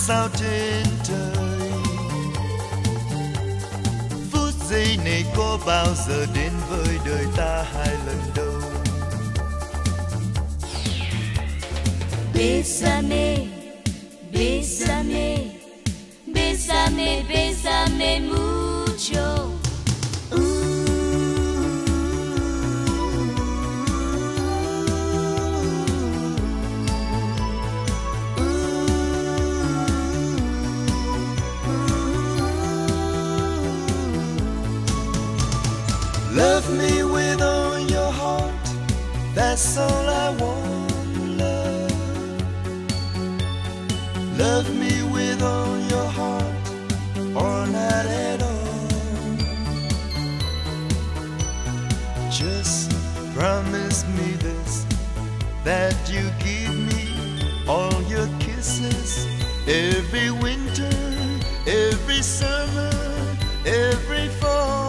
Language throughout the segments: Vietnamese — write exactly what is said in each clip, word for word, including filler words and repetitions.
sao trên trời. Phút giây này có bao giờ đến với đời ta hai lần đâu. Bésame, bésame, bésame, bésame mucho. Love me with all your heart, that's all I want, love. Love me with all your heart, or not at all. Just promise me this, that you give me all your kisses, every winter, every summer, every fall.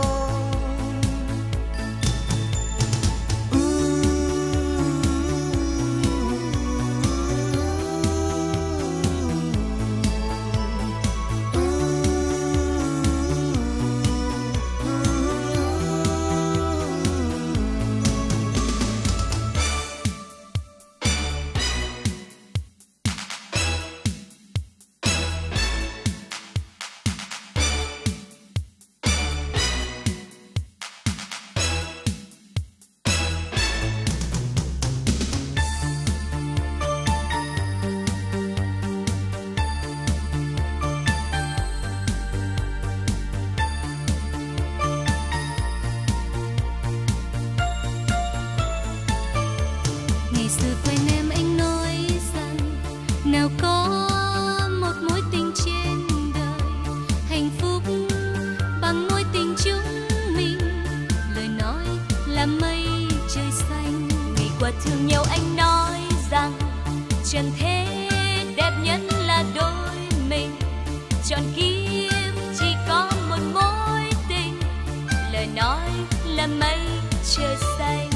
Thương nhau anh nói rằng trần thế đẹp nhất là đôi mình, trọn kiếp chỉ có một mối tình, lời nói là mây trời xanh.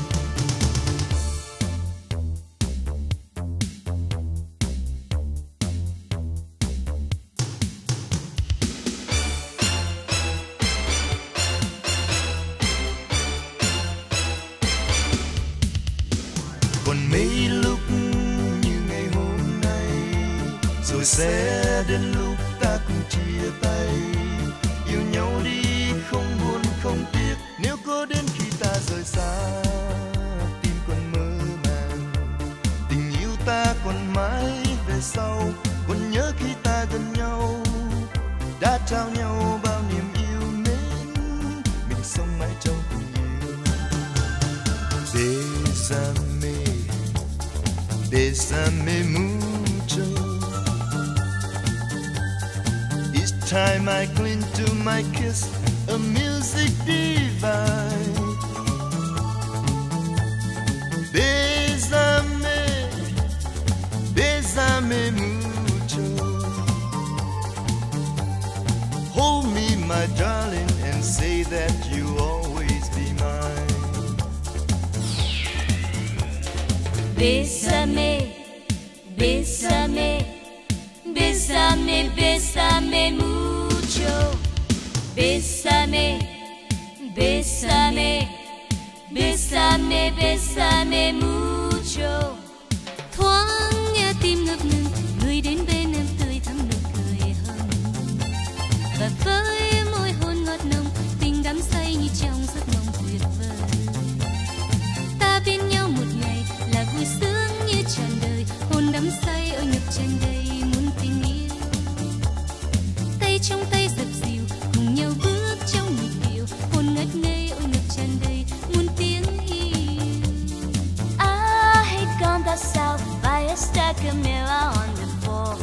Còn mấy lúc như ngày hôm nay, rồi sẽ đến lúc ta cùng chia tay. Yêu nhau đi không buồn không tiếc, nếu có đến khi ta rời xa, tim còn mơ màng. Tình yêu ta còn mãi về sau, còn nhớ khi ta gần nhau, đã trao nhau bao niềm yêu mến, mình sống mãi trong tình yêu. Bésame, bésame mucho. Each time I cling to my kiss, a music divine. Bésame, bésame mucho. Hold me, my darling, and say that you always be mine. Bésame, bésame, bésame, bésame mucho. Bésame, bésame, bésame, bésame mucho. Thoáng nghe tim ngập ngừng, người đến bên em tươi thắm nụ cười hồng. Và với môi hôn ngọt nồng, tình đắm say như trong giấc mộng tuyệt vời. Ta bên nhau một ngày là vui sướng như trọn đời, hôn đắm say ôi ngập tràn đầy muôn tình yêu. Tay trong tay dập dìu cùng nhau bước trong nhịp điệu, hôn ngất ngây ôi ngập tràn đầy muôn tiếng yêu. Ah, hey canta sao vai esta camela on the floor.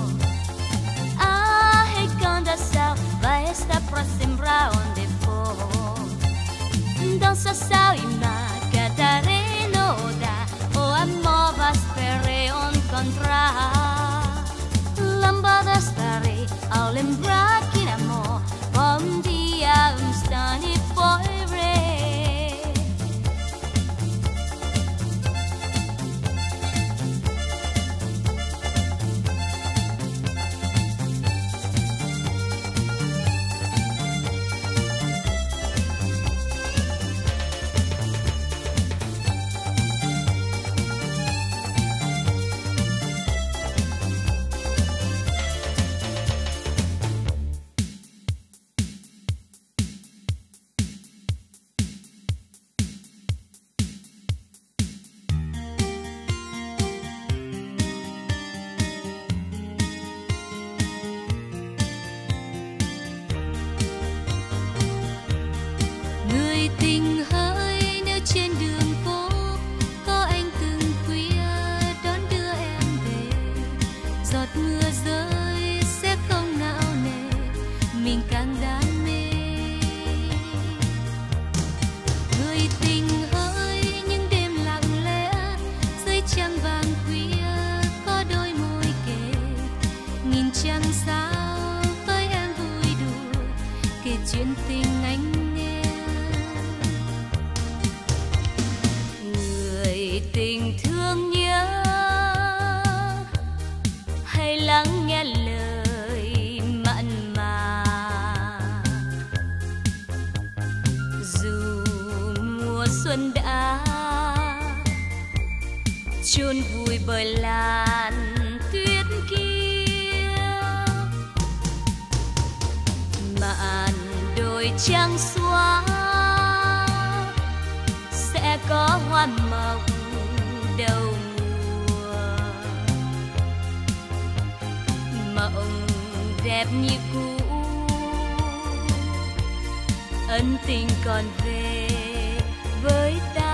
Ah, hey canta sao vai esta pra sembrar on the floor. Dança sao e Catarina da o amor vas per encontrar. Lambada estarei ao lembrar que amor um dia um instante foi rei. ân tình anh nghe. Người tình thương nhớ hay lắng nghe lời mặn mà, dù mùa xuân đã chôn vùi bởi làn tuyết kia, màn đồi trắng xóa sẽ có hoa mộng đầu mùa, mộng đẹp như cũ, ân tình còn về với ta.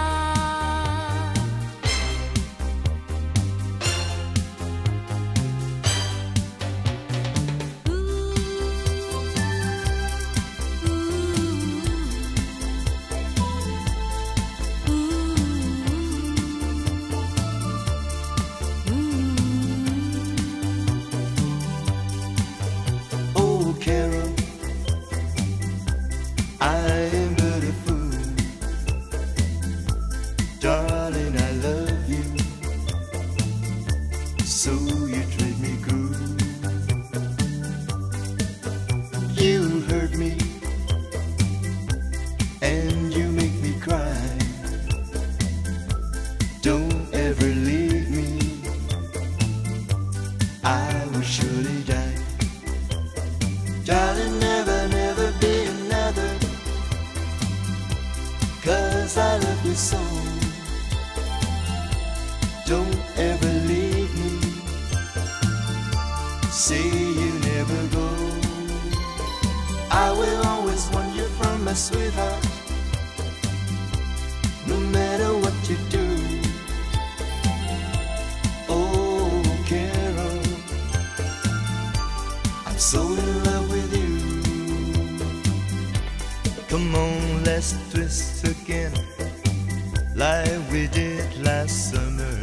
Come on, let's twist again like we did last summer.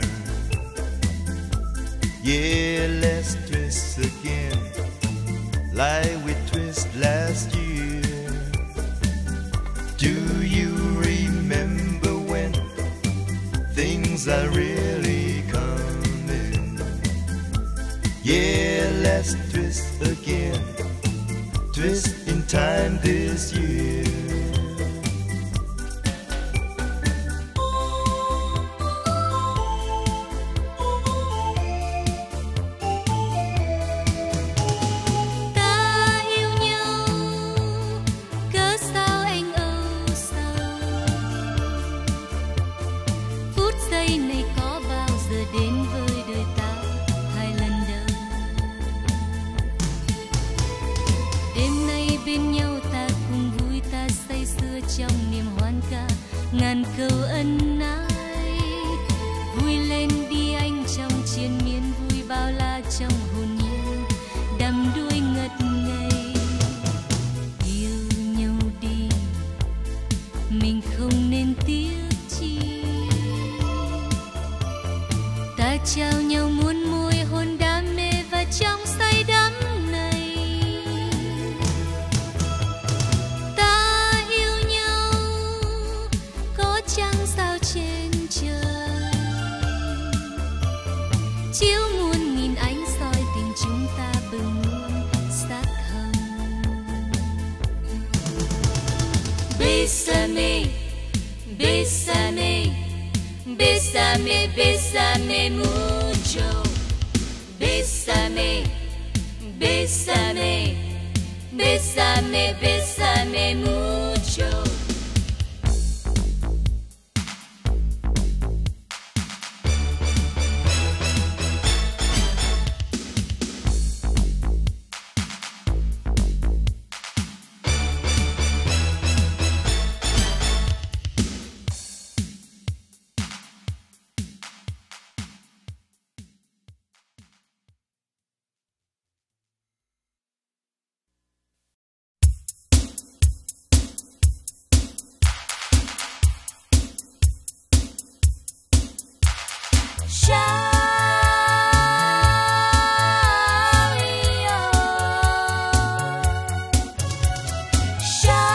Yeah, let's twist again like we twist last year. Do you remember when things are really coming? Yeah, let's twist again, twist in time this year. Trong niềm hoan ca ngàn câu ân ái, vui lên đi anh trong triền miên vui bao la trong hồn nhiên đắm đuối ngất ngây. Yêu nhau đi mình không nên tiếc chi, ta trao nhau muôn môi hôn đam mê và trong say đắm này. Trăng sao trên trời chiếu muôn nghìn ánh soi tình chúng ta bừng muôn sắc hồng. Bésame, bésame, bésame, bésame mucho. Bésame, bésame, bésame, bésame mucho. Shine.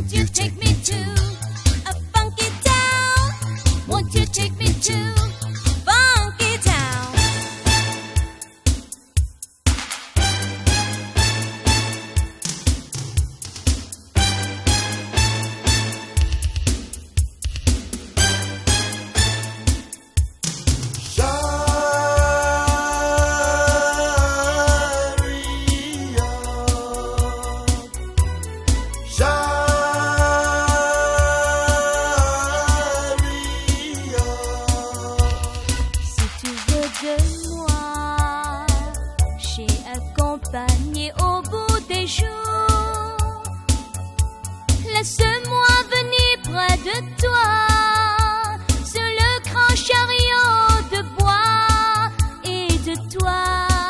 Won't you take me to a funky town? Won't you take me to funky town? Au bout des jours, laisse-moi venir près de toi sur le grand chariot de bois et de toi.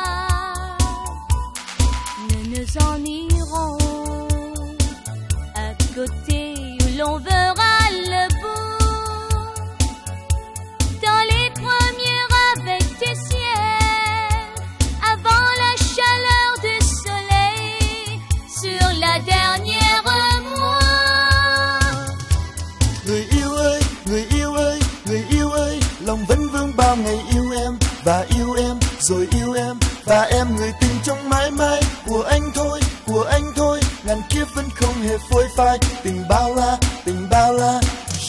Nous nous ennuierons à côté où l'on verra le bout dans les premiers avec du ciel avant la chaleur du soleil sur la dernière mois. Người yêu ơi, người yêu ơi, người yêu ơi, lòng vẫn vương bao ngày yêu em và yêu em rồi yêu em và em người tình trong mãi mãi của anh thôi, của anh thôi, ngàn kiếp vẫn không hề phôi phai, tình bao la, tình bao la.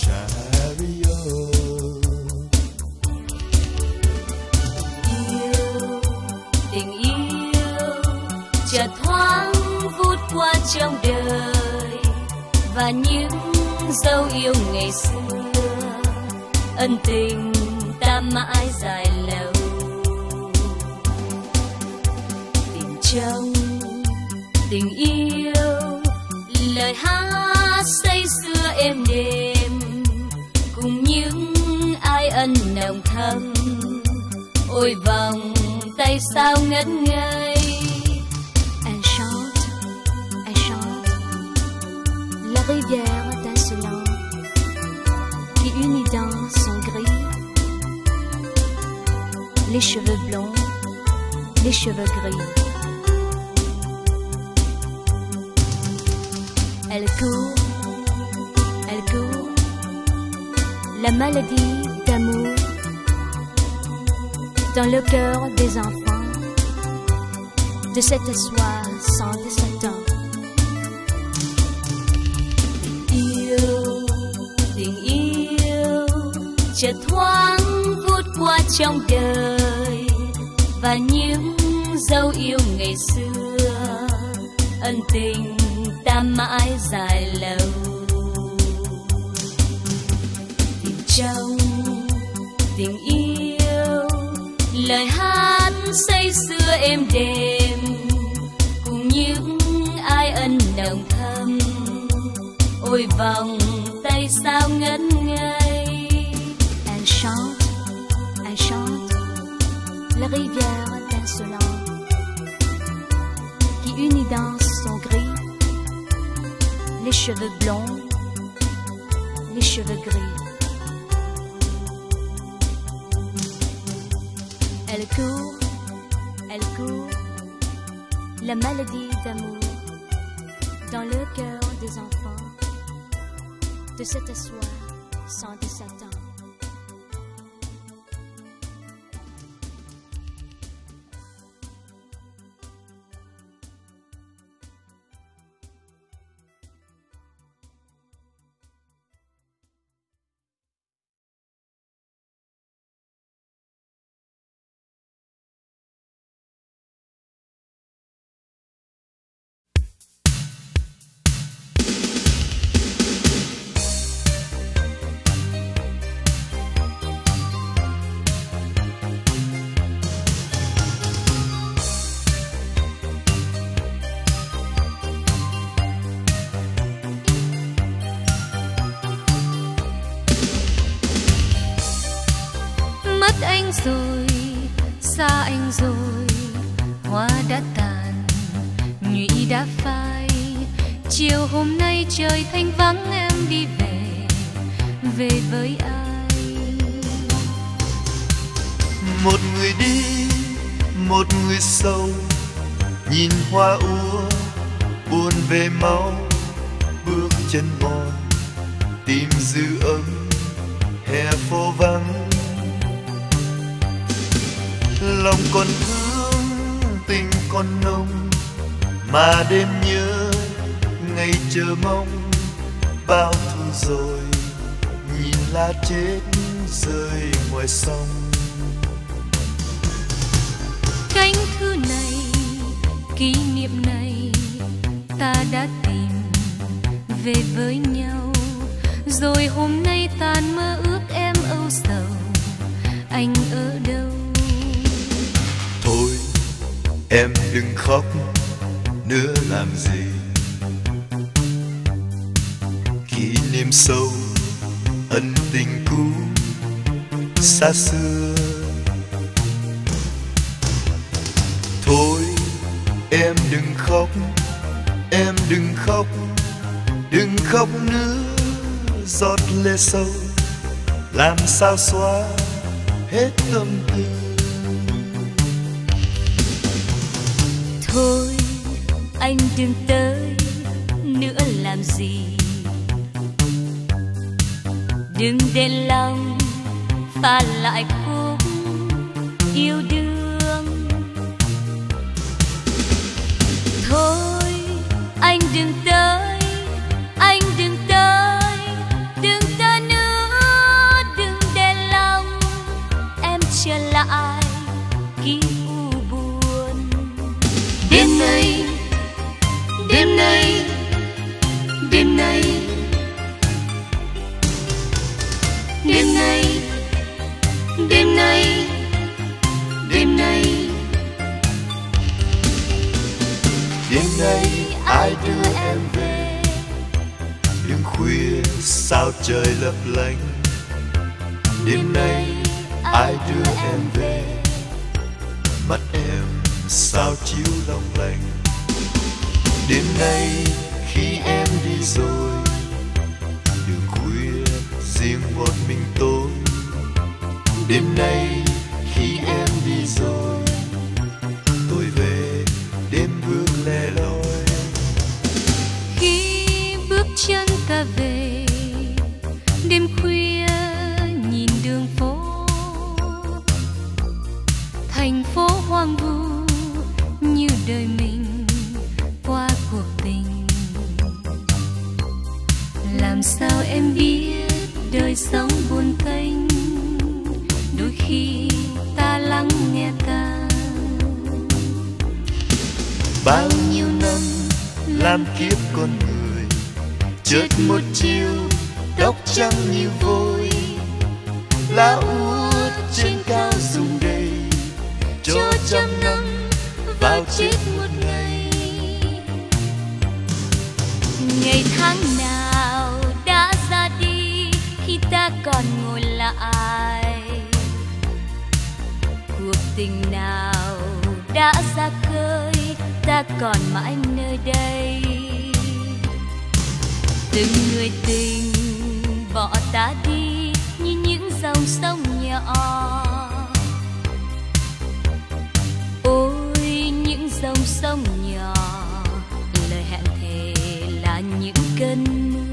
Chợt thoáng vút qua trong đời và những dấu yêu ngày xưa, ân tình ta mãi dài lâu. Tình trong tình yêu, lời hát say sưa êm đềm cùng những ai ân nồng thắm. Ôi vòng tay sao ngất ngây. La rivière étincelante qui unit dans son gris les cheveux blonds, les cheveux gris. Elle court, elle court, la maladie d'amour dans le cœur des enfants de cet soir sans dix-sept ans. Chợt thoáng vút qua trong đời và những dấu yêu ngày xưa, ân tình ta mãi dài lâu. Tình trong tình yêu, lời hát say sưa êm đềm cùng những ai ân nồng thắm. Ôi vòng tay sao ngất ngây. Elle chante, elle chante, la rivière étincelante qui unit dans son gris les cheveux blonds, les cheveux gris. Elle court, elle court, la maladie d'amour dans le cœur des enfants de cet soir sans dix-sept ans. Anh rồi, xa anh rồi, hoa đã tàn, nhụy đã phai. Chiều hôm nay trời thanh vắng em đi về, về với ai? Một người đi, một người sâu, nhìn hoa úa, buồn về mau, bước chân mòn tìm dư ấm hè phố vắng. Lòng còn thương tình còn nồng mà đêm nhớ ngày chờ mong. Bao thu rồi nhìn lá chết rơi ngoài sông. Cánh thư này kỷ niệm này ta đã tìm về với nhau, rồi hôm nay tan mơ ước em âu sầu. Anh ở đâu? Thôi em đừng khóc nữa làm gì, kỷ niệm sâu ân tình cũ xa xưa. Thôi em đừng khóc, em đừng khóc, đừng khóc nữa, giọt lệ sâu làm sao xóa hết tâm tư. Thôi anh đừng tới nữa làm gì, đừng để lòng pha lại khúc yêu đương. Thôi anh đừng tới, anh đừng tới, đừng tới nữa, đừng để lòng em trở lại ký u buồn. Đêm nay, đêm nay, đêm nay, đêm nay, đêm nay, đêm nay, đêm nay ai đưa em về, đêm khuya sao trời lấp lánh. Đêm nay ai đưa em về, mắt em sao chiếu long lanh. Đêm nay khi em đi rồi, đường khuya riêng một mình tôi. Đêm nay khi em đi rồi, tôi về đêm bước lẻ loi. khi bước chân ta về đêm khuya nhìn đường phố, thành phố hoang vu như đời mình qua cuộc tình. Làm sao em biết đời sống buồn tênh, đôi khi ta lắng nghe ta. Bao nhiêu năm làm kiếp con người, chợt một chiều tóc trắng như vôi, lá úa trên cao rụng đầy, cho trăm năm vào chết một ngày. Ngày tháng nào đã ra đi khi ta còn ngồi lại, cuộc tình nào đã ra khơi ta còn mãi nơi đây. Từng người tình bỏ ta đi như những dòng sông nhỏ. Ôi những dòng sông nhỏ, lời hẹn thề là những cơn mưa.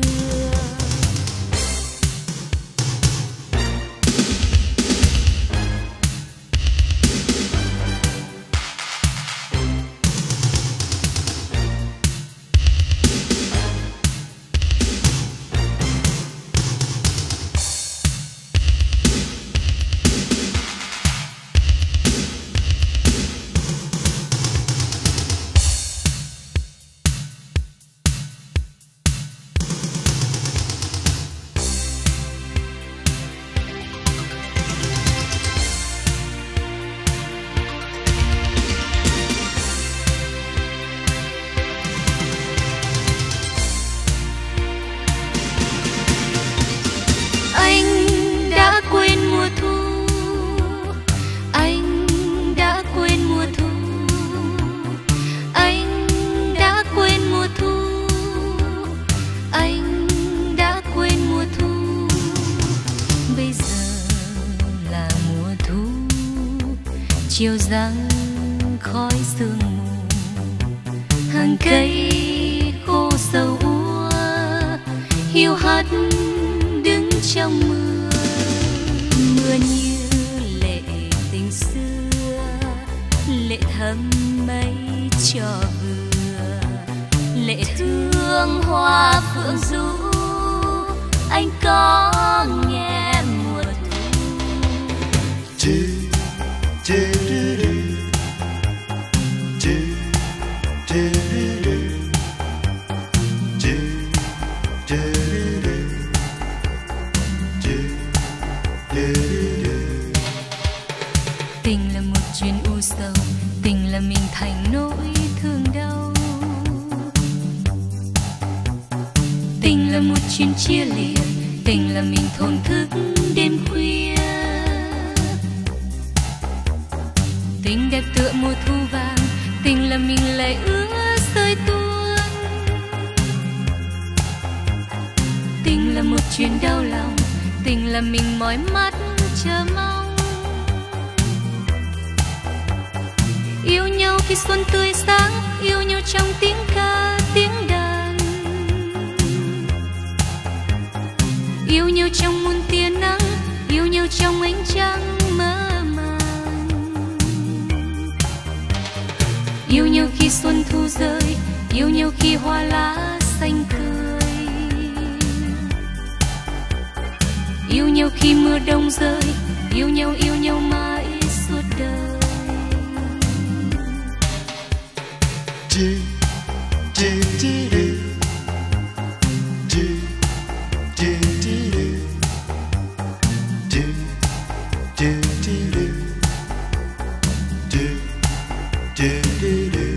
chiều giăng khói sương mù, hàng cây khô sầu úa hiu hắt đứng trong mưa. Mưa như lệ tình xưa, lệ thắm mấy cho vừa, lệ thương hoa phượng du. Anh có nghe mùa thu. Chê, chê, đê, đê. Chê, chê, đê, đê. Chê, chê, đê, đê. Chê, chê, đê, đê. Tình là một chuyện u sầu, tình là mình thành nỗi thương đau. Tình là một chuyện chia lìa, tình là mình thổn thức đêm khuya. Tình đẹp tựa mùa thu vàng, tình là mình lệ ứa rơi tuôn. Tình là một chuyện đau lòng, tình là mình mỏi mắt chờ mong. Yêu nhau khi xuân tươi sáng, yêu nhau trong tiếng ca tiếng đàn. Yêu nhau trong muôn tia nắng, yêu nhau trong ánh trăng mơ màng. Yêu nhau khi xuân thu rơi, yêu nhau khi hoa lá xanh tươi. Yêu nhau khi mưa đông rơi, yêu nhau yêu nhau mãi suốt đời. Chê, chê, chê, đê. Chê, chê, chê, đê. Chê, chê, chê, đê. Chê, chê, đê, đê.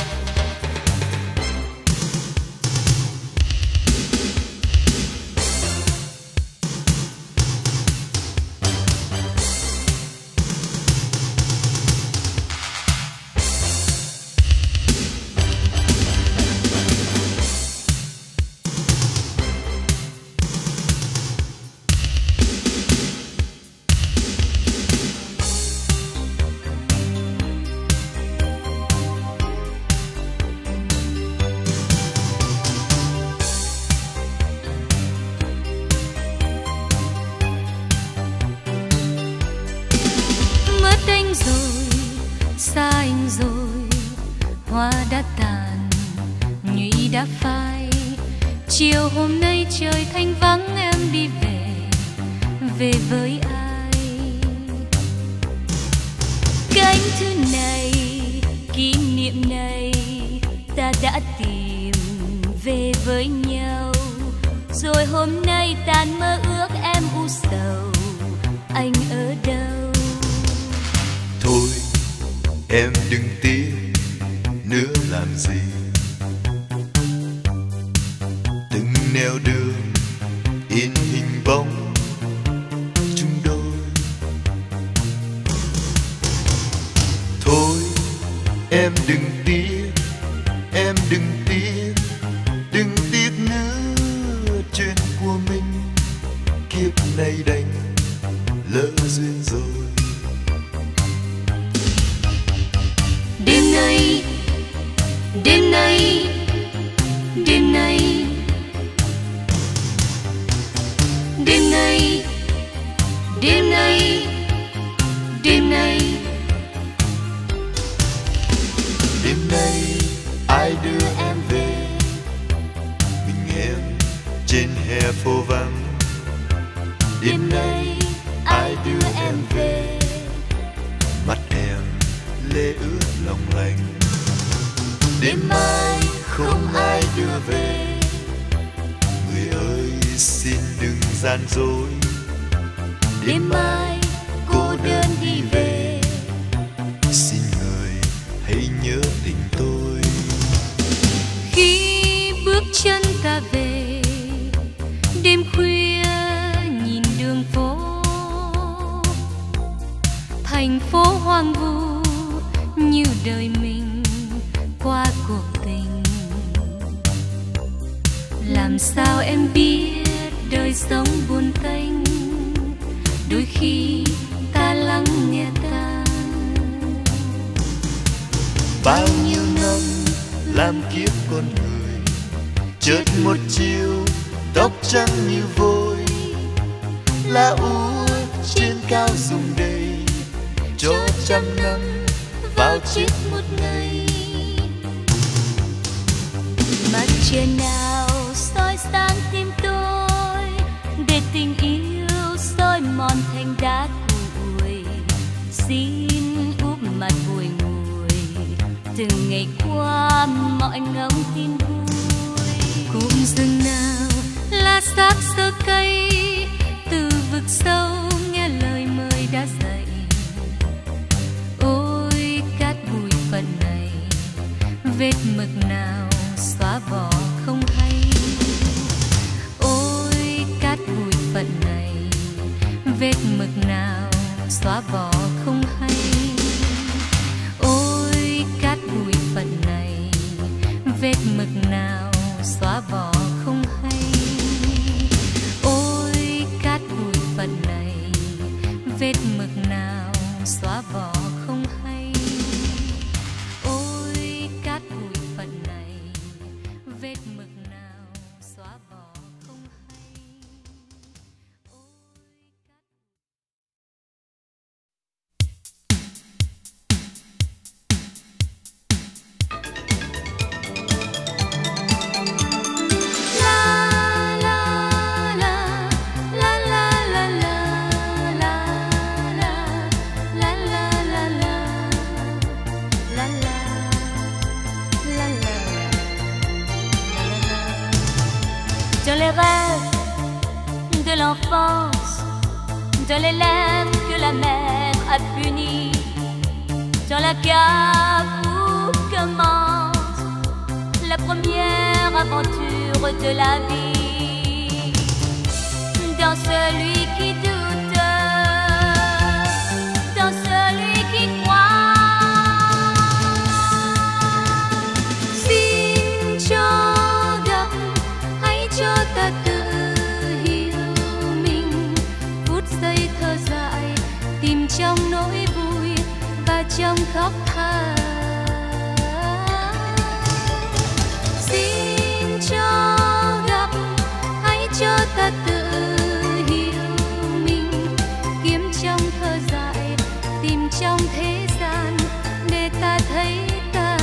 Xa anh rồi, hoa đã tàn, nhụy đã phai. Chiều hôm nay trời thanh vắng, em đi về, về với ai? Cánh thư này, kỷ niệm này, ta đã tìm về với nhau. Rồi hôm nay tàn mơ ước em u sầu, anh ở đâu? Thôi em đừng tiếc nữa làm gì, từng nẻo đường in hình bóng chúng đôi. Thôi em đừng tiếc, em đừng tiếc, đừng tiếc nữa chuyện của mình. Kiếp này đành lỡ duyên rồi. Đêm nay, đêm nay, đêm nay, đêm nay, đêm nay, đêm nay, đêm nay ai đưa em về, mình em trên hè phố vắng. Đêm nay ai đưa em về, mắt em lệ ướt lòng lành. Đêm mai không ai đưa về, người ơi xin đừng gian dối. Đêm mai cô đơn đi về, xin người hãy nhớ tình tôi. Khi bước chân ta về, đêm khuya nhìn đường phố, thành phố hoang vu như đời mình qua cuộc tình. Làm sao em biết đời sống buồn tênh, đôi khi ta lắng nghe ta. Bao nhiêu năm làm kiếp con người, chợt một chiều tóc trắng như vôi, lá úa trên cao rụng đầy, cho trăm năm vào chết một ngày. Mặt trời nào soi sáng tim tôi, để tình yêu soi mòn thành đá cuội. Xin úp mặt bùi ngùi, từng ngày qua mọi ngóng tin vui. Cụm rừng nào lá xác sơ cây, từ vực sâu nghe lời mời đã dậy. Ôi cát bụi phận này, vết mực nào xóa bỏ không hay. Ôi cát bụi phận này, vết mực nào xóa bỏ không hay. Ôi cát bụi phận này, vết mực nào xóa bỏ không hay. Ôi cát bụi phận này, vết mực nào xóa bỏ không hay. Ôi cát bụi phận này, vết mực nào xóa bỏ không hay. Dans les rêves de l'enfance, dans les lèvres que la mère a punies, dans la cave où commence la première aventure de la vie, dans celui qui doute, dans celui qui croit. Xin cho gặp, hãy cho ta tự hiểu mình, phút giây thơ dại tìm trong nỗi vui và trong khóc than. Xin cho gặp, hãy cho ta tự hiểu mình, kiếm trong thơ dại tìm trong thế gian để ta thấy ta.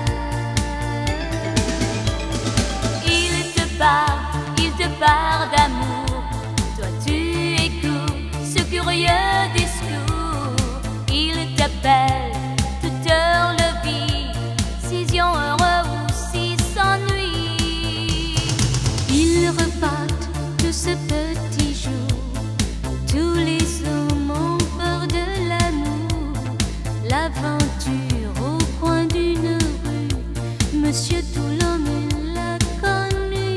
Il te parle, il te parle d'amour, toi tu écoutes ce curieux discours. Il t'appelle, toute heure le vit, s'ils ont heureux ou s'ils s'ennuient. Ils repartent de ce petit jour, tous les hommes ont peur de l'amour. L'aventure au coin d'une rue, Monsieur Toulon l'a connu.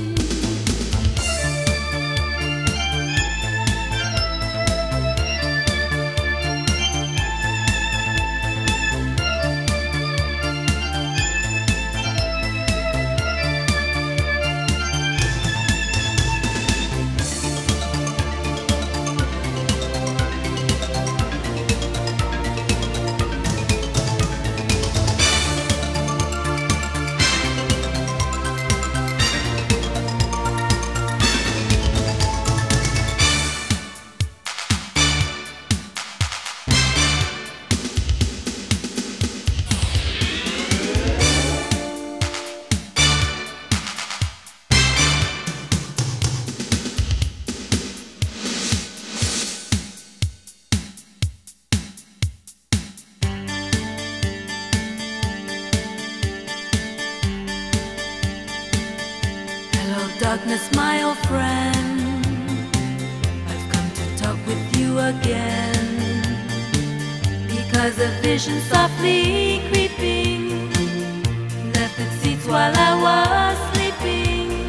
Darkness, my old friend, I've come to talk with you again, because a vision softly creeping left its seats while I was sleeping,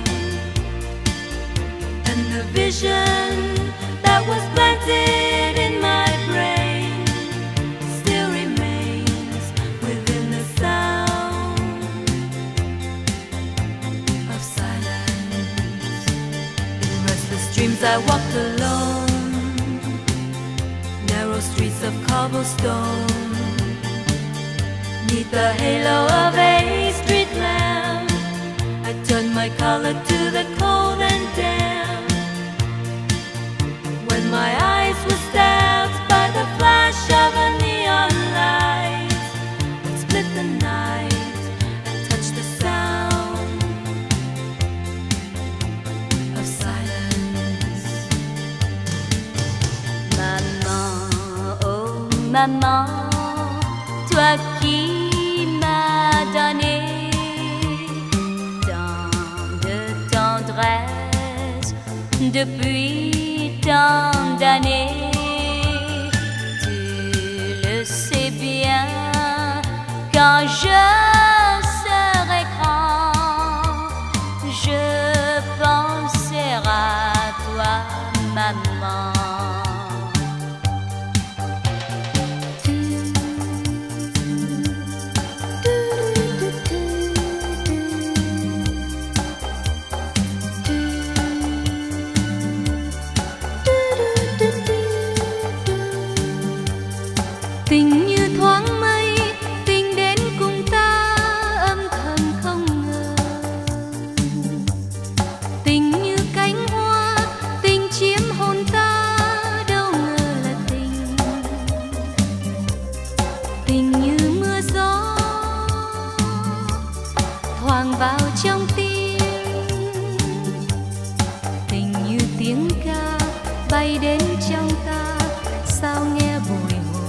and the vision that was planted in my brain still remains within the sound of silence. In restless dreams I walked alone, narrow streets of cobblestone, neath the halo of a street lamp. I turned my collar to the cold and damp. maman, toi qui m'as donné tant de tendresse depuis tant d'années. Tu le sais bien, quand je serai grand, je penserai à toi, maman. Tình như thoáng mây, tình đến cùng ta âm thầm không ngờ. Tình như cánh hoa, tình chiếm hồn ta đâu ngờ là tình. Tình như mưa gió thoảng vào trong tim. Tình như tiếng ca bay đến trong ta, sao nghe bồi hồi.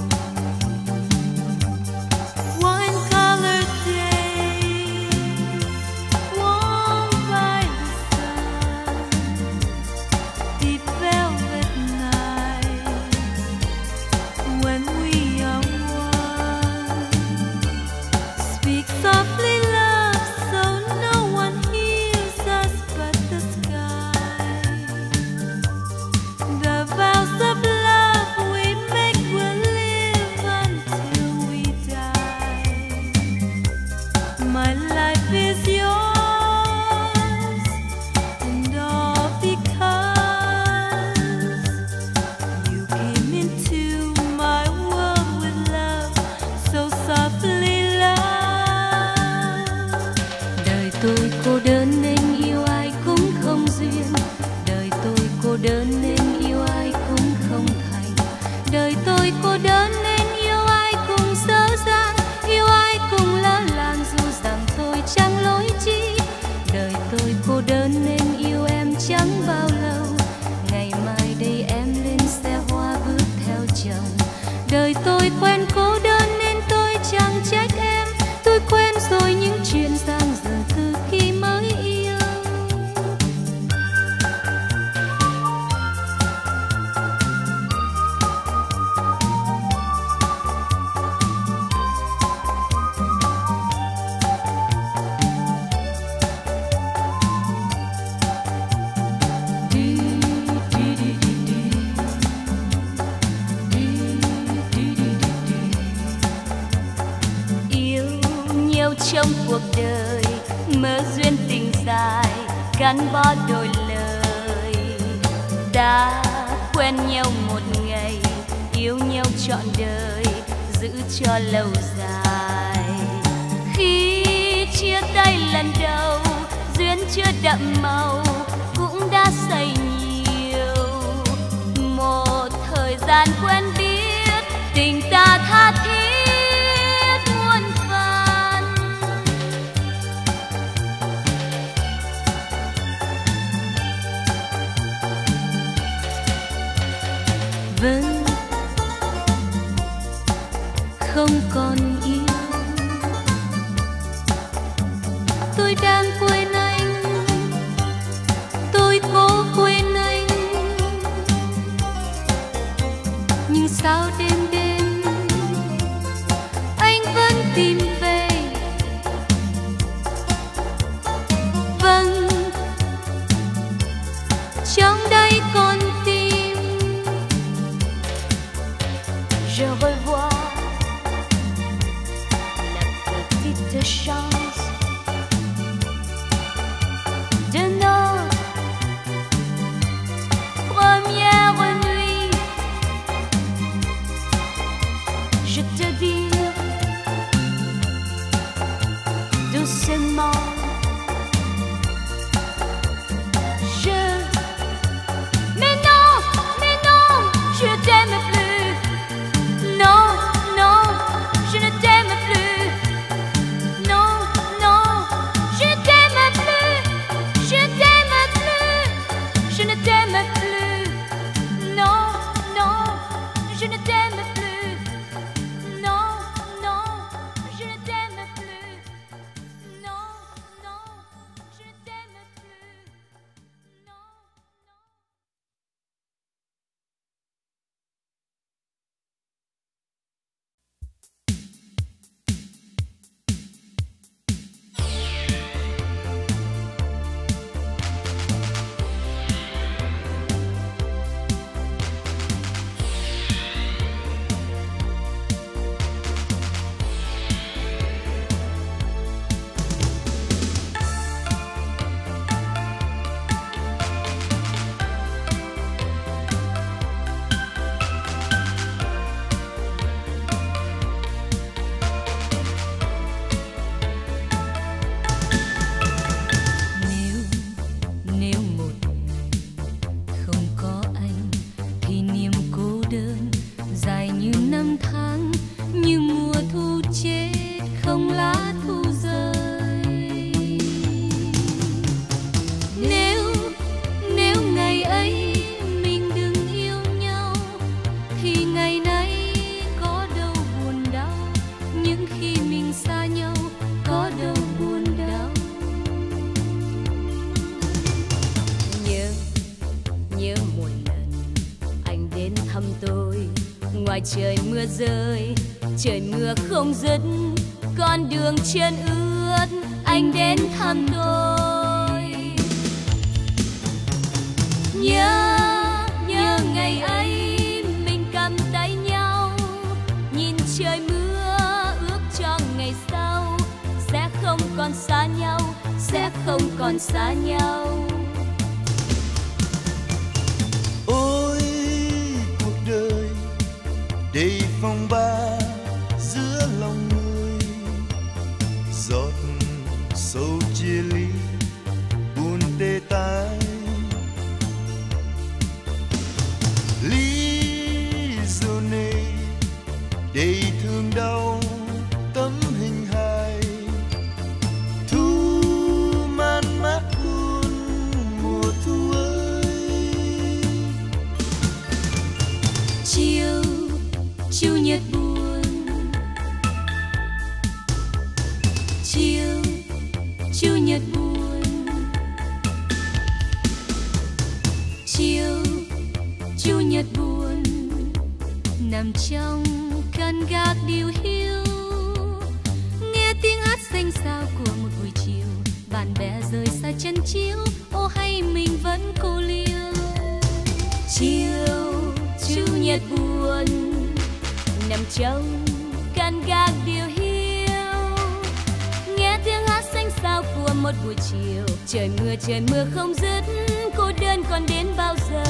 My life is yours, and all because you came into my world with love, so softly love. Đời tôi cô đơn nên yêu ai cũng không duyên, đời tôi cô đơn nên yêu ai cũng không thành. Đời tôi cô đơn nên yêu ai cũng dở dang, yêu ai cũng lỡ làng dù rằng tôi chẳng lối chi. Đời tôi cô đơn nên yêu em chẳng bao lâu, ngày mai đây em lên xe hoa bước theo chồng. Đời tôi quen cô đơn nên tôi chẳng trách em, tôi quen rồi những chuyện giang dở từ khi mới yêu. Trong cuộc đời mơ duyên tình dài gắn bó đôi lời, đã quen nhau một ngày yêu nhau trọn đời giữ cho lâu dài. Khi chia tay lần đầu duyên chưa đậm màu cũng đã say nhiều. Một thời gian quen biết tình ta tha thiết. Vâng, không còn yêu, tôi đang quên anh, tôi cố quên anh, nhưng sao đêm đêm anh vẫn tìm về. Vâng, trong đây còn je revois la petite chance de notre première nuit. Je te dis doucement, je... Mais non, mais non, je t'aime plus. Non, non, je ne t'aime plus. Non, non, je t'aime plus. Je t'aime plus. Je ne t'aime plus. Non, non, je ne t'aime plus. nhớ một lần anh đến thăm tôi. Ngoài trời mưa rơi, trời mưa không dứt, con đường chân ướt, anh đến thăm tôi. Nhớ, nhớ ngày ấy mình cầm tay nhau, nhìn trời mưa ước cho ngày sau sẽ không còn xa nhau, sẽ không còn xa nhau. Ôi cuộc đời đầy phong ba giữa lòng người, giọt sâu chia ly buồn tê tái. Lý dù này đầy thương đau tấm hình hài, thu man mát buồn mùa thu ơi. Chiều chiều nhật buồn, chiều chiều nhật buồn, chiều chiều nhật buồn, nằm trong căn gác điều hiu, nghe tiếng hát xanh xao của một buổi chiều. Bạn bè rời xa chân chiếu, ô hay mình vẫn cô liêu. Chiều chiều nhật buồn, nằm trong căn gác điều hiu, nghe tiếng hát xanh xao của một buổi chiều. Trời mưa trời mưa không dứt, cô đơn còn đến bao giờ?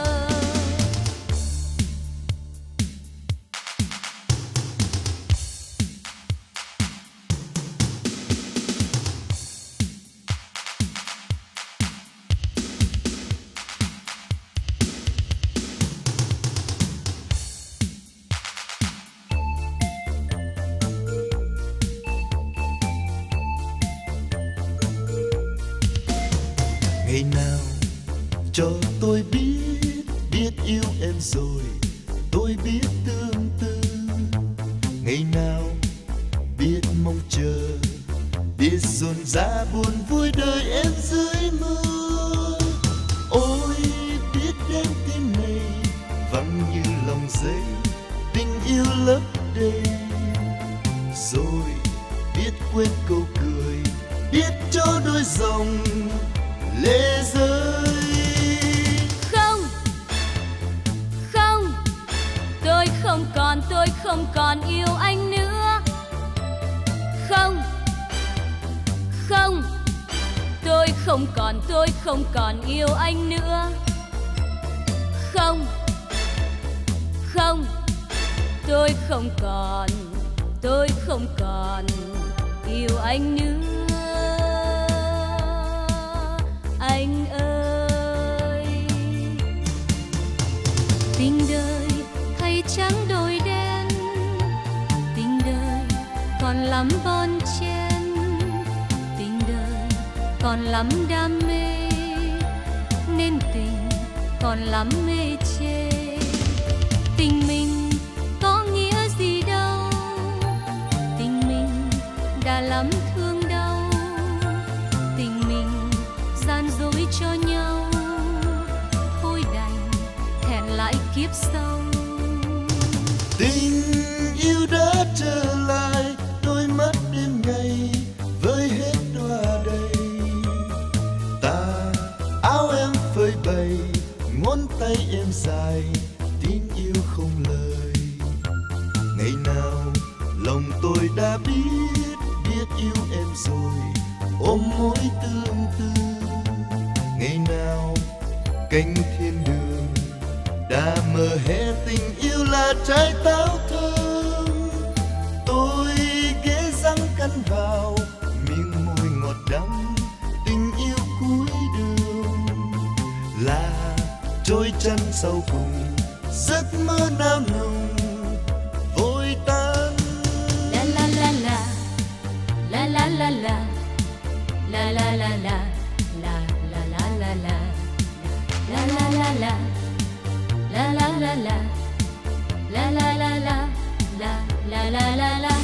Ngày nào cho tôi biết, biết yêu em rồi tôi biết tương tư. Ngày nào biết mong chờ, biết dồn dã buồn vui đời em dưới mưa. Ôi biết đêm tim này vắng như lòng giấy, tình yêu lấp đầy. Rồi biết quên câu cười, biết cho đôi dòng lệ rơi. Không, không, tôi không còn, tôi không còn yêu anh nữa. Không, không, tôi không còn, tôi không còn yêu anh nữa. Không, không, tôi không còn, tôi không còn yêu anh nữa. Anh ơi, tình đời thay trắng đổi đen, tình đời còn lắm bon chen, tình đời còn lắm đam mê, nên tình còn lắm mê chê. Tình mình có nghĩa gì đâu, tình mình đã lắm thương đau, tình mình gian dối cho nhau, thôi đành hẹn lại kiếp sau. Tình yêu đã trở lại, đôi mắt đêm ngày với hết đóa đầy. Ta áo em phơi bày, ngón tay em dài, tin yêu không lời. Ngày nào lòng tôi đã biết, biết yêu em rồi, ôm mối tương tư. Ngày nào cánh thiên đường đã mơ hé, tình yêu là trái táo thơm. Tôi ghé răng cắn vào miếng môi ngọt đắng, tình yêu cuối đường là trôi chân sau cùng, giấc mơ nào nùng vội tan. La la la la, la la la la, la la la la, la la la la la, la la la la, la la la la, la la la la, la la la la la.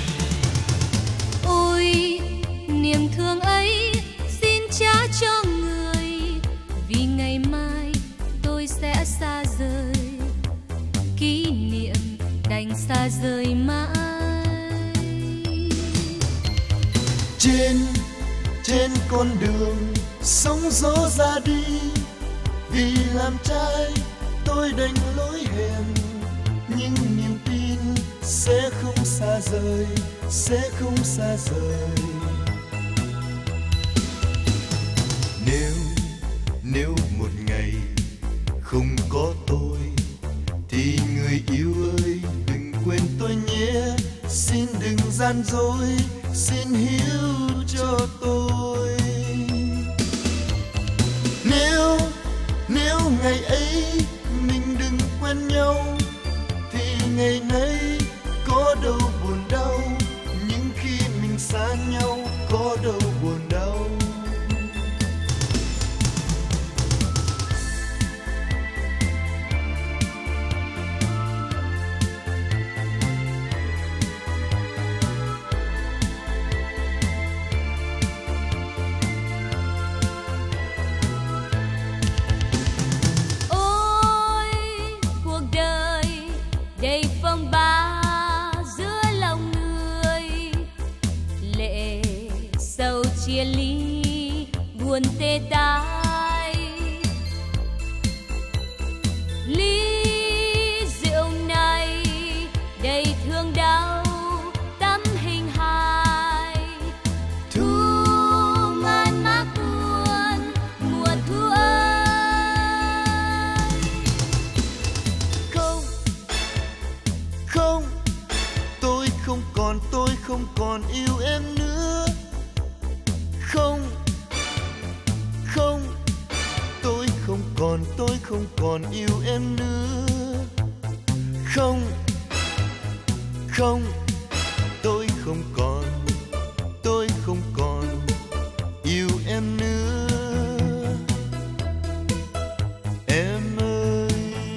Ôi niềm thương ấy xin trả cho người, vì ngày mai tôi sẽ xa rời, kỷ niệm đành xa rời mãi. Trên trên con đường sóng gió ra đi, vì làm trai tôi đành lối hẹn, nhưng niềm tin sẽ không xa rời, sẽ không xa rời. Nếu nếu một ngày không có tôi thì người yêu ơi đừng quên tôi nhé, xin đừng gian dối, xin hiểu cho tôi. Nếu nếu ngày ấy mình đừng quen nhau thì ngày nay có đâu buồn đau, nhưng khi mình xa nhau có đâu buồn đau. Chia ly buồn tê tái, ly rượu này đầy thương đau tấm hình hài. Thu man mác buồn mùa thu ơi. Không, không, tôi không còn, tôi không còn yêu em nữa. Không, không, tôi không còn, tôi không còn yêu em nữa. Không, không, tôi không còn, tôi không còn yêu em nữa. Em ơi,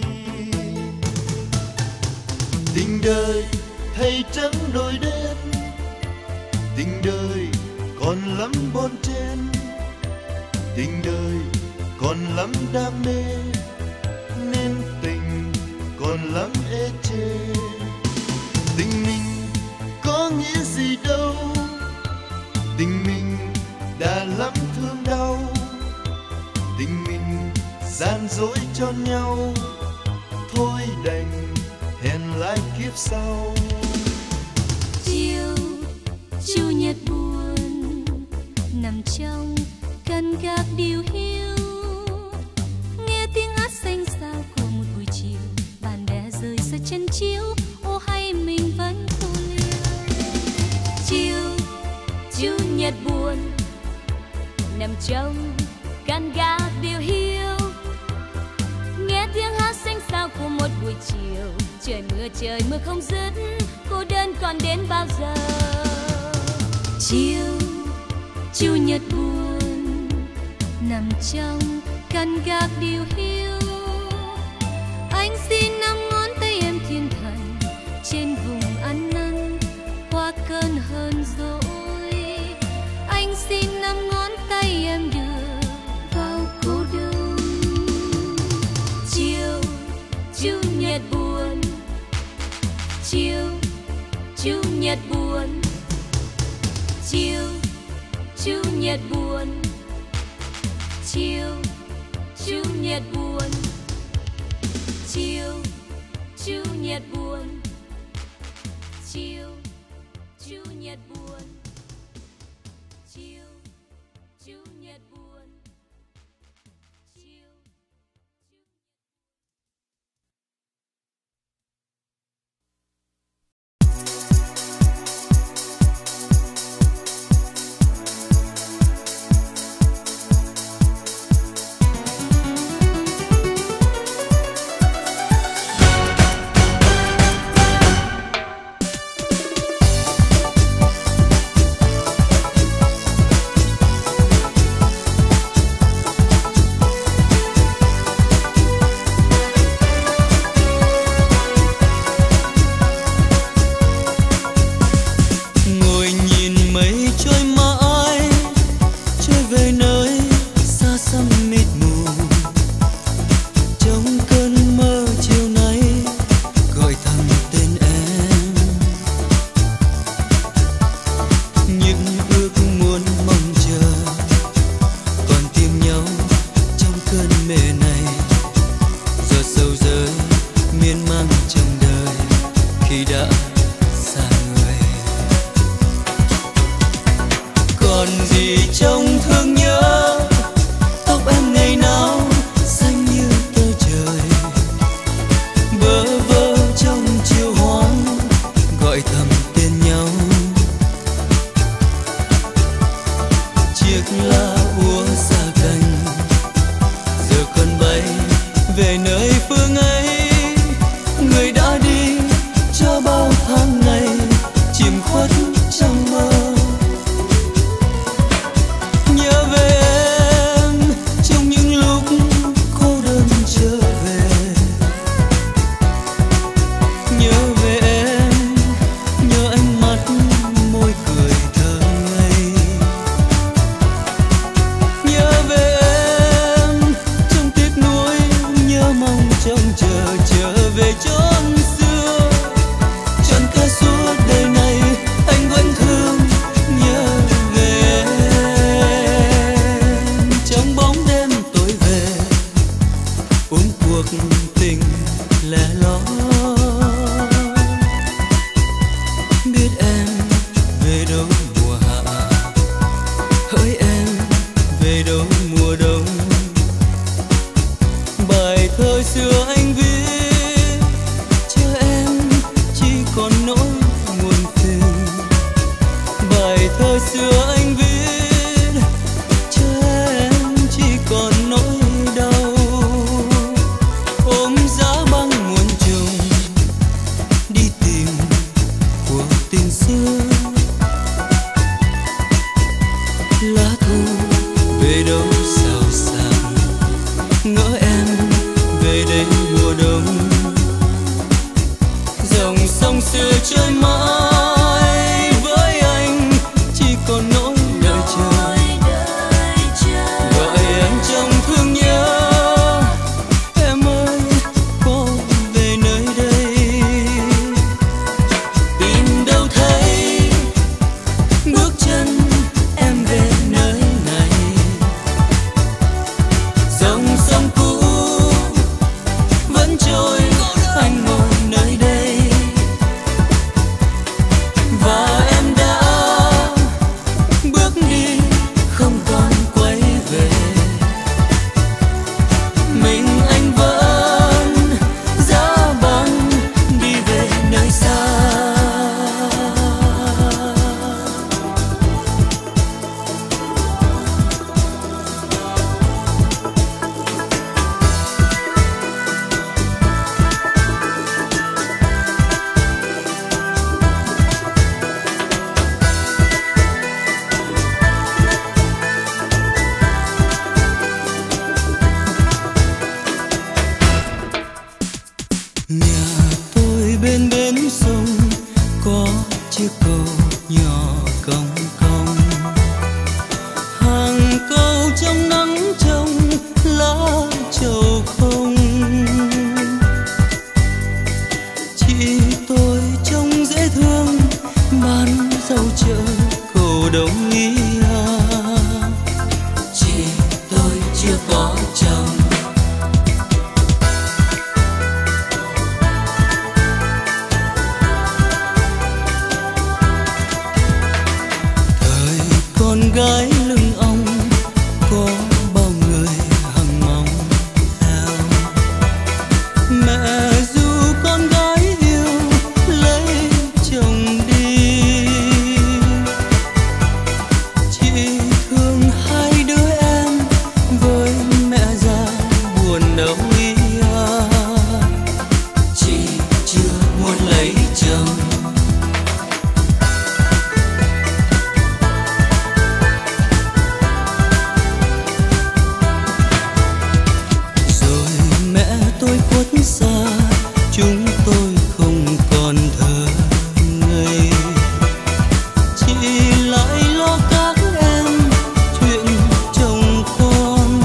tình đời thay trắng đổi đen, tình đời còn lắm bon chen, tình đời còn lắm đam mê, nên tình còn lắm ê chê. Tình mình có nghĩa gì đâu, tình mình đã lắm thương đau, tình mình gian dối cho nhau, thôi đành hẹn lại kiếp sau. Chiều chủ nhật buồn nằm trong căn gác điều hiu, nghe tiếng hát xanh xao của một buổi chiều, bạn bè rời xa chân chiếu, ô hay mình vẫn cô liêu. Chiều chủ nhật buồn nằm trong căn gác điều hiu, nghe tiếng hát xanh xao của một buổi chiều, trời mưa trời mưa không dứt, cô đơn còn đến bao giờ. Chiều chủ nhật buồn nằm trong căn gác điều hiu, anh xin nắm ngón tay em thiên thần trên vùng ăn năn qua cơn hờn dỗi. Anh xin nắm ngón tay em đưa vào cô đơn. Chiều chủ nhật buồn, chiều chủ nhật buồn, chiều chủ nhật buồn, chiều chủ nhật buồn, chiều chủ nhật buồn, chiều chủ nhật buồn, chiều chủ nhật buồn, chiều. về nơi phương ấy. Người đã đi cho bao tháng ngày chìm khuất trong mơ. Nhớ về em trong những lúc cô đơn trở về. Nhớ về em, nhớ ánh mắt môi cười thơ ngây. Nhớ về em trong tiếc nuối, nhớ mong trông chờ trở về chốn xưa. Trọn cả suốt đời này anh vẫn thương nhớ về em. Trong bóng đêm tối về ôm cuộc tình lẻ loi. Biết em về đâu mùa hạ, hỡi em về đâu mùa đông. Bài thơ xưa anh viết chờ em chỉ còn nỗi buồn phiền. Bài thơ xưa anh viết chờ em chỉ còn nỗi đau. Ôm giá băng muôn trùng đi tìm cuộc tình xưa. Lá thu về đâu sao sàng, ngỡ em về đây mùa đông. Dòng sông xưa trôi mãi với anh chỉ còn nỗi đợi chờ. Gọi em trong thương nhớ, em ơi có về nơi đây. Tìm đâu thấy bước chân em về nơi này. Dòng sông cũ vẫn trôi, anh ngồi nơi đây. Và em đã bước đi không còn quay về. Mình anh vẫn giá băng đi về nơi xa. Nhà tôi bên bến sông có chiếc cầu nhỏ cong cong. Hàng câu trong nắng trong lá trầu không. Chị tôi trông dễ thương bán rau chợ cầu Đông Nghĩa. Chị tôi chưa có chồng. Thời con gái lưng ong có bao người hằng mong theo. Mẹ ru con gái yêu lấy chồng đi. Chị thương hai đứa em với mẹ già buồn đau ý. Chị chưa muốn lấy chồng. Rồi mẹ tôi khuất xa, chúng tôi không còn thơ ngây. Chị lại lo các em chuyện chồng con.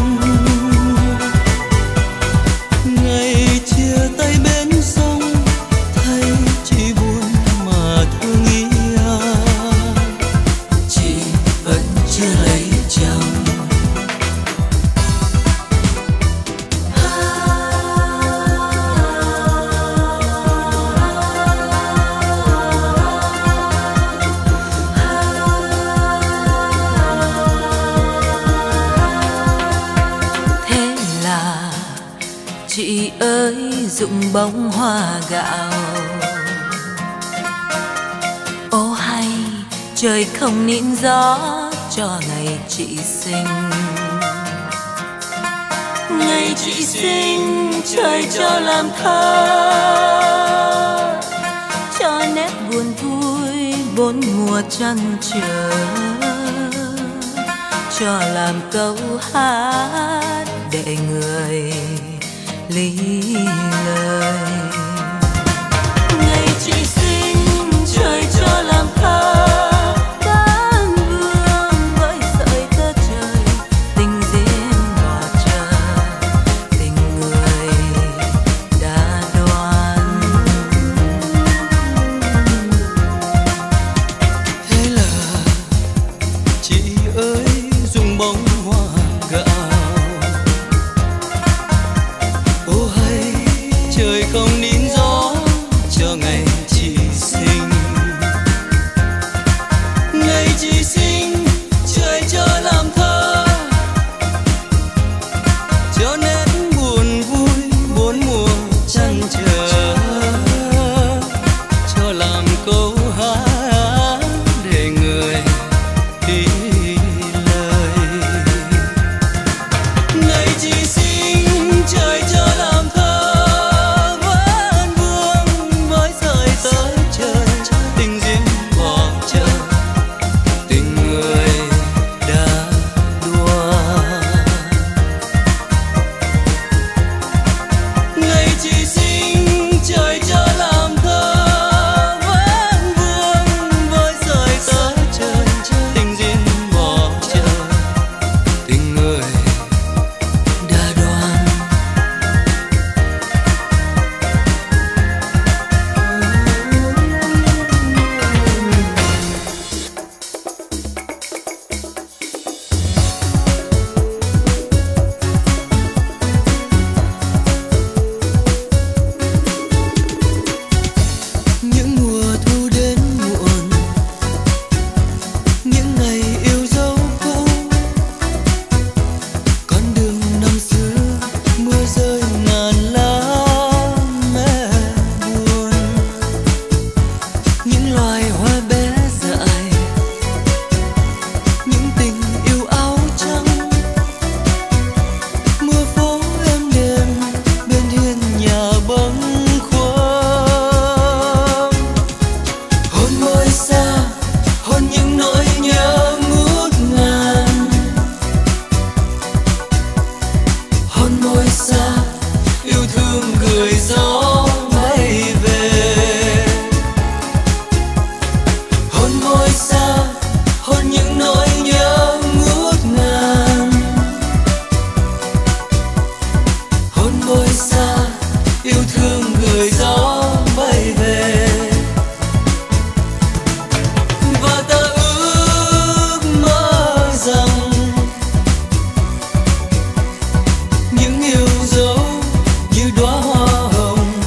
Ngày chia tay bên sông thấy chị buồn mà thương ý. Chị vẫn chưa lấy chồng. Thế là chị ơi rụng bông hoa gạo. Ô hay trời không nín gió cho ngày chị sinh. ngày chị sinh trời cho làm thơ, cho nét buồn vui bốn mùa trăn trở, cho làm câu hát để người lý lời. Ngày chị sinh trời cho làm thơ, cán vương với sợi tơ trời, tình duyên ngọt chờ, tình người đã đoán. Thế là chị ơi dùng bông hoa gạo, ô hay trời không nín gió cho ngày chị sinh. Ngày chị sinh trời cho làm thơ, cho nét buồn vui bốn mùa trăn trở, cho làm câu hát để người đi lời. Ngày chị sinh trời cho làm thơ, vẫn vương với sợi tơ trời, tình duyên bỏ chờ, tình người đã đoán. Ngày chị sinh trời cho làm thơ, vẫn vương với sợi tơ trời, tình duyên bỏ chờ, tình người đã đoán. Những mùa thu đến muộn, những ngày yêu dấu cũ, con đường năm xưa mưa rơi ngàn lá mẹ buồn. Những loài hoa bé dại, những tình yêu áo trắng, mưa phố êm đềm bên hiên nhà bâng khuâng. Hôn môi xa, hôn những nỗi nhớ ngút ngàn. Hôn môi xa, yêu thương gửi gió bay về. Hôn môi xa, hôn những nỗi nhớ ngút ngàn. Hôn môi xa, yêu thương gửi gió bay về. Và ta ước mơ rằng những yêu dấu như đóa hoa hồng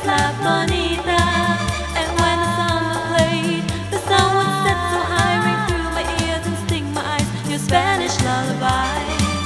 La Bonita. And when the song was played, the sound would set so high, ring through my ears and sting my eyes. Your Spanish lullaby.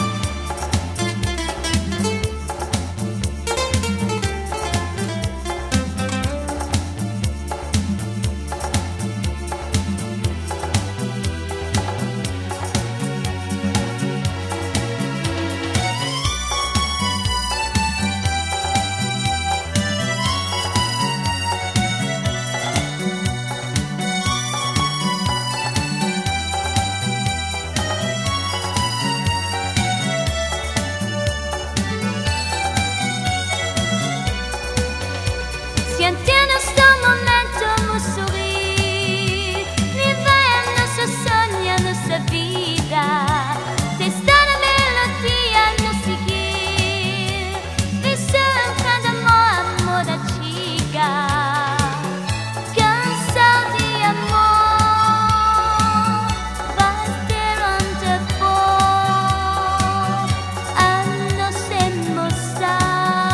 Siente sto momento un sorrir, vivere nuestra sogna, nuestra vida. Esta la melodía nos seguir, visar cada amor, amor da chica. Cansado de amor, bater on the ball, a nos emozar.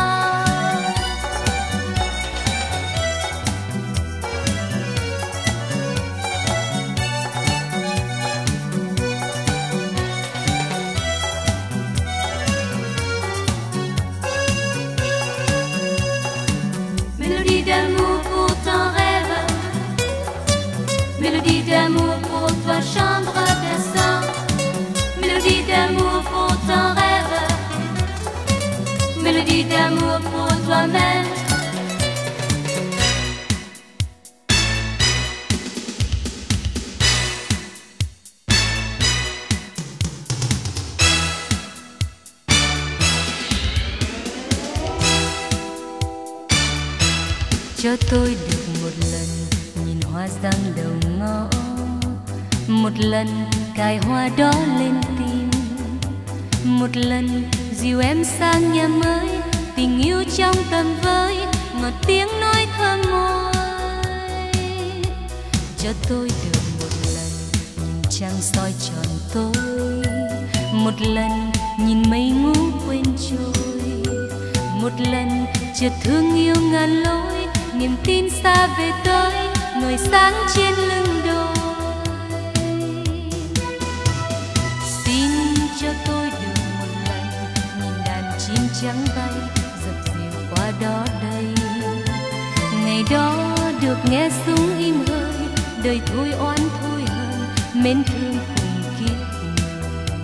Mélodie d'amour pour ton rêve, mélodie d'amour pour ta chambre berçante, mélodie d'amour pour ton rêve, mélodie d'amour pour toi-même. Cho tôi được một lần nhìn hoa giang đầu ngõ, một lần cài hoa đó lên tim, một lần dìu em sang nhà mới, tình yêu trong tầm với ngọt tiếng nói thơm môi. Cho tôi được một lần nhìn trăng soi tròn tối, một lần nhìn mây ngủ quên trôi, một lần chợt thương yêu ngàn lối, niềm tin xa về tới ngời sáng trên lưng đồi. Xin cho tôi được một lần nhìn đàn chim trắng bay dập dìu qua đó đây. Ngày đó được nghe súng im hơi, đời thôi oán thôi hơn, mến thương cùng kiếp người.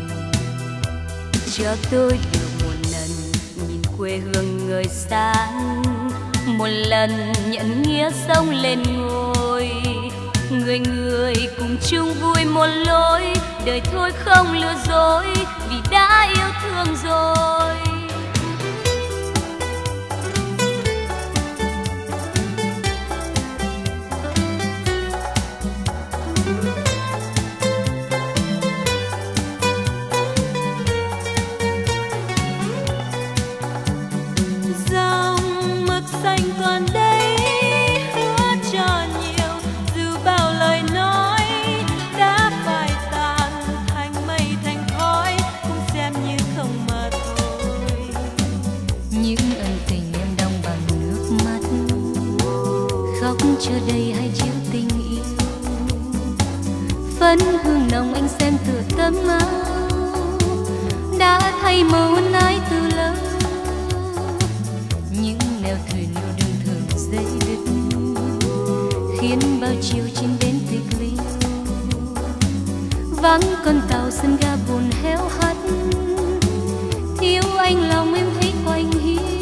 Cho tôi được một lần nhìn quê hương người sáng, một lần nhận nghĩa sông lên ngôi, người người cùng chung vui một lối, đời thôi không lừa dối vì đã yêu thương rồi. Dòng mực xanh còn đây hứa cho nhiều, dù bao lời nói đã phai tàn thành mây thành khói, cũng xem như không mà thôi. Những ân tình em đong bằng nước mắt, khóc cho đây hay chiếu tình yêu. Phấn hương nồng anh xem tựa tấm áo đã thay màu ái từ lâu. Những nẻo thuyền yêu đương thường dây đứt, khiến bao chiều trên bến tịch liêu vắng con tàu sân ga buồn héo hắt. Thiếu anh lòng em thấy quạnh hiu,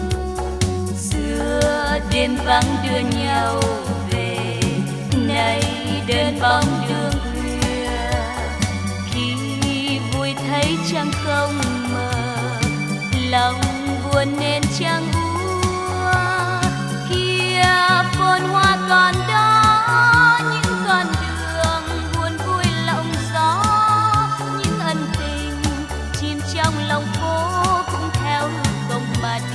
xưa đêm vắng đưa nhau về, nay đơn bóng đường khuya. Khi vui thấy trăng không mờ, lòng buồn nên trăng úa. Kia phồn hoa còn đó, những con đường buồn vui lộng gió, những ân tình chìm trong lòng phố cũng theo hướng không mà đi.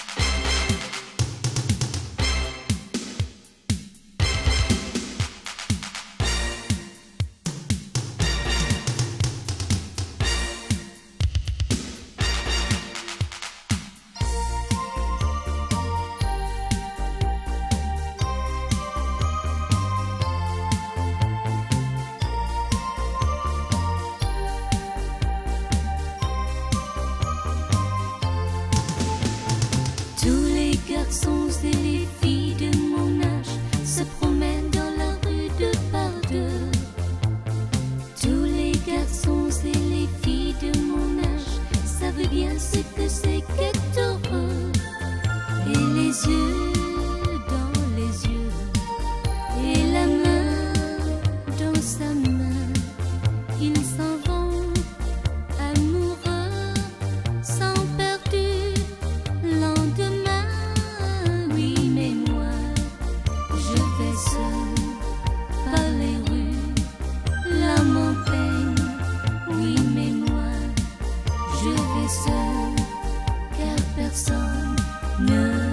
garçons et les filles de mon âge se promènent dans la rue deux par deux. Tous les garçons et les filles de mon âge savent bien ce que c'est qu'être heureux. Et les yeux dans les yeux, et la main dans sa main, ils s'en vont amoureux, sans perdu lendemain. Oui, mais moi, je vais seul par les rues, l'âme en peine. Oui, mais moi, je vais seul, car personne ne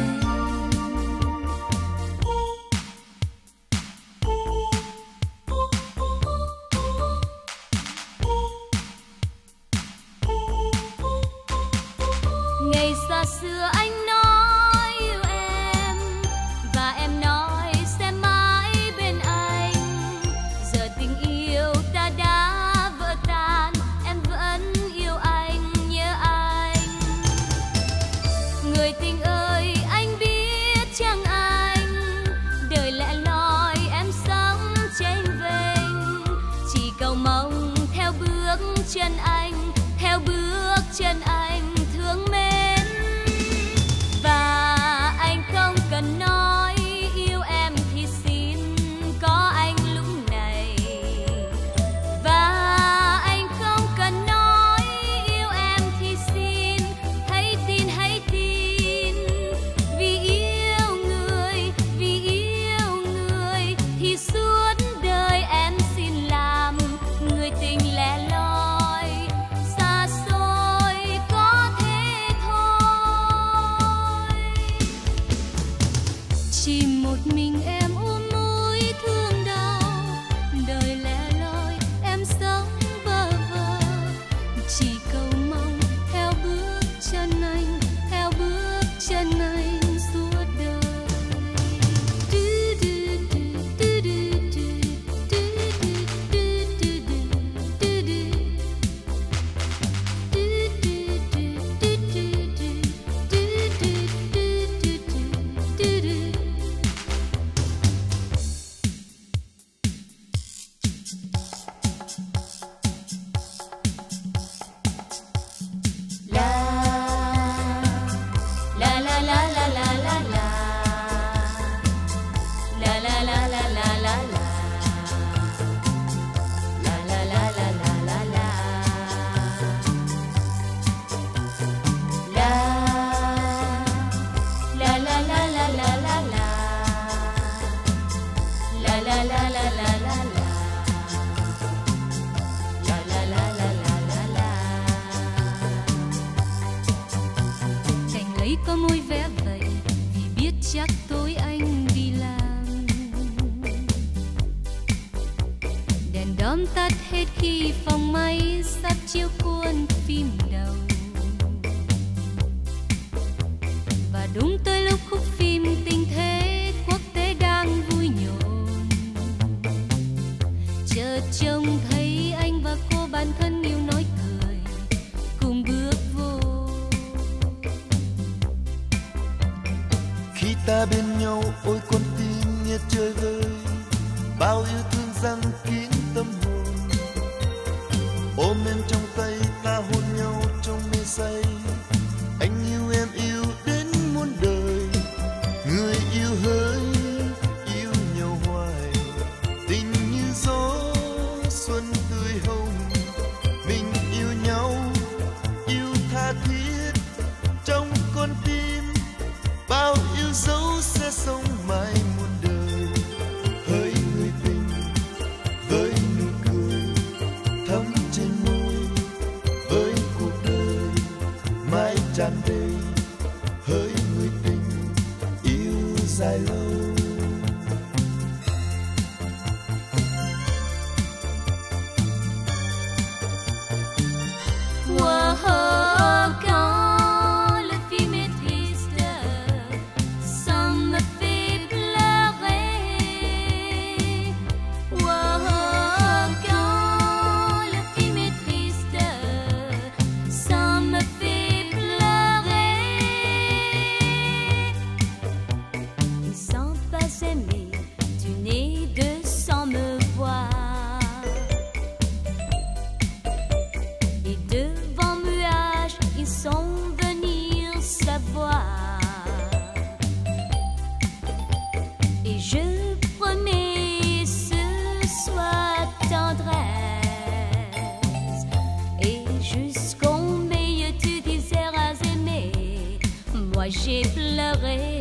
xưa anh nói yêu em và em nói sẽ mãi bên anh. Giờ tình yêu ta đã vỡ tan, em vẫn yêu anh, nhớ anh. Người tình ơi, anh biết chăng anh, đời lẻ loi em sống chênh vênh. Chỉ cầu mong theo bước chân anh, theo bước chân anh thương mến. Cần nói yêu em thì xin có anh lúc này, và anh không cần nói yêu em thì xin hãy tin, hãy tin. Vì yêu người, vì yêu người thì suốt đời em xin làm người tình lẻ loi xa xôi, có thế thôi. Chỉ một mình em ôm mũi thương đau, đời lẻ loi em sống bơ vơ. Chỉ cầu mong theo bước chân anh, theo bước chân anh suốt đời. Có môi vẽ vậy vì biết chắc tối anh đi làm. Đèn đóm tắt hết khi phòng máy sắp chiếu cuốn phim đầu. Và đúng tới lúc khúc phim tình thế quốc tế đang vui nhộn, chợt trông thấy anh và cô bạn thân yêu nói cười cùng bước vô. Khi ta bên nhau ôi con tim như chơi vơi, bao yêu thương giăng kín tâm hồn. Ôm em trong tay ta hôn nhau trong mê say. Anh yêu em yêu đến muôn đời, người yêu hỡi yêu nhau hoài. Tình như gió xuân tươi hồng, mình yêu nhau yêu tha thiết trong con tim. Bao yêu dấu sẽ sống mãi muôn đời. Hỡi người tình với nụ cười thắm trên môi, với cuộc đời mãi tràn đầy. Hỡi người tình yêu dài lâu. Wow, quand le film est triste, ça me fait pleurer. Wow, quand le film est triste, ça me fait pleurer. moi j'ai pleuré.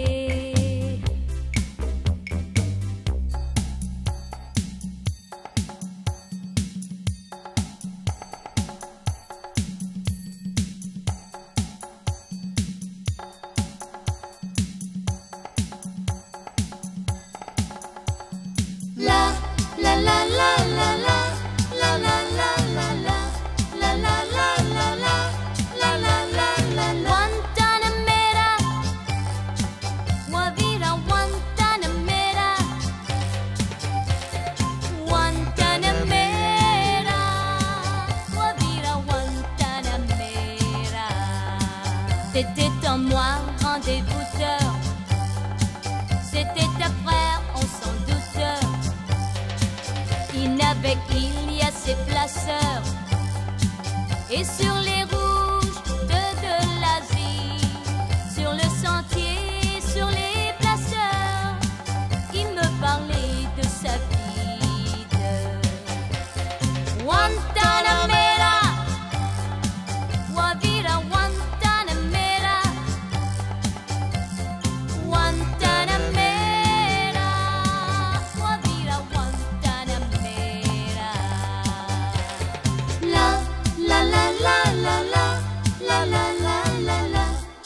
La la la la la la la la la la la la la la la la la la la la. Guantanamera, Guavira, Guantanamera, Guantanamera, Guavira, Guantanamera. C'était en moi, rendez-vous d'heure. C'était ta frère, on s'en doute. Avec il y a ses placeurs. Et sur les rouges de, de l'Asie, sur le sentier, sur les placeurs, il me parlait de sa vie de Guantanamera, Guavira, Guantanamera, Guantanamera, Guavira, Guantanamera. La la la la la la la la la la la.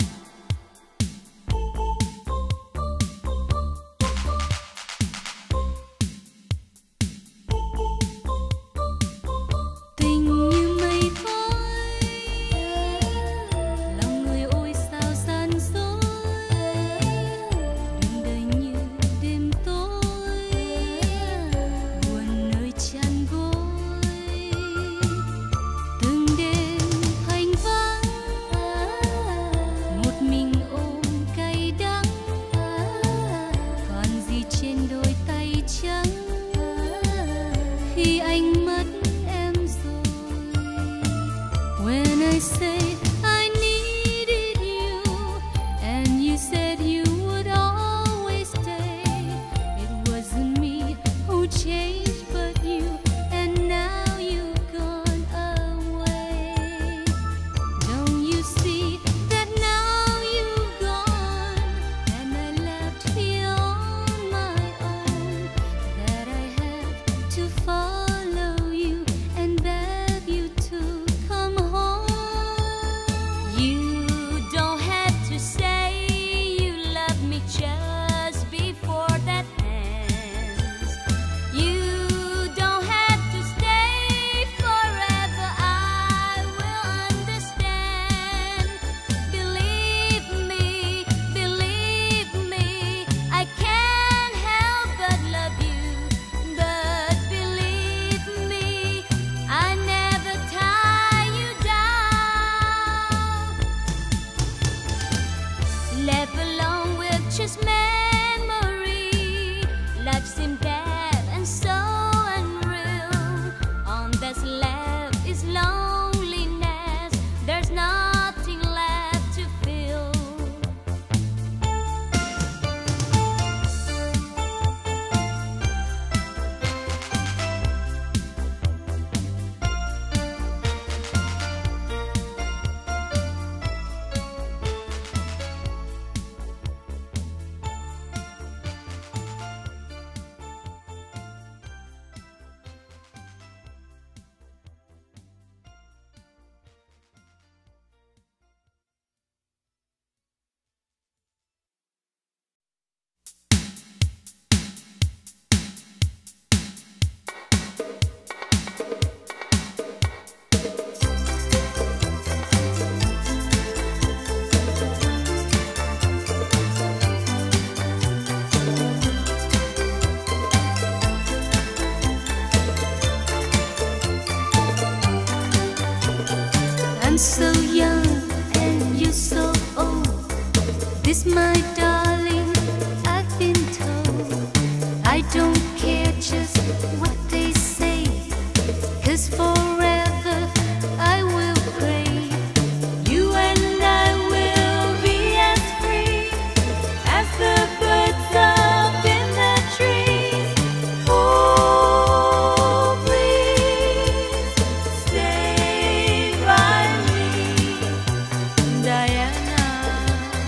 Tình như mây khói, lòng người ôi sao gian dối, đường đời như đêm tối, buồn nơi chăn gối, từng đêm hoành vắng, một mình ôm cay đắng, còn gì trên đôi tay trắng khi anh mất em rồi. When I say I needed you and you said you would always stay, it wasn't me who changed but you, and now you've gone away. Don't you see that now you've gone and I left here on my own, that I have to follow you and beg you to come home. You don't have to say you love me just before that ends. You don't have to stay forever, I will understand. Believe me, believe me, I can't help but love you. But believe me, I never tie you down. Left alone with just memory, life seemed bad and so unreal. All that's left is loneliness, there's nothing left to feel. I'm so young and you're so old. This, my darling, I've been told. I don't care just what they say, 'cause forever I will pray. You and I will be as free as the birds up in the trees. Oh, please stay by me, Diana.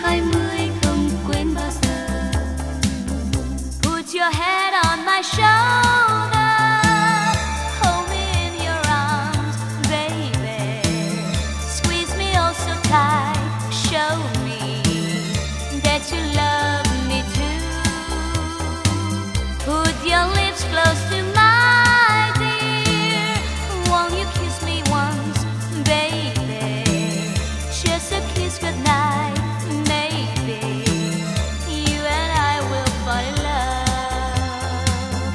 hai mươi không quên bao giờ. Put your head on my shoulder, hold me in your arms, baby. Squeeze me oh so tight, show me that you love me too. Put your lips close to my dear, won't you kiss me once, baby? Just a kiss goodnight, maybe you and I will fall in love.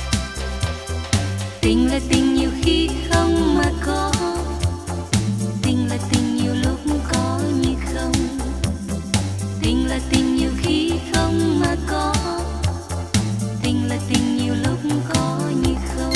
Tình là tình nhiều khi không mà có, tình là tình nhiều lúc có như không. Tình là tình nhiều khi không mà có, tình là tình nhiều lúc có như không.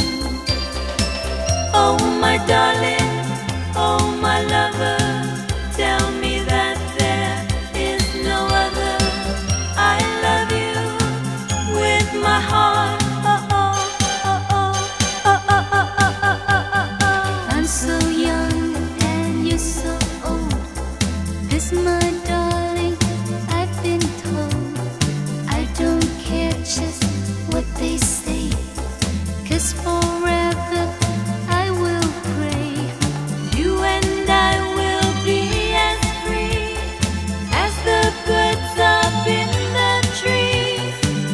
Oh my darling, oh my lover, tell me that there is no other. I love you with my heart. Oh oh oh oh oh oh oh oh oh oh oh. I'm so young and you're so old. This my darling, I've been told. I don't care just what they say, 'cause forever I will pray. You and I will be as free as the birds up in the trees.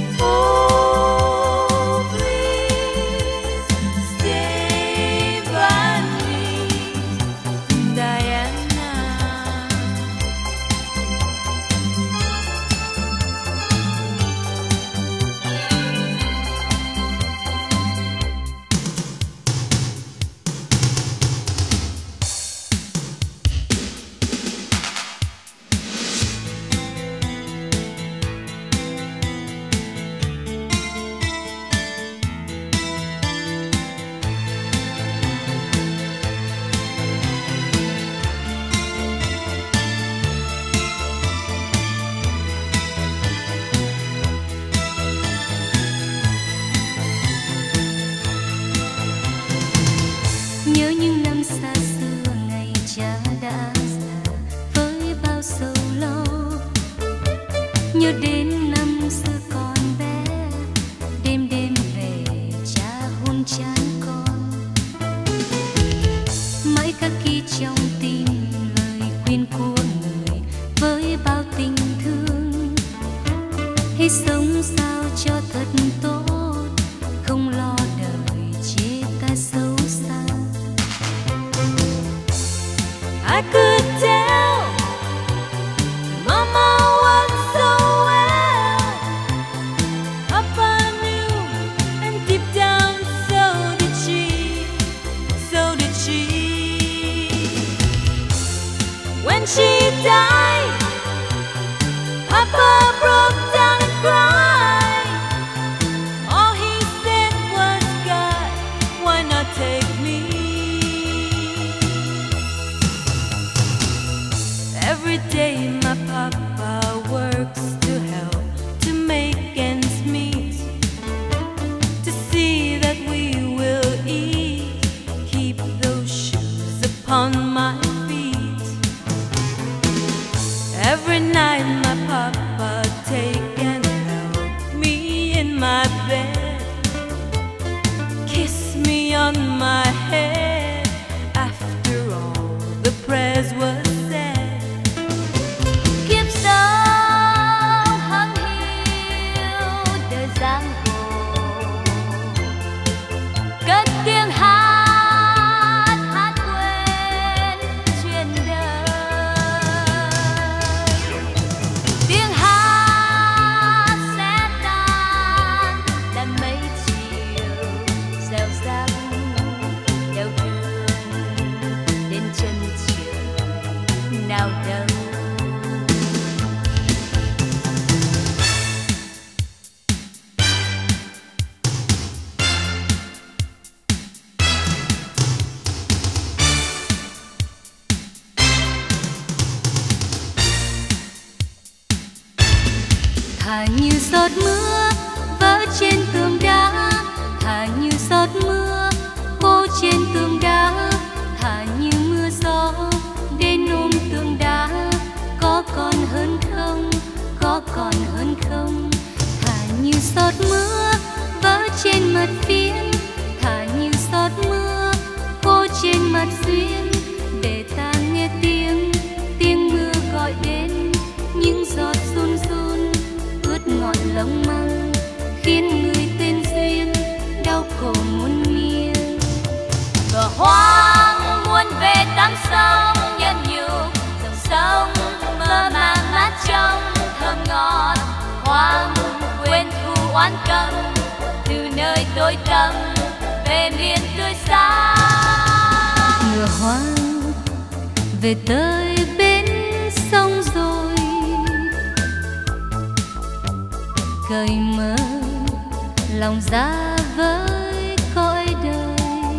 Oh, please stay by me, Diana. Nhớ những năm xa xưa, ngày cha đã già với bao sầu lo. Nhớ đến năm xưa còn bé, đêm đêm về cha hôn chán con. Mãi khắc ghi trong tim lời khuyên của người với bao tình thương. Hãy sống sao cho thật tốt, không lo đời chê ta xấu xa. I could tell Mama was so well. Papa knew, and deep down so did she, so did she. When she died, Papa broke down and cried. All he said was, God, why not take me? Every day my papa works to help to make ends meet, to see that we will eat, keep those shoes upon my feet. Every night my papa take and help me in my bed, kiss me on my head after all the prayers were said. Kiếp sống hằng hiu đời giang hồ, cất tiếng hát hát quên chuyện đời. Tiếng hát sẽ tan đàn mây chiều reo rắc đau thương đến chân trời nào đâu. Thả như giọt mưa vỡ trên tường đá, thả như giọt mưa khô trên tường đá, thả như mưa gió đến ôm tường đá, có còn hơn không? giọt mưa vỡ trên mặt phiến, thả như giọt mưa khô trên mặt duyên, để ta nghe tiếng tiếng mưa gọi đến. Những giọt run run ướt ngọn lông măng, khiến người tên duyên đau khổ muôn miên. Cờ hoang muốn về tắm sông nhân nhục, dòng sông mơ màng mát trong thơm ngọt. Hoang quên thù oán căm, từ nơi tối tăm về miền tươi sáng. Ngựa hoang về tới bên sông rồi, cởi mở lòng ra với cõi đời.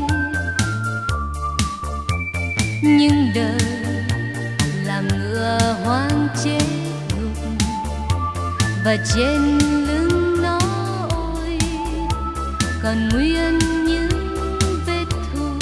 Nhưng đời làm ngựa hoang chết gục, và trên lưng nó ôi còn nguyên những vết thương.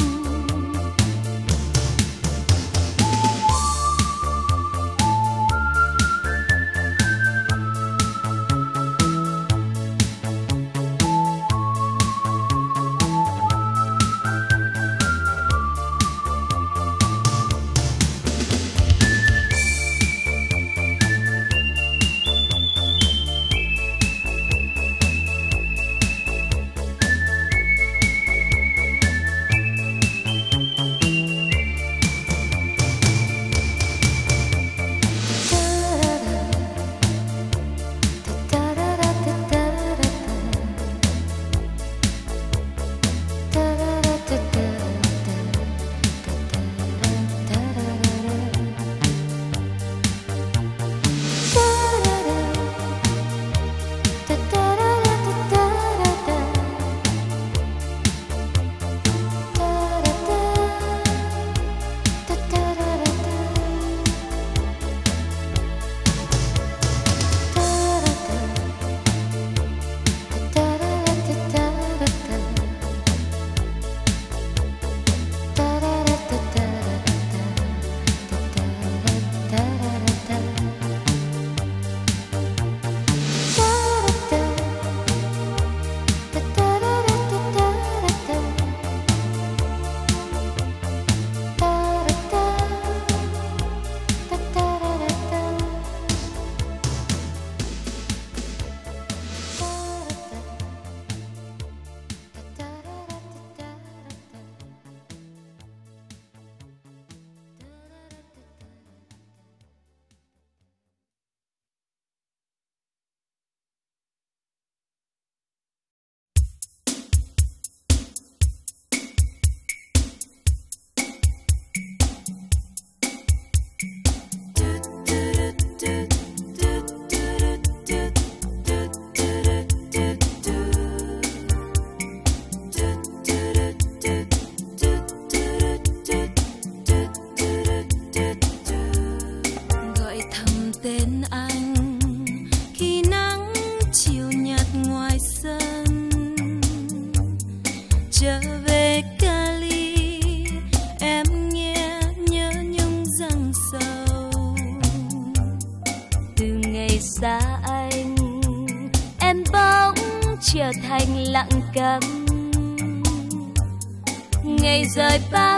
Ngày rời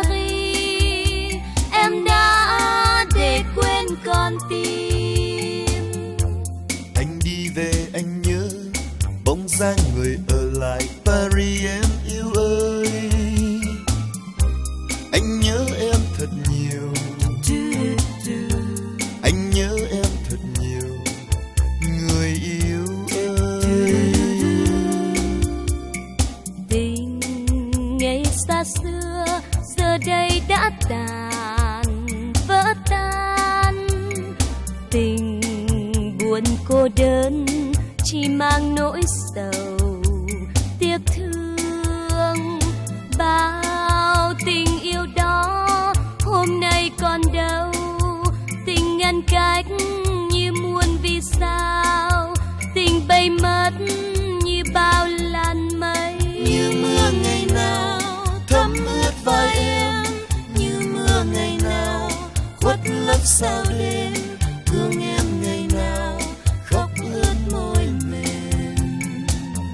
Paris, em đã để quên con tim. Anh đi về anh nhớ bóng dáng người ở lại Paris em yêu ơi. Anh nhớ em thật nhiều, anh nhớ em thật nhiều, người yêu ơi. Tình ngày xa xưa giờ đây đã tàn vỡ tan, tình buồn cô đơn chỉ mang nỗi sầu tiếc thương. Bao tình yêu đó hôm nay còn đâu, tình ngăn cách như muôn vì sao, tình bay mất như bao làn mây. Như mưa ngày nào thấm ướt vai em, như mưa ngày nào khuất lấp sao đêm, thương em ngày nào khóc ướt môi mềm.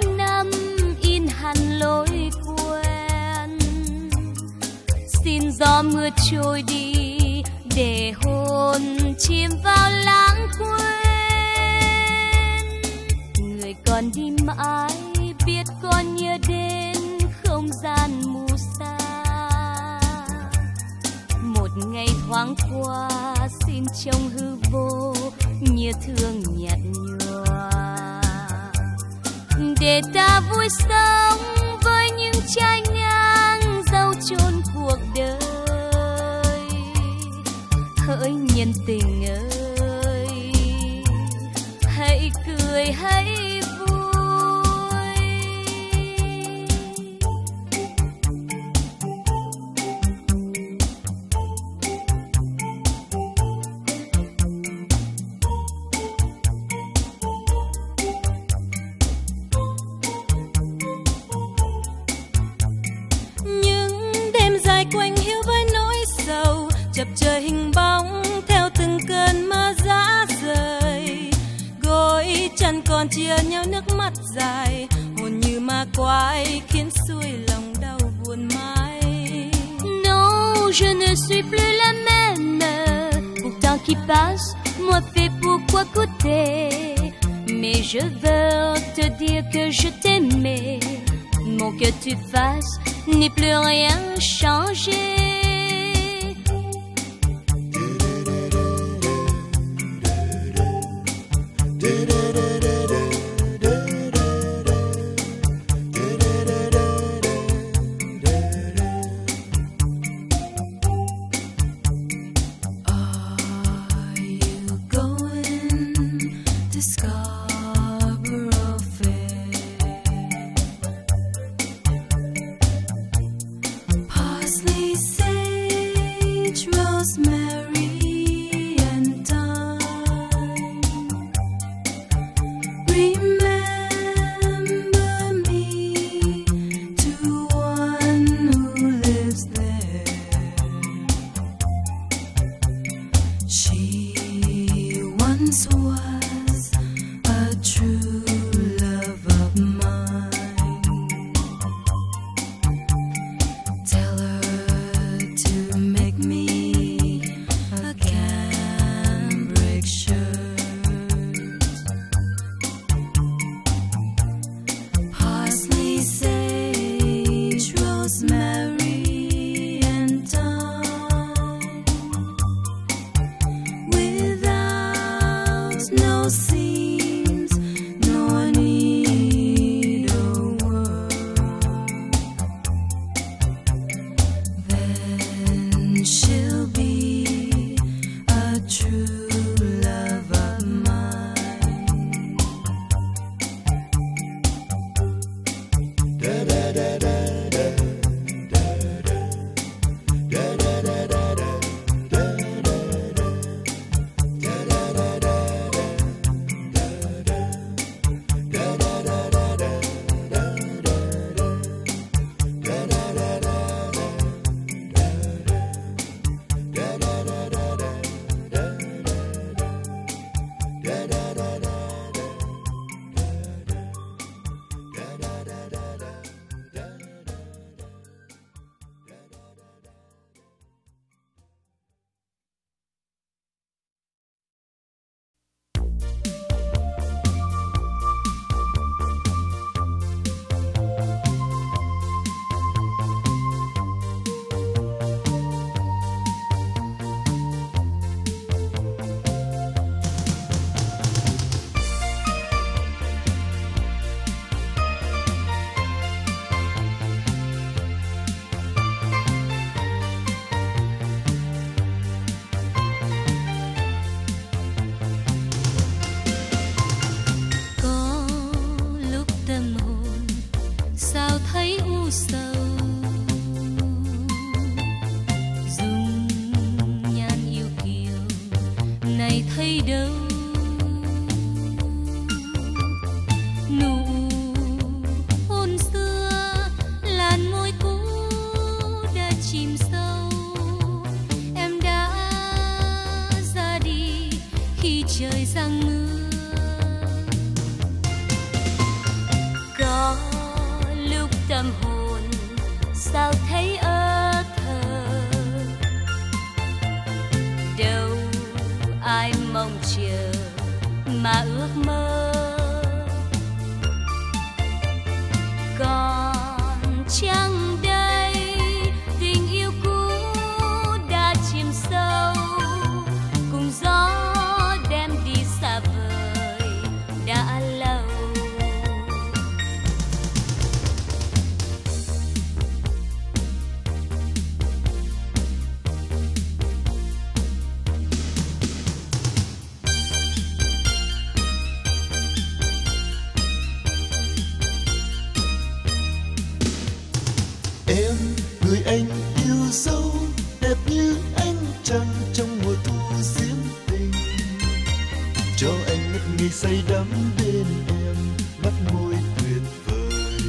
để hồn chìm vào lãng quên. Người còn đi mãi biết còn nhớ đến không gian mù xa. Một ngày thoáng qua xin trông hư vô như thương nhạt nhòa. Để ta vui sống với những trái ngang dâu chôn cuộc đời. Hỡi nhân tình ơi, hãy cười hãy quanh hiu với nỗi sầu, chập trời hình bóng theo từng cơn mưa rã rời. Gối chân còn chia nhau nước mắt dài, hồn như ma quái khiến xuôi lòng đau buồn mãi. Non, je ne suis plus la même. Pourtant qui passe, moi fait pourquoi coûter. Mais je veux te dire que je t'aimais. Mon que tu fasses n'est plus rien changé. mong chờ mà ước mơ. Còn chăng đây tình yêu cũ đã chìm sâu, cùng gió đem đi xa vời đã lâu. Em người anh yêu dấu, đẹp như ánh trăng trong mùa thu diễm tình. Cho anh ngất ngây say đắm bên em, mắt môi tuyệt vời.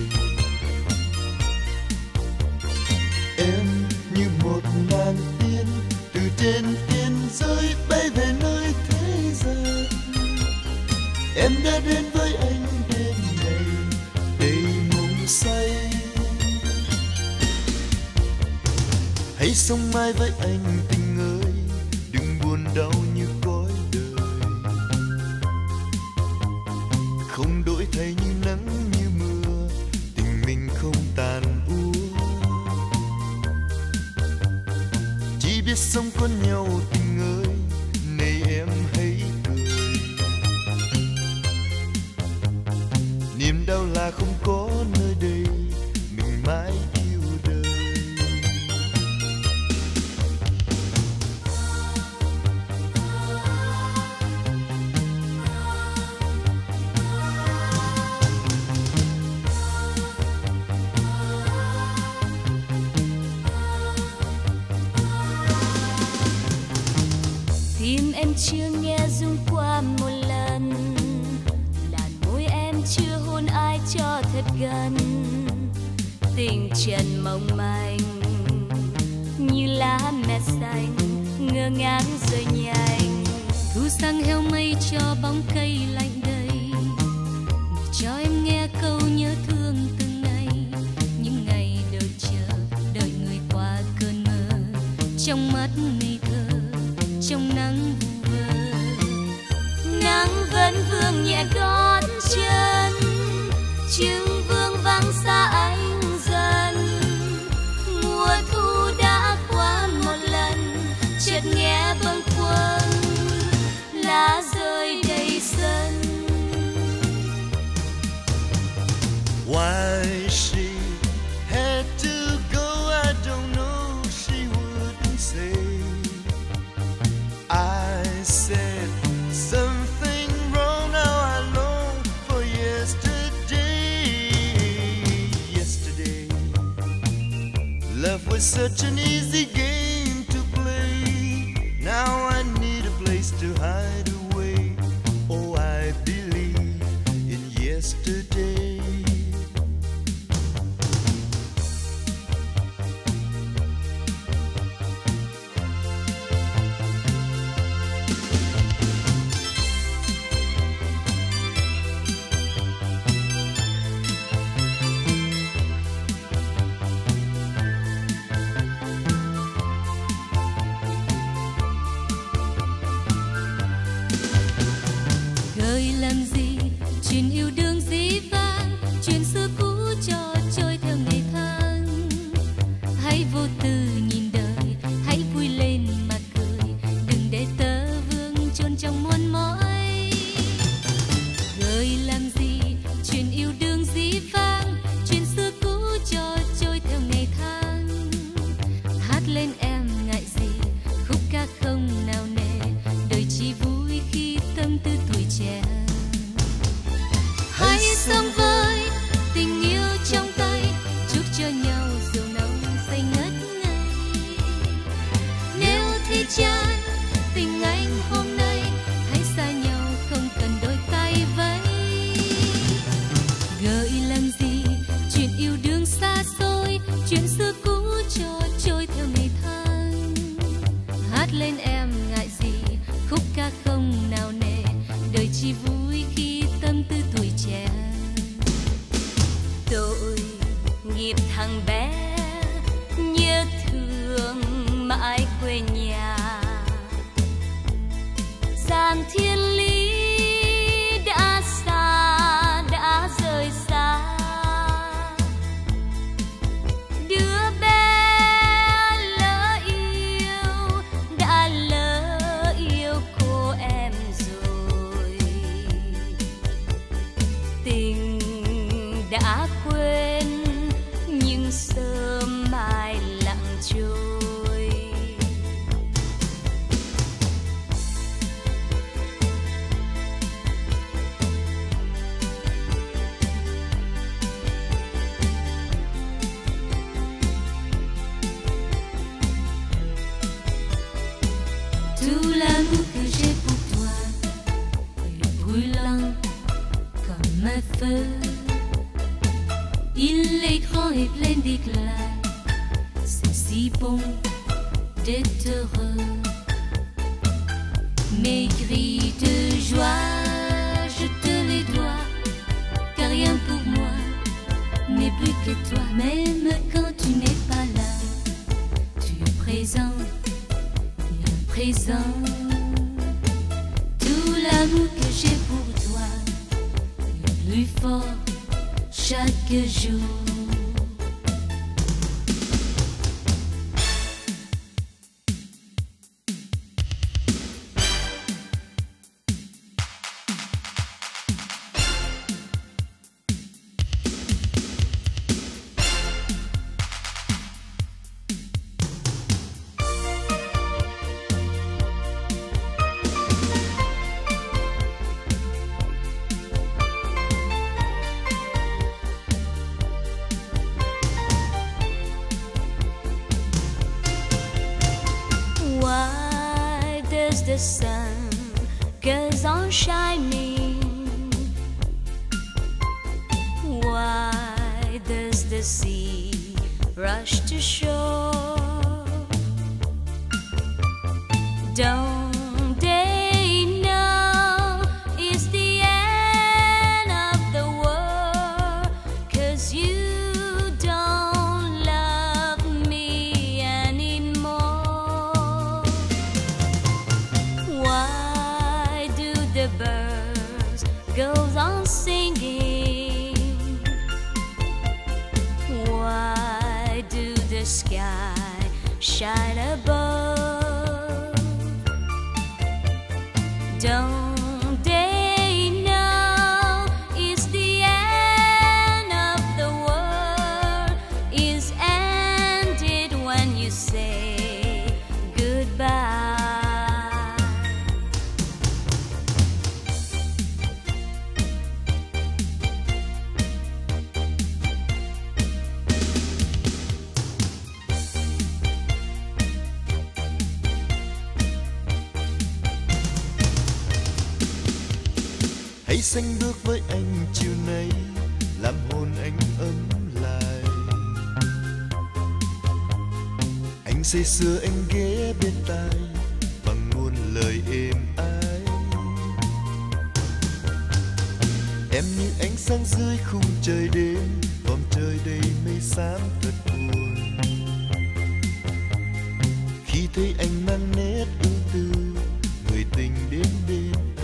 Em như một nàng tiên từ trên tiên giới bay về nơi thế gian. Em đã đến với anh đêm này đầy mộng say. Hãy sống mãi với anh tình ơi, đừng buồn đau như cõi đời. Không đổi thay như nắng như mưa, tình mình không tàn úa. Chỉ biết sống có nhau tình ơi, này em hãy cười. Niềm đau là không có nơi đây, mình mãi yêu đời. Tim em chưa nghe rung qua một lần, làn môi em chưa hôn ai cho thật gần. Tình trần mong manh như lá mẹ xanh ngơ ngác rơi nhanh. Thu sang heo mây cho bóng cây lạnh đầy, cho em nghe câu nhớ thương từng ngày. Những ngày đợi chờ, đợi người qua cơn mơ, trong mắt ngây thơ, trong nắng vu vơ. Nắng vẫn vương nhẹ gót chân, chừng vương vắng xa anh dần. Mùa thu đã qua một lần, chợt nghe bâng khuâng lá rơi đầy sân. Why she had to go, I don't know, she wouldn't say. I said something wrong, now I long for yesterday. Yesterday, love was such an easy game to play. Now I need a place to hide away. Oh, I believe in yesterday. Gợi làm gì chuyện yêu đương dĩ vãng, chuyện xưa cũ cho trôi theo ngày tháng. Hãy vô tư nhìn đời, hãy vui lên mà cười, đừng để tơ vương chôn trong muôn mỏi. Gợi làm gì chuyện yêu đương dĩ vãng, chuyện xưa cũ cho trôi theo ngày tháng. Hát lên em ngại gì, khúc ca không nào nề, đời chỉ vui khi tâm tư tuổi trẻ. Hãy sống với tình yêu trong tay, chúc cho nhau rượu nồng say ngất ngây. Nếu thì chán tình anh hôm nay, hãy xa nhau không cần đôi tay vẫy. Gợi làm gì chuyện yêu đương xa xôi, chuyện xưa cũ cho trôi theo ngày tháng. Hát lên em ngại gì, khúc ca không nào nề, đời chỉ vui khi tâm tư tuổi trẻ. Tội nghiệp thằng bé nhớ thương mãi quê nhà, gian Tout l'amour que j'ai pour toi est brûlant comme un feu. Il est grand et plein d'éclat. C'est si bon d'être heureux. Mes cris de joie, je te les dois, car rien pour moi n'est plus que toi. Même quand tu n'es pas là, tu es présent, bien présent. Tout l'amour que j'ai pour toi est plus fort chaque jour. Why does the sun goes on shining? Why does the sea rush to shore? Don't they know it's the end of the world? 'Cause you don't love me anymore. Why do the birds goes on singing? Why do the sky shine above? Don't they know it's the end of the world is ended when you say goodbye? Hãy xanh bước với anh chiều nay, làm hồn anh ấm lại. Anh say sưa anh ghé bên tai bằng muôn lời êm ái. Em như ánh sáng dưới khung trời đêm, vòng trời đầy mây xám thật buồn. Khi thấy anh mang nét ưu tư, người tình đến bên anh.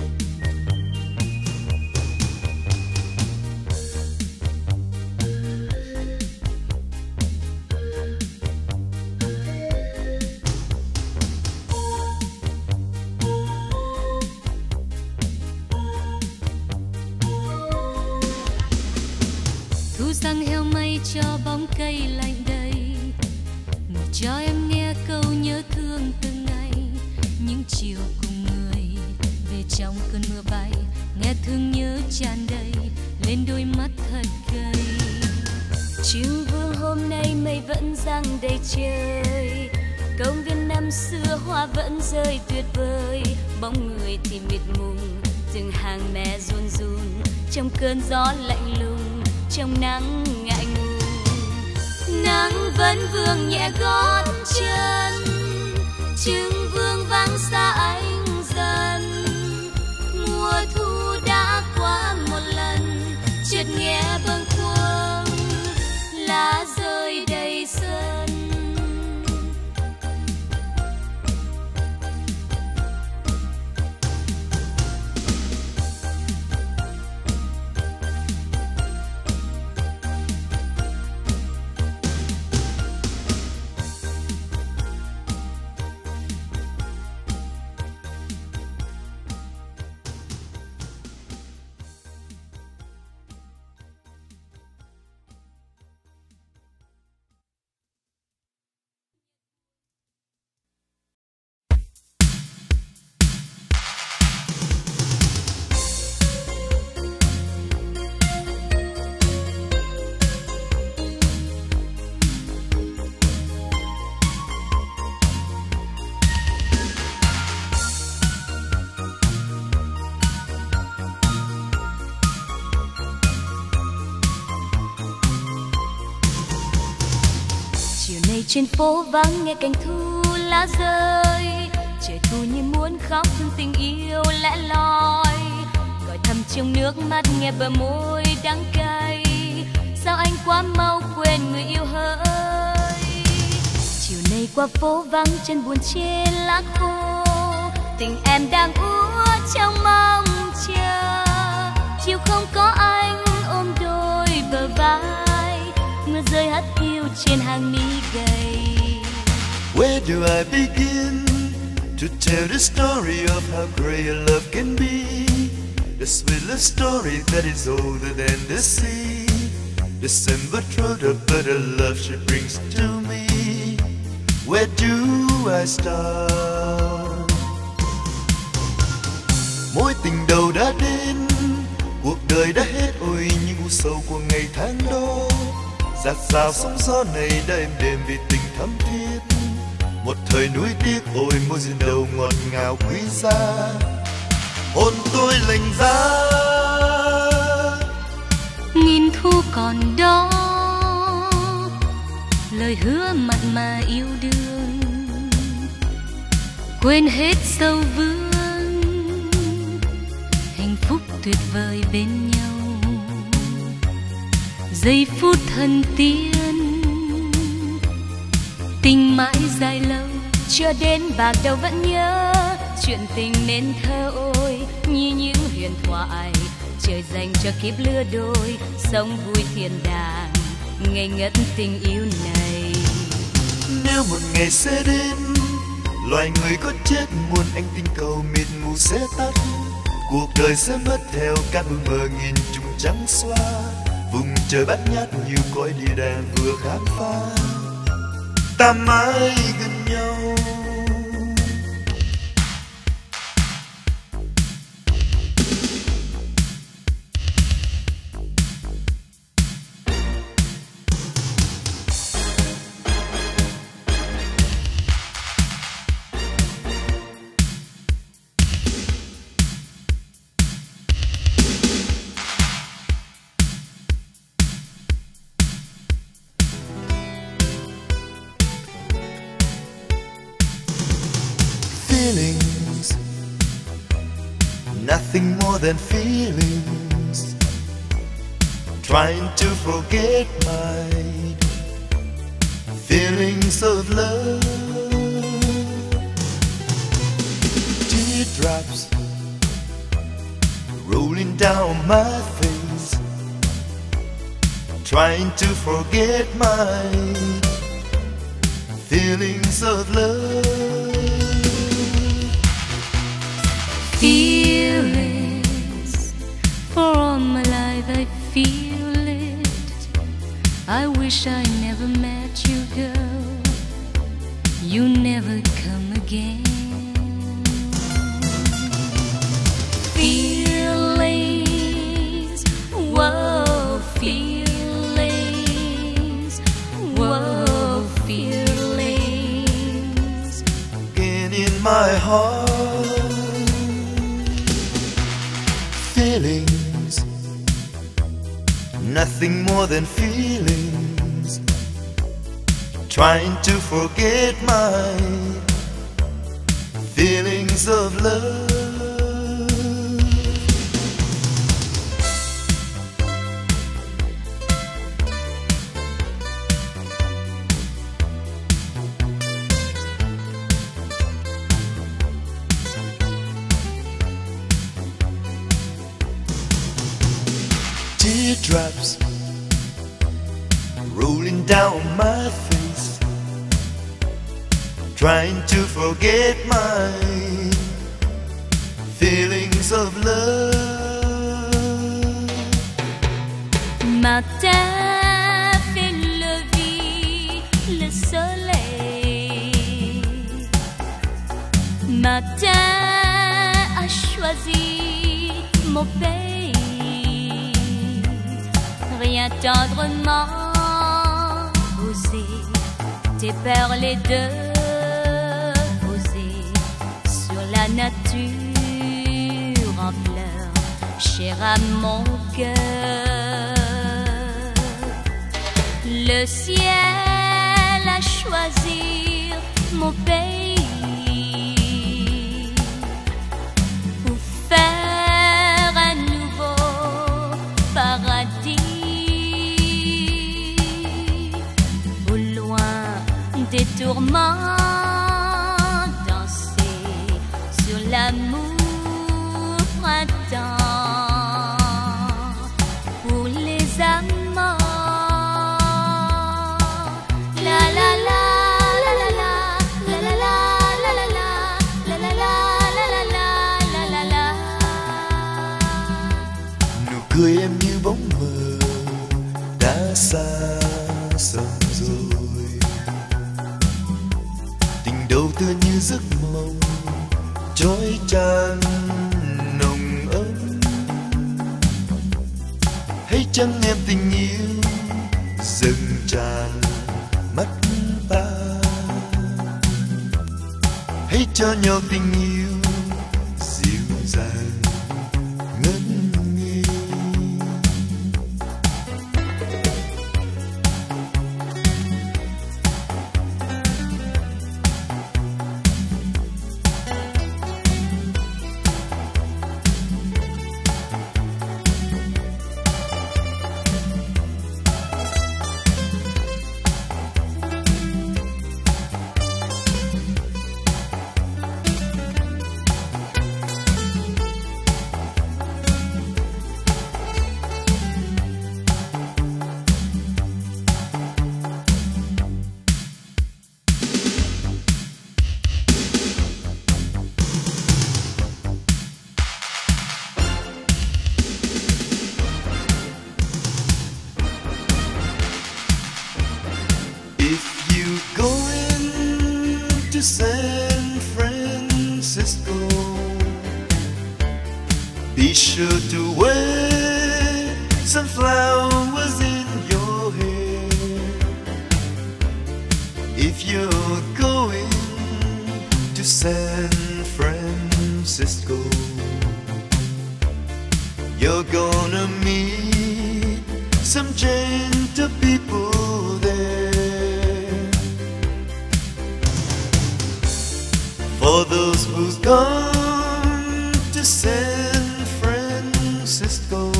Thu sang heo mây cho bóng cây lạnh đầy, người cho em nghe câu nhớ thương từng ngày. Những chiều cùng người về trong cơn mưa bay, nghe thương nhớ tràn đầy lên đôi mắt thật gầy. Trưng vương hôm nay mây vẫn giăng đầy trời, công viên năm xưa hoa vẫn rơi tuyệt vời. Bóng người thì mịt mùng, từng hàng me run run trong cơn gió lạnh lùng, trong nắng ngại ngùng. Nắng vẫn vương nhẹ gót chân, trưng vương vắng xa anh dần. Mùa thu đã qua một lần, chợt nghe bâng khuâng lá rơi đầy sân. trên phố vắng nghe cành thu lá rơi, trời thu như muốn khóc thương tình yêu lẻ loi, gọi thầm trong nước mắt nghe bờ môi đắng cay. Sao anh quá mau quên người yêu hỡi? Chiều nay qua phố vắng chân buồn trên lá khô, tình em đang úa trong mong chờ. Chiều không có anh ôm đôi bờ vai, mưa rơi hắt hiu trên hàng mi gầy. Where do I begin to tell the story of how great a love can be? The sweetest story that is older than the sea. December through the bitter love she brings to me. Where do I start? Mối tình đầu đã đến, cuộc đời đã hết, ôi những u sầu của ngày tháng đó. Giạt rào sóng gió này đã êm đềm vì tình thắm thiết. Một thời nuối tiếc, ôi mối duyên đầu ngọt ngào quý giá. Hồn tôi lạnh giá, nghìn thu còn đó, lời hứa mặn mà yêu đương, quên hết sâu vương, hạnh phúc tuyệt vời bên nhau. Giây phút thần tiên, tình mãi dài lâu, chưa đến bạc đầu vẫn nhớ. Chuyện tình nên thơ ôi như những huyền thoại, trời dành cho kiếp lứa đôi, sống vui thiên đàng, ngây ngất tình yêu này. Nếu một ngày sẽ đến, loài người có chết muôn ánh tinh cầu mịt mù sẽ tắt, cuộc đời sẽ mất theo cát bụi mờ nghìn trùng trắng xóa. Vùng trời bát ngát như cõi địa đàng vừa khám phá, ta mãi gần nhau. Feelings, nothing more than feelings. Trying to forget my feelings of love. Teardrops rolling down my face. Trying to forget my feelings of love. Feelings, for all my life I feel it. I wish I never met you, girl. You never come again. Feelings, whoa, feelings, whoa, feelings. Again in my heart. Feelings, nothing more than feelings. Trying to forget my feelings of love. Teardrops rolling down my face. Trying to forget my feelings of love. Matin fait lever le soleil. Matin a choisi mon pays. Rien tendrement posé, tes perles les deux posées sur la nature en fleurs, chère à mon cœur. Le ciel a choisir mon pays pour faire un nouveau paradis. Au loin des tourments, danser sur l'amour printemps pour les amants. La la la la la la la la la la la la la la la la la la. Nụ cười em như bóng mờ đã xa dần rồi, tình đầu tựa như giấc mộng chói chang nồng ấm. Hãy chăng em tình yêu dâng tràn mắt ta, hãy cho nhau tình yêu dịu dàng ngất ngây. To San Francisco, be sure to wear some flowers in your hair. If you're going to San Francisco, you're gonna meet some gentle people there. For those who's gone to San Francisco,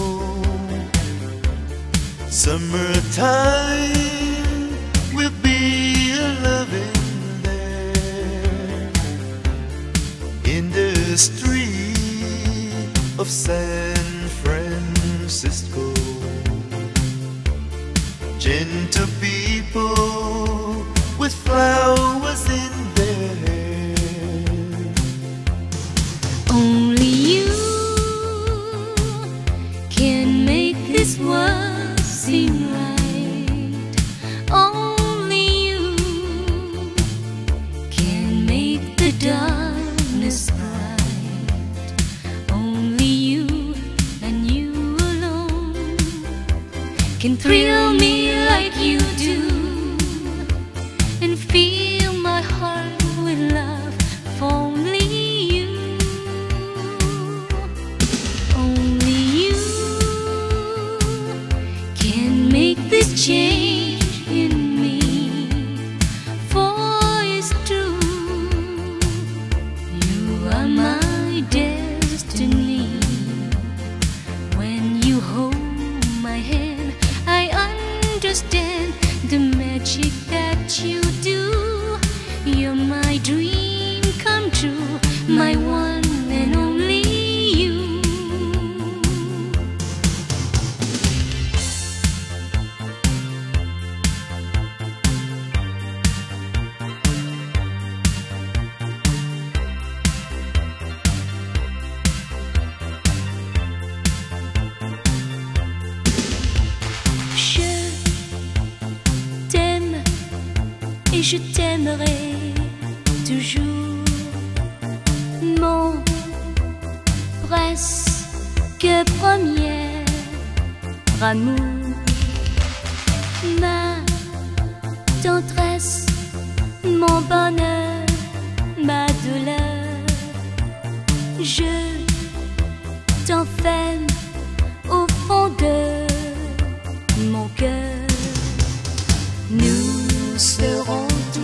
summertime will be a loving there. In the street of San Francisco, gentle people with flowers in their hair. Only you can make this world seem right. Only you can make the darkness bright. Only you and you alone can thrill me like you do and fill my heart with love for only you. Only you can make this change in me, for it's true, you are my destiny. When you hold my hand, I understand the magic that you do. You're my dream come true, my one and only you. Je t'aime et je t'aimerai toujours, mon presque premier amour, ma tendresse, mon bonheur, ma douleur. Je t'enferme au fond de mon cœur. Nous serons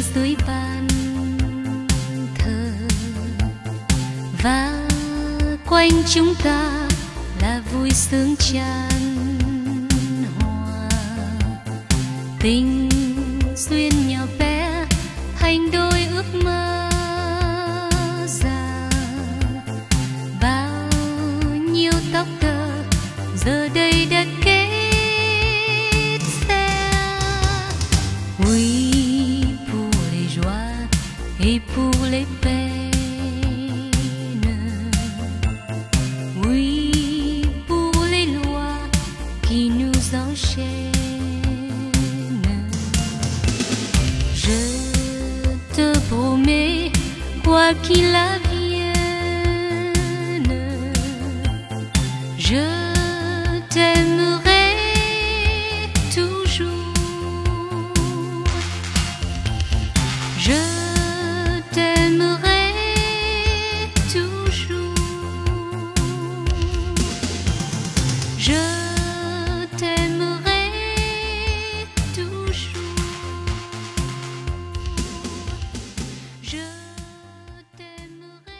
dưới ban thờ, và quanh chúng ta là vui sướng chan hòa. Tình duyên nhỏ bé thành đôi ước mơ già, bao nhiêu tóc tơ giờ đây đã kết xe. Oui pour les joies et pour les peines, oui pour les lois qui nous enchaînent. Je te promets, quoi qu'il advienne, je t'aimerai toujours. Je t'aimerai toujours. Je t'aimerai toujours. Je t'aimerai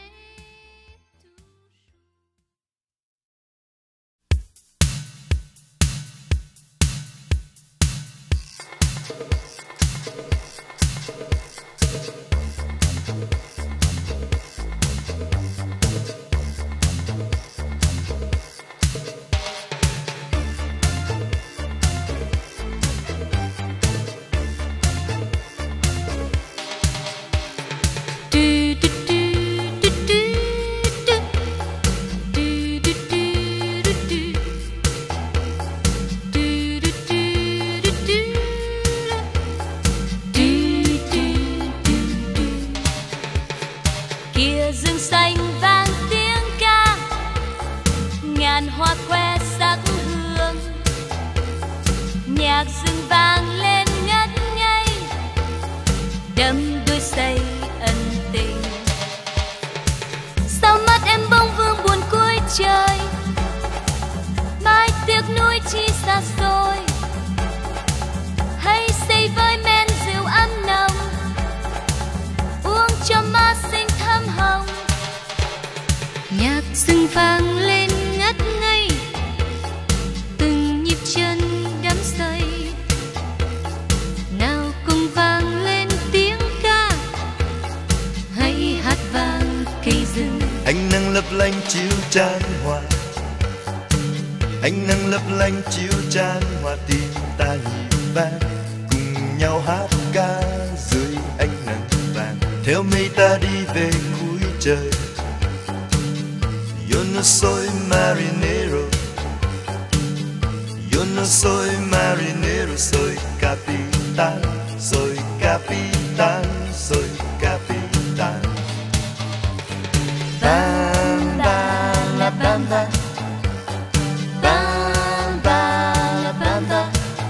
kia rừng xanh vang tiếng ca, ngàn hoa khoe sắc hương. Nhạc rừng vang lên ngất ngây, đắm đuôi say ân tình. Sao mắt em bỗng vương buồn cuối trời, mai tiếc nuối chi xa xôi. Hãy say với men rượu ấm nồng, uống cho má xinh thơm hồng. Nhạc rừng vang lên ngất ngây, từng nhịp chân đắm say. Nào cùng vang lên tiếng ca, hãy hát vang cây rừng. Ánh nắng lấp lánh chiếu chan hòa, ánh nắng lấp lánh chiếu chan hòa. Tim ta nhịp vang cùng nhau hát ca dưới ánh nắng vàng. Theo mây ta đi về cuối trời. Yo no soy marinero, yo no soy marinero, soy capitán, soy capitán, soy capitán. Bam bam la bam bam, bam bam la bam bam,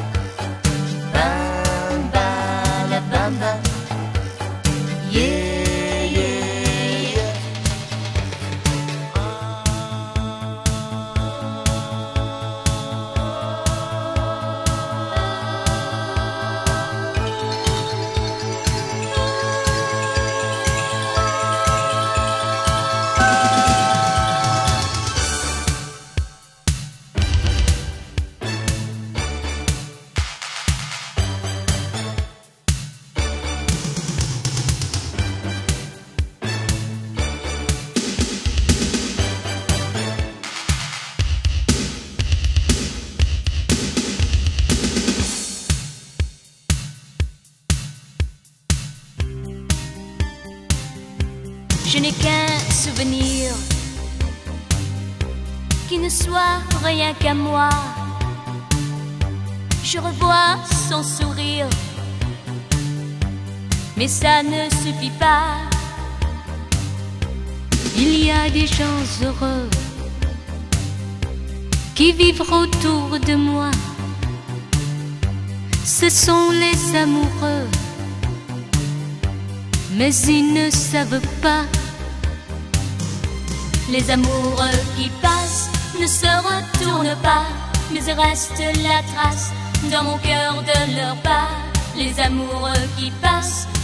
bam bam la bam bam. Yeah. Je n'ai qu'un souvenir qui ne soit rien qu'à moi. Je revois son sourire, mais ça ne suffit pas. Il y a des gens heureux qui vivent autour de moi. Ce sont les amoureux, mais ils ne savent pas. Les amoureux qui passent ne se retournent pas, mais reste la trace dans mon cœur de leur pas. Les amoureux qui passent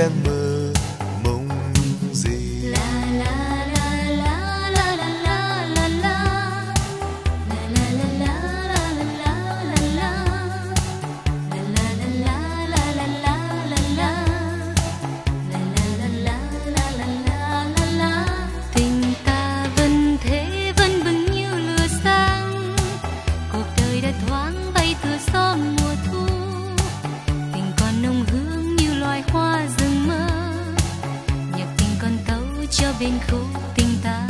đang mơ mộng gì. La la la la la la la la la. La la la la la la la la. La la la la la la la la. La la la la la la la la. Tình ta vẫn thế vẫn bừng như lửa sáng. Cuộc đời đã thoáng bay từ gió mùa thu. Tình còn nồng hương như loài hoa rừng mơ. Nhạc tình còn tấu cho bên khúc tình ta.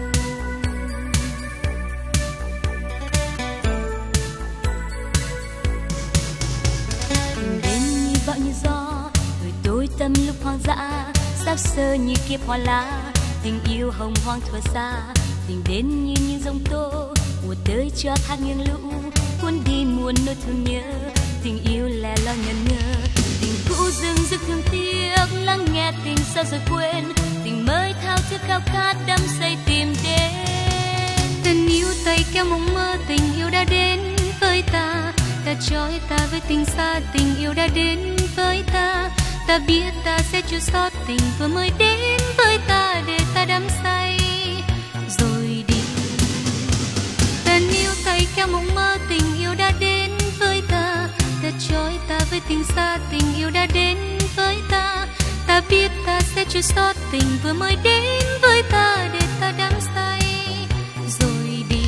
Tình đến như bão như gió, rồi tôi tâm lúc hoang dã. Xác xơ như kiếp hoa lá, tình yêu hồng hoang thuở xa. Tình đến như những dòng tố, mùa tới cho thác nghiêng lũ. Cuốn đi muôn nỗi thương nhớ, tình yêu lẻ loi ngẩn ngơ. Tình cũ dưng dứt thương tiếc, lắng nghe tình sao rồi quên. Tình mới thao thức khao khát đắm say tìm đến. Tình yêu tay kéo mộng mơ, tình yêu đã đến với ta. Ta trói ta với tình xa, tình yêu đã đến với ta. Ta biết ta sẽ chua xót, tình vừa mới đến với ta để ta đắm say rồi đi. Tình yêu tay kéo mộng mơ, tình yêu đã đến với ta. Ta trói ta với tình xa, tình yêu đã đến với ta. Ta biết ta sẽ chua xót, tình vừa mới đến với ta để ta đắm say rồi đi.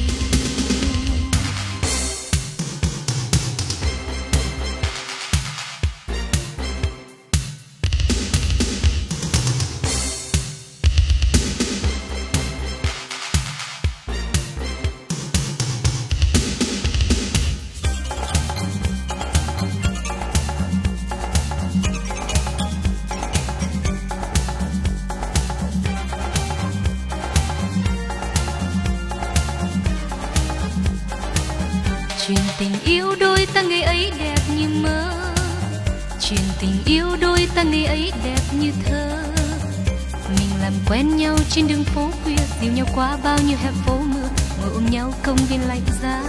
Chuyện tình yêu đôi ta ngày ấy đẹp như mơ. Chuyện tình yêu đôi ta ngày ấy đẹp như thơ. Mình làm quen nhau trên đường phố khuya, dìu nhau qua bao nhiêu hẹp phố mưa, ngồi ôm nhau công viên lạnh giá.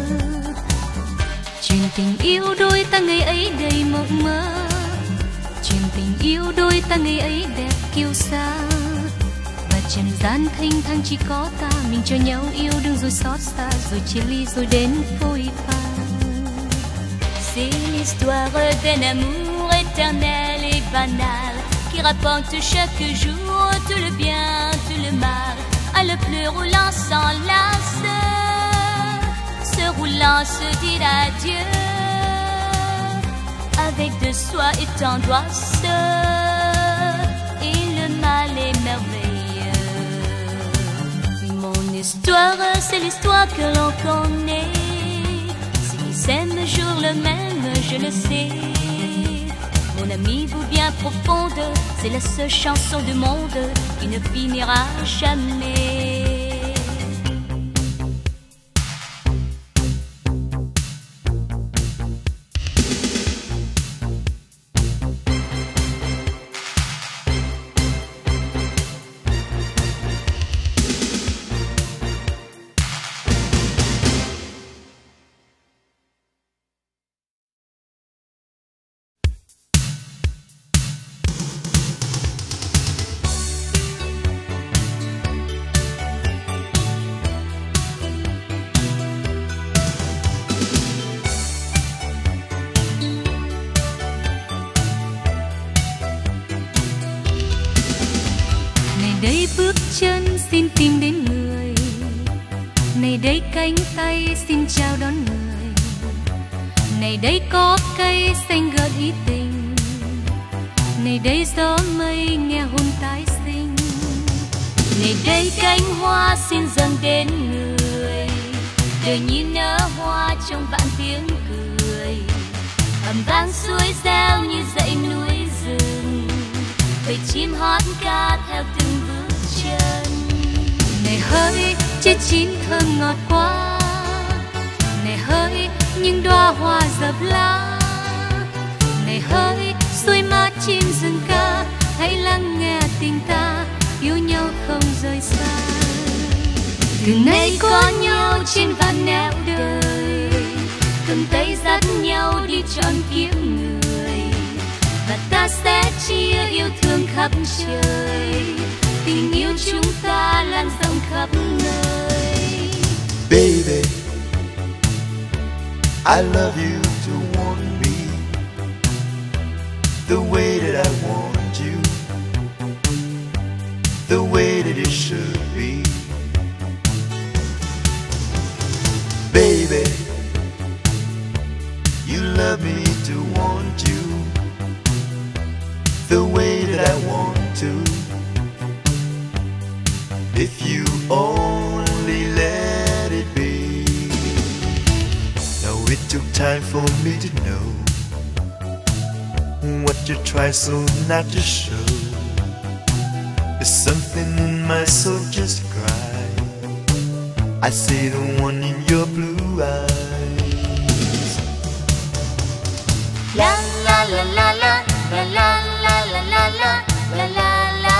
Chuyện tình yêu đôi ta ngày ấy đầy mộng mơ. Chuyện tình yêu đôi ta ngày ấy đẹp kiêu sa. Và trần gian thênh thang chỉ có ta, mình cho nhau yêu đương rồi xót xa, rồi chia ly rồi đến phôi pha. C'est l'histoire d'un amour éternel et banal qui rapporte chaque jour tout le bien, tout le mal. À le plus roulant s'enlace, se roulant se dit adieu, avec de soi et tendresse, et le mal est merveilleux. Mon histoire, c'est l'histoire que l'on connaît. S'ils s'aiment le jour le même, je le sais. Mon ami, vous bien profonde, c'est la seule chanson du monde qui ne finira jamais. Đây bước chân xin tìm đến người, này đây cánh tay xin chào đón người, này đây có cây xanh gợi ý tình, này đây gió mây nghe hôn tái sinh, này đây cánh hoa xin dâng đến người, đời như nở hoa trong vạn tiếng cười, ầm vang suối reo như dãy núi rừng, bầy chim hót ca theo từng bước chân. Này hỡi trái chín thơm ngọt quá, này hỡi những đóa hoa dập lá, này hỡi xuôi mát chim rừng ca, hãy lắng nghe tình ta yêu nhau không rời xa. Từ nay có nhau trên vạn nẻo đời, cầm tay dắt nhau đi trọn kiếp người, và ta sẽ chia yêu thương khắp trời. Tình yêu chúng ta lan rộng khắp nơi. Baby, I love you to want me the way that I want you, the way that it should be. Baby, you love me to want you the way that I want to. If you only let it be. Now it took time for me to know what you try so not to show. There's something in my soul just cry. I see the one in your blue eyes. La la la la la la la la la la la la la.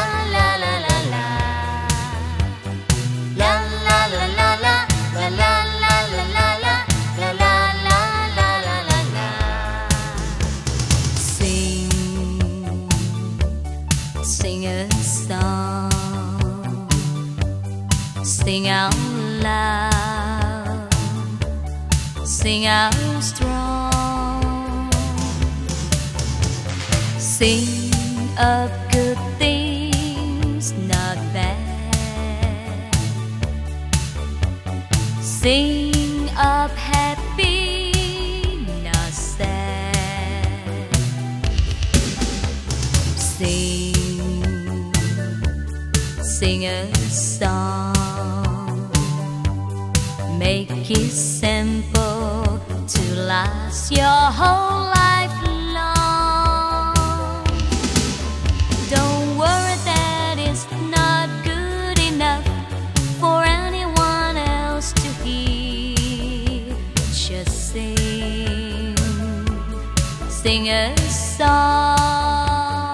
Sing out loud, sing out strong, sing of good things, not bad. Sing of happy, not sad. Sing, sing a song. Make it simple to last your whole life long. Don't worry that it's not good enough for anyone else to hear. Just sing, sing a song.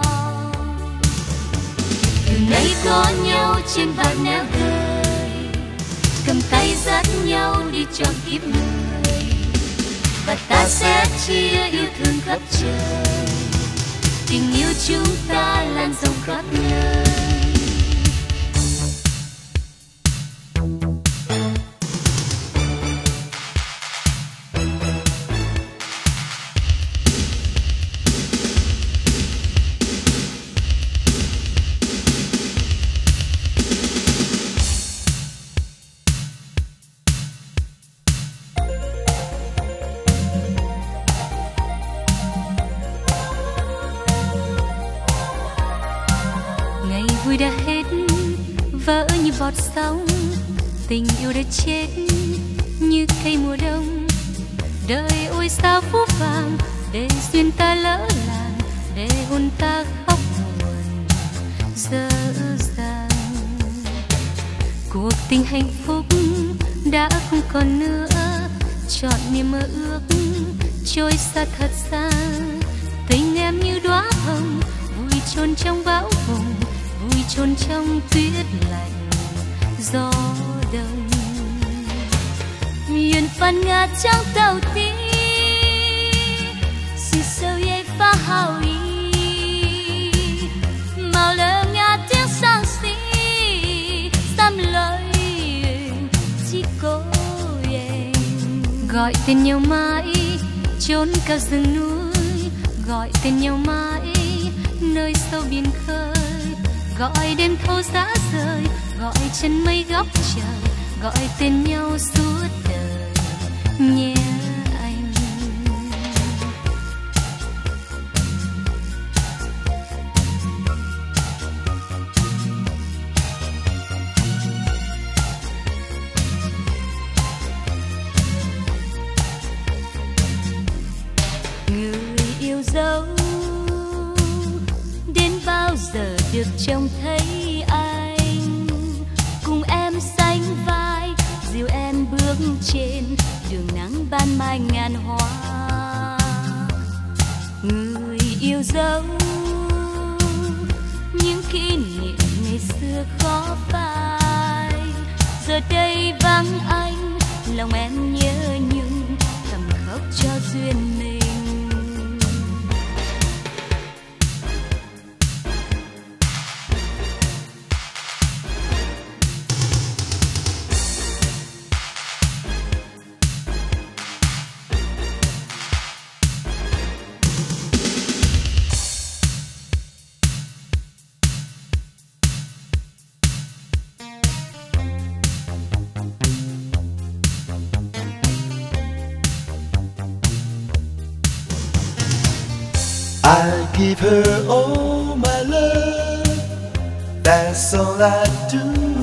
Từ nay có nhau trên vạt nẻo đời, cầm tay dắt nhau đi trọn kiếp người, và ta sẽ chia yêu thương khắp trời. Tình yêu chúng ta lan rộng khắp nơi. Vui đã hết, vỡ như bọt sóng. Tình yêu đã chết như cây mùa đông. Đời ôi sao phũ phàng, để duyên ta lỡ làng, để hôn ta khóc buồn dở dang. Cuộc tình hạnh phúc đã không còn nữa, chọn niềm mơ ước trôi xa thật xa. Tình em như đóa hồng vui chôn trong bão bùng, vui chôn trong tuyết lạnh gió đông. 缘分啊，將到底是誰亦化後意，無量啊將相思，心裏chỉ có em. Gọi tên nhau mãi chốn cao rừng núi, gọi tên nhau mãi nơi sâu biển khơi, gọi đêm thâu giá rời, gọi chân mây góc trời, gọi tên nhau suốt đời nhé anh. Người yêu dấu đến bao giờ được trông thấy anh cùng em sánh vai, dìu em bước trên đường nắng ban mai ngàn hoa. Người yêu dấu những kỷ niệm ngày xưa khó phai, giờ đây vắng anh lòng em nhớ nhung thầm khóc cho duyên mình. give her all my love, that's all I do.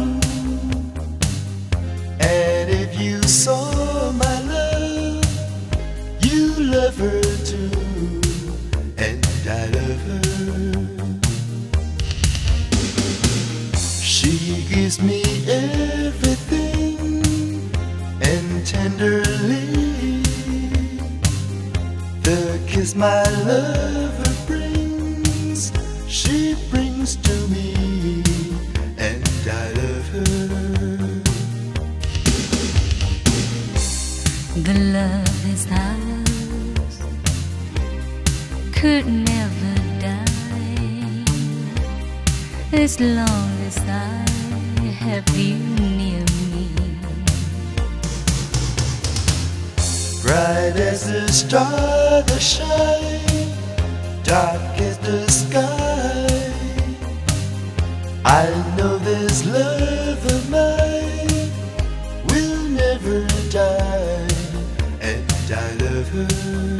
And if you saw my love, you love her too, and I love her. She gives me everything, and tenderly the kiss my lover brings, she brings to me, and I love her. The love is ours, could never die, as long as I have you near me. Bright as the star that shine, dark as the sky, I know this love of mine will never die, and I love her.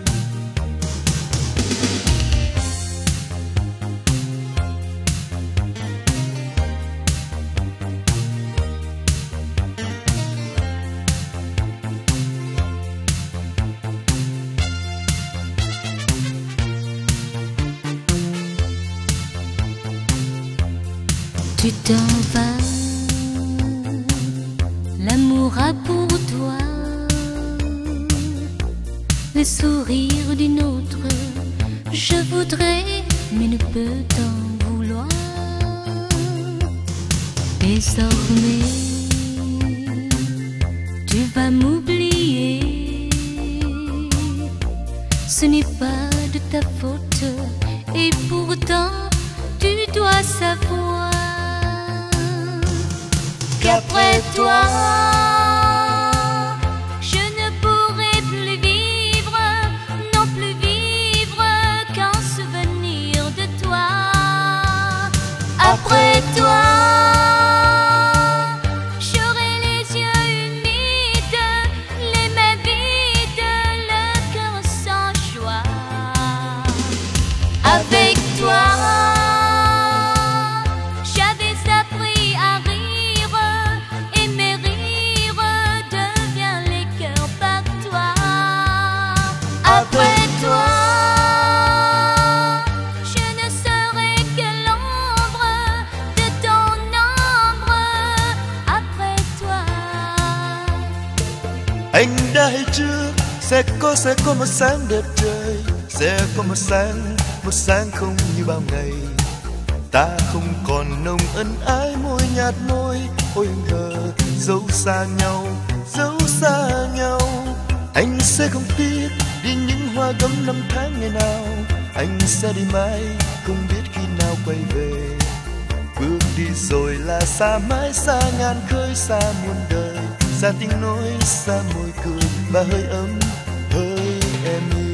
Tu t'en vas, l'amour a pour toi le sourire d'une autre. Je voudrais, mais ne peux t'en vouloir. Désormais, tu vas m'oublier. Ce n'est pas de ta faute, et pourtant tu dois savoir qu'après toi, je ne pourrai plus vivre, non plus vivre qu'en souvenir de toi. Après toi, j'aurai les yeux humides, les mains vides, le cœur sans joie. Avec toi, après toi, je ne serai que l'ombre de ton ombre. Après toi, anh đã hay trước sẽ có sẽ có một sáng đẹp trời, sẽ có một sáng một sáng không như bao ngày. Ta không còn nồng ân ái môi nhạt môi, ôi hờ dấu xa nhau, dấu xa nhau. Anh sẽ không tiếc đi những hoa gấm năm tháng ngày nào, anh sẽ đi mãi không biết khi nào quay về. Bước đi rồi là xa mãi, xa ngàn khơi, xa muôn đời, xa tiếng nói, xa môi cười và hơi ấm hơi em yêu.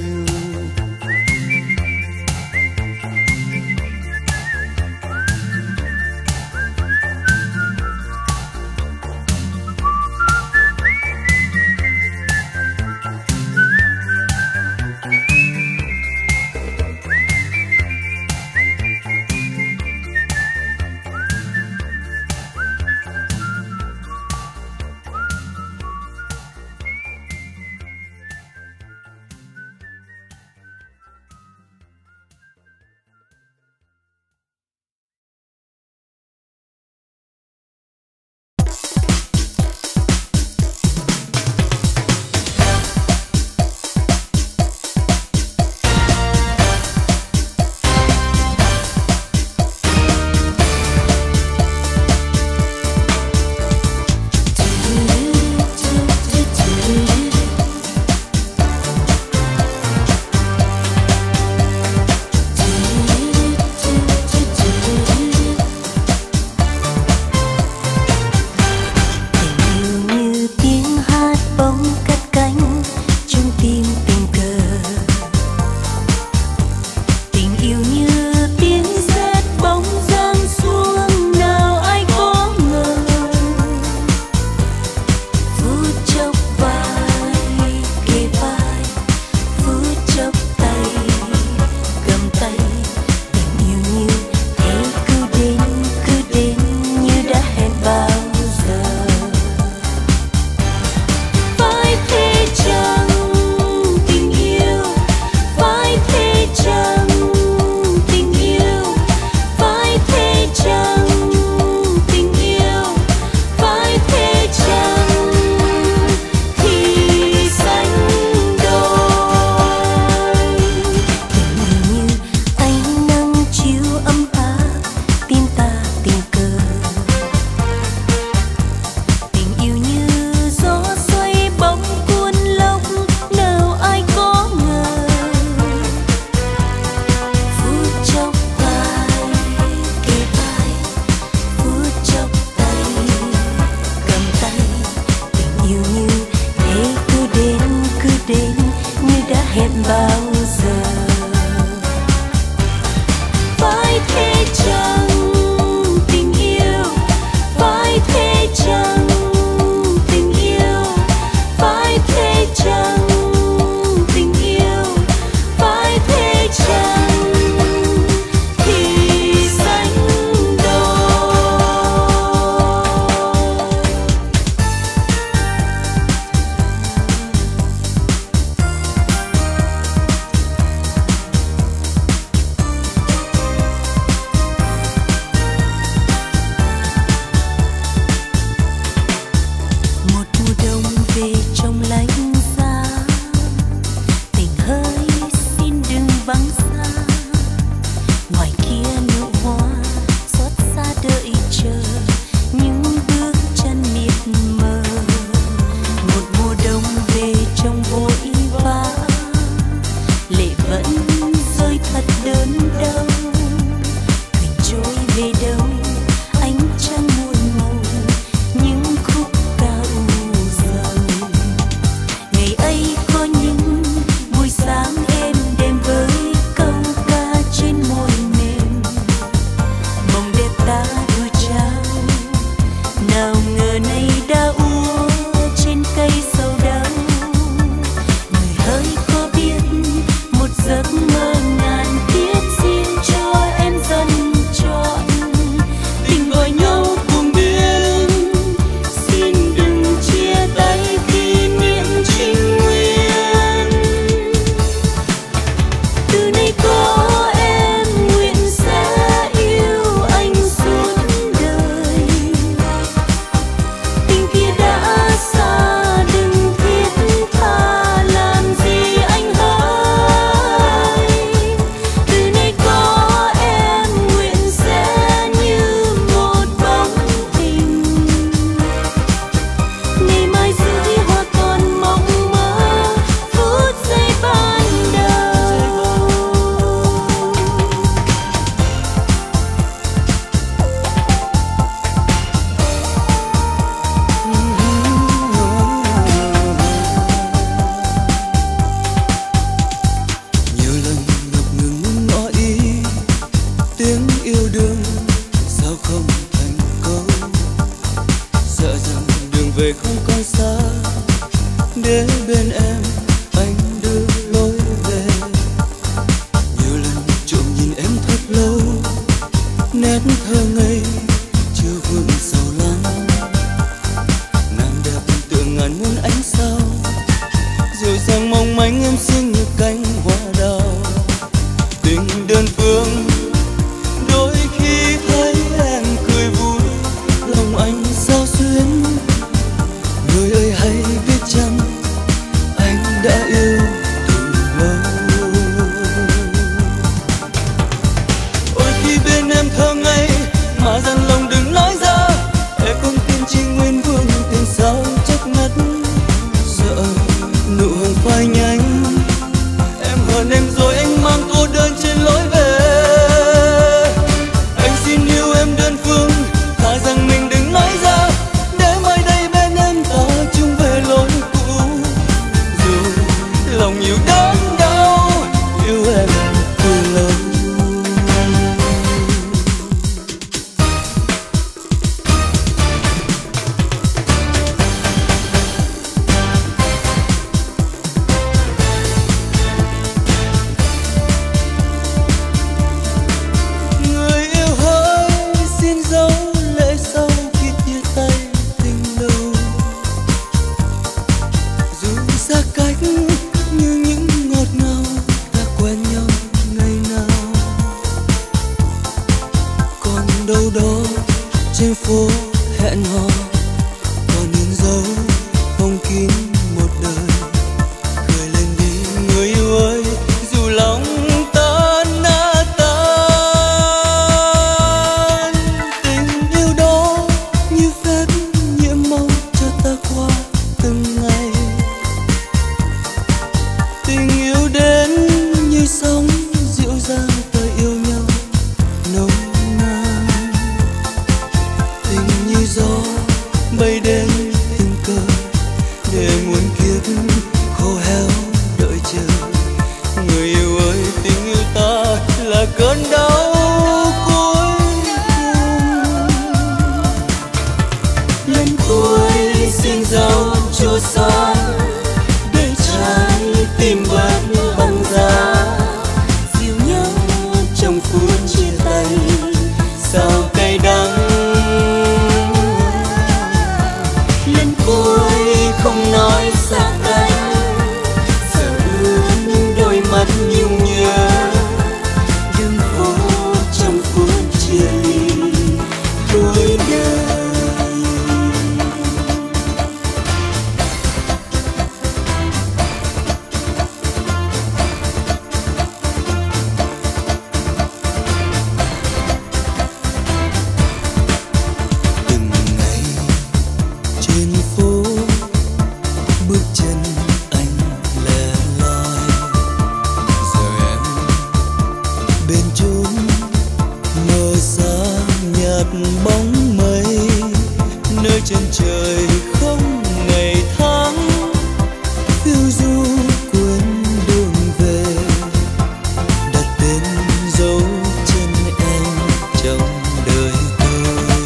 ngân thơ ngây mà dằn lòng đừng nói ra. Để con tim chỉ nguyên vương tình sao chất ngất, sợ nụ hồng phai nhanh. Em hờn em rồi anh mang cô đơn trên lối về. Anh xin yêu em đơn phương, thà rằng mình đừng nói ra, để mai đây bên em ta chung về lối cũ. Dù lòng nhiều đớn đau yêu em từ lâu. Đâu đó trên phố hẹn hò còn in dấu phong kín một đời. Cười lên đi người yêu ơi, dù lòng tan nát tan. Tình yêu đó như phép nhiễm màu cho ta qua từng ngày. Tình yêu đến như sóng dịu dàng ta yêu nhau nồng. Gió bay đến tình cờ để muôn kiếp khô héo đợi chờ. Người yêu ơi, tình yêu ta là cơn đau cuối cùng. Lần cuối xin dấu chua xót để trái tim bớt băng giá. Dìu nhau trong phút chia tay sao cay đắng. Không nói xa cách, sợ ướt đôi mắt nhung nhớ. Đừng phút trong phút chia ly cuối đời. Từng ngày trên phố bước chân anh lẻ loi, giờ em bên chốn mờ xa nhạt bóng mây. Nơi chân trời không ngày tháng phiêu du quên đường về. Đặt tên dấu chân em trong đời tôi.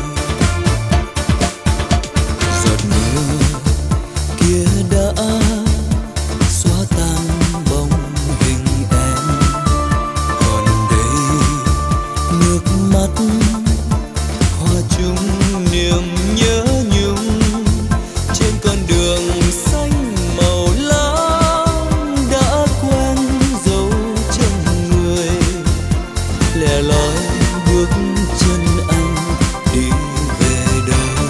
Giọt mưa kia đã xóa tan bóng hình em. Còn đây nước mắt hòa chung niềm nhớ nhung. Trên con đường xanh màu lam đã quen dấu chân người. Lẻ loi bước chân anh đi về đâu.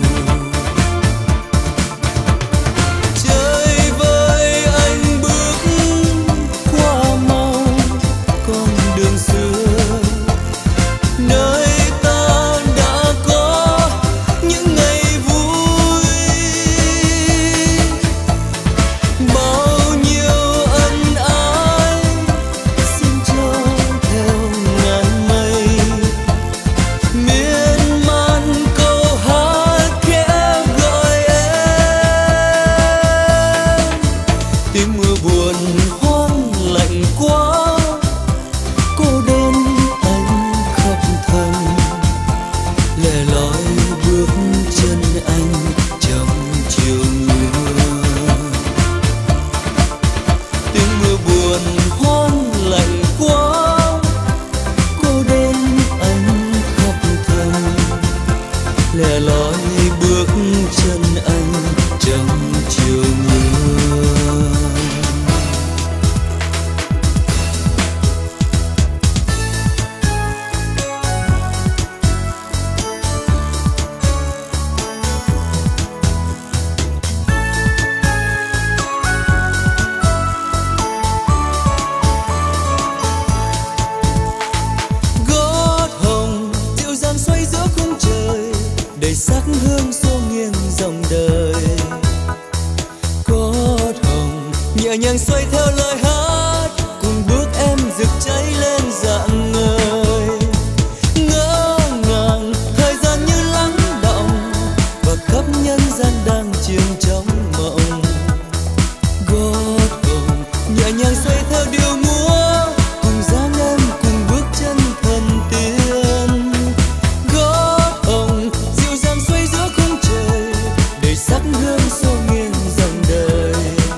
Chơi với anh bước qua mau con đường xưa, nơi ta đã có những ngày vui. Bao nhiêu ân ái xin cho theo ngàn mây. Miên man nhàng xoay theo lời hát, cùng bước em rực cháy lên rạng ngời. Ngỡ ngàng thời gian như lắng đọng, và khắp nhân gian đang chìm trong mộng. Gót hồng nhẹ nhàng xoay theo điệu múa, cùng dáng em cùng bước chân thần tiên. Gót hồng dịu dàng xoay giữa khung trời, đầy sắc hương xô nghiêng dòng đời.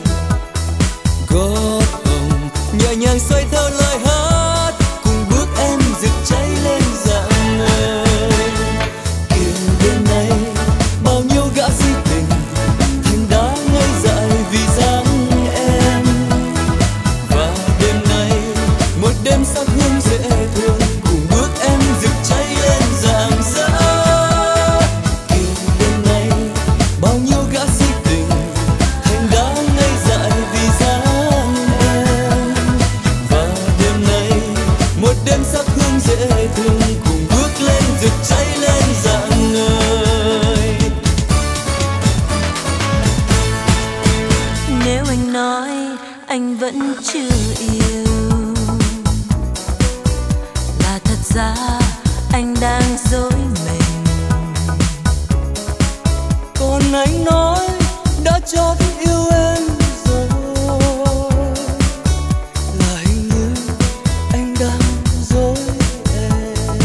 Gót hồng nhẹ nhàng xoay theo lời hát, cùng bước em rực cháy lên rạng ngời. Kìa đêm nay bao nhiêu gã si tình thành đá ngây dại vì dáng em. Và đêm nay một đêm sắc hương dễ thương, cùng bước em rực cháy lên rạng rỡ. Kìa đêm nay bao nhiêu gã si tình thành đá ngây dại vì dáng em. Và đêm nay một đêm sắc hương dễ thương, cùng bước lên rực cháy lên rạng ngời. Nếu anh nói anh vẫn chưa yêu, là thật ra anh đang dối mình. Còn anh nói đã chót yêu em rồi, là hình như anh đang dối em.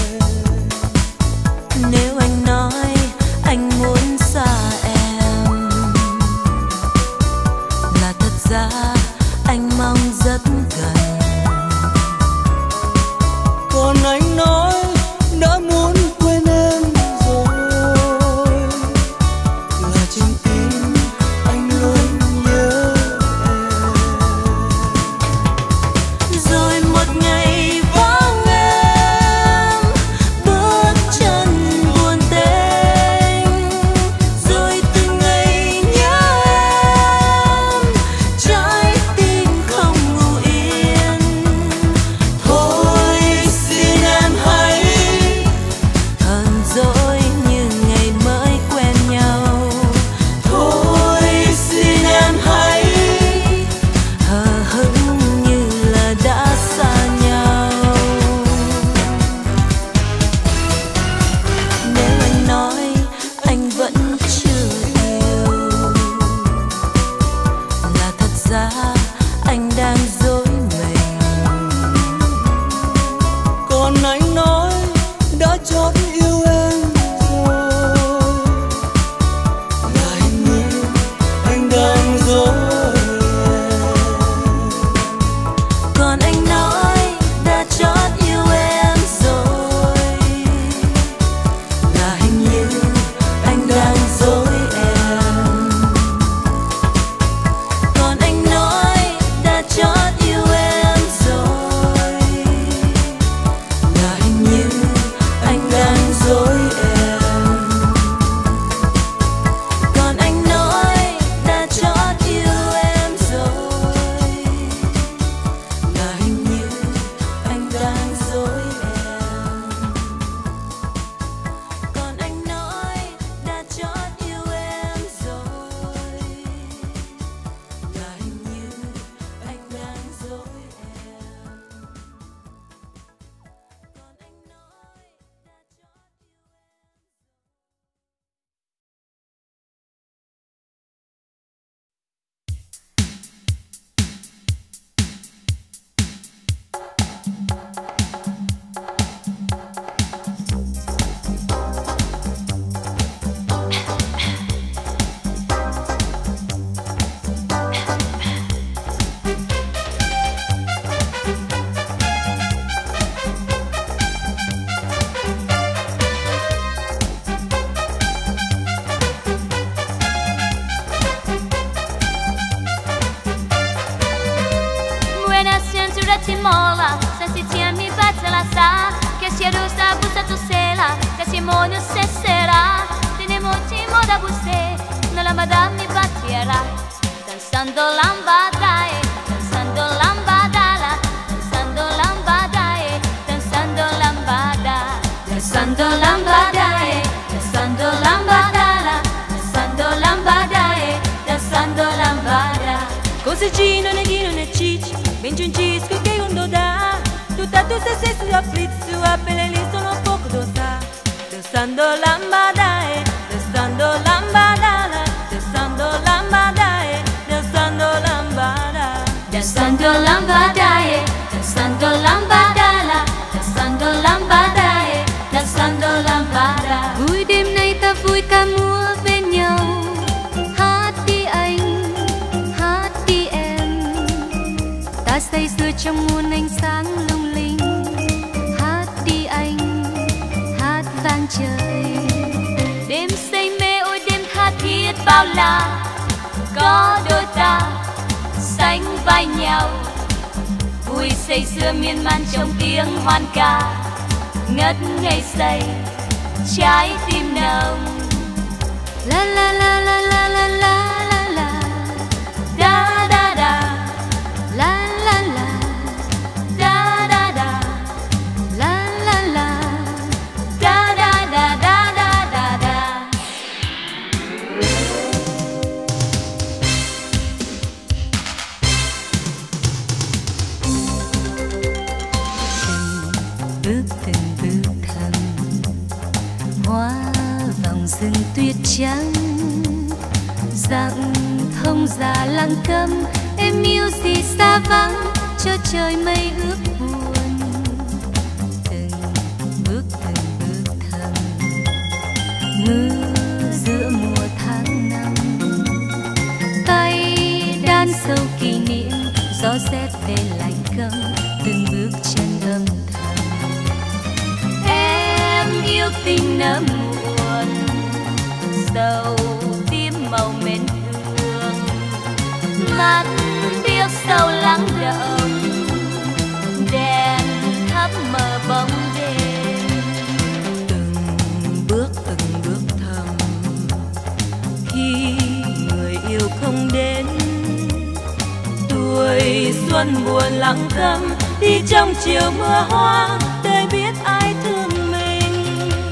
Nếu anh nói anh muốn xa em, là thật ra anh mong rất gần. Còn anh nói đã muốn quên em rồi, là trong tim anh luôn nhớ em. Rồi một ngày vắng em, bước chân buồn tênh. Rồi từng ngày nhớ em, trái tim không ngủ yên. Thôi xin em hãy Hờn dỗi như ngày mới quen nhau. thôi xin em hãy Hờ hững như là đã xa nhau. Nếu anh nói anh vẫn chưa yêu, là thật ra anh đang dối mình. Còn anh nói đã chót yêu em rồi, là hình như anh đang dối em. Còn anh nói đã chót yêu em rồi, là hình như anh đang dối em. Còn anh nói đã chót yêu em rồi, là hình như anh đang dối em. Còn anh nói đã chót yêu em rồi, là hình như anh đang dối em. Còn anh nói đã chót yêu em rồi, là hình như anh đang dối em. Còn anh nói đã chót Buena cintura ti mola, se si tien mi batte la sa, che si rusa bussa tu sela, che si monio se sera, tenemos timo da busse, no la madame mi battiera, danzando lambadae, danzando lambadala, danzando lambadae, danzando lambada, danzando lambadae, danzando lambadala, danzando lambadae, danzando lambada. G non è chi non è cicci, ben giungisco che un do da. Tutta tu se sei sulla flizzu, a pelle lì sono poco do sa. Danzando lambadae, danzando lambadala, danzando lambadae, danzando lambada. Danzando lambadae, danzando lambadala, danzando lambadae, danzando lambada. Vui đêm nay ta vui ca múa bên nhau. Hát đi anh, hát đi em. Ta say sưa trong muôn ánh sáng lung linh. Hát đi anh, hát vang trời. Đêm say mê ôi đêm tha thiết bao la. Có đôi ta sánh vai nhau, vui say sưa miên man trong tiếng hoan ca. Ngất ngây say trái tim nồng. La la la la la la la la la. Da da da. La la la. Da da da. La la la. Da da da da da da da. Bước từng bước thầm hoa vòng rừng tuyết trắng, dặn thông già lặng câm. Em yêu gì xa vắng cho trời mây ướt buồn. Từng bước từng bước thầm mưa giữa mùa tháng năm, tay đan sâu kỷ niệm gió rét về lạnh câm. Từng bước chân âm thầm Em yêu tình nở muộn, sầu tím màu mến thương. Mắt biếc sâu lắng động, đèn thắp mờ bóng đêm. Từng bước từng bước thầm khi người yêu không đến. Tuổi xuân buồn lặng câm đi trong chiều mưa hoa. Đời biết ai thương mình.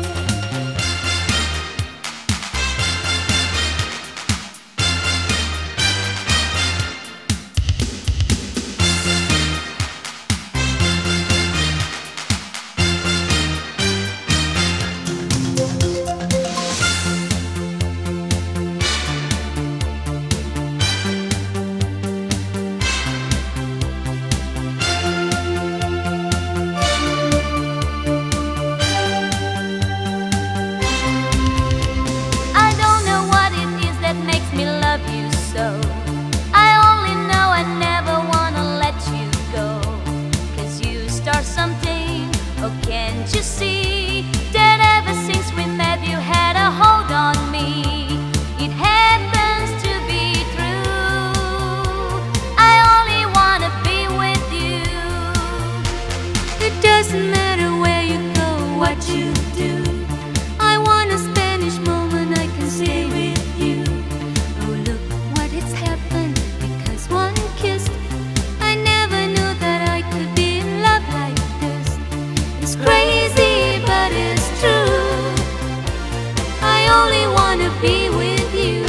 I don't know what it is that makes me love you so. I only know I never wanna let you go. Cause you start something, oh can't you see that ever since we met you had a hold on me. It happens to be true. I only wanna be with you. It doesn't matter where you go, what you do. I want a Spanish moment I can stay with you. Oh look what has happened because one kiss. I never knew that I could be in love like this. It's crazy but it's true. I only wanna be with you.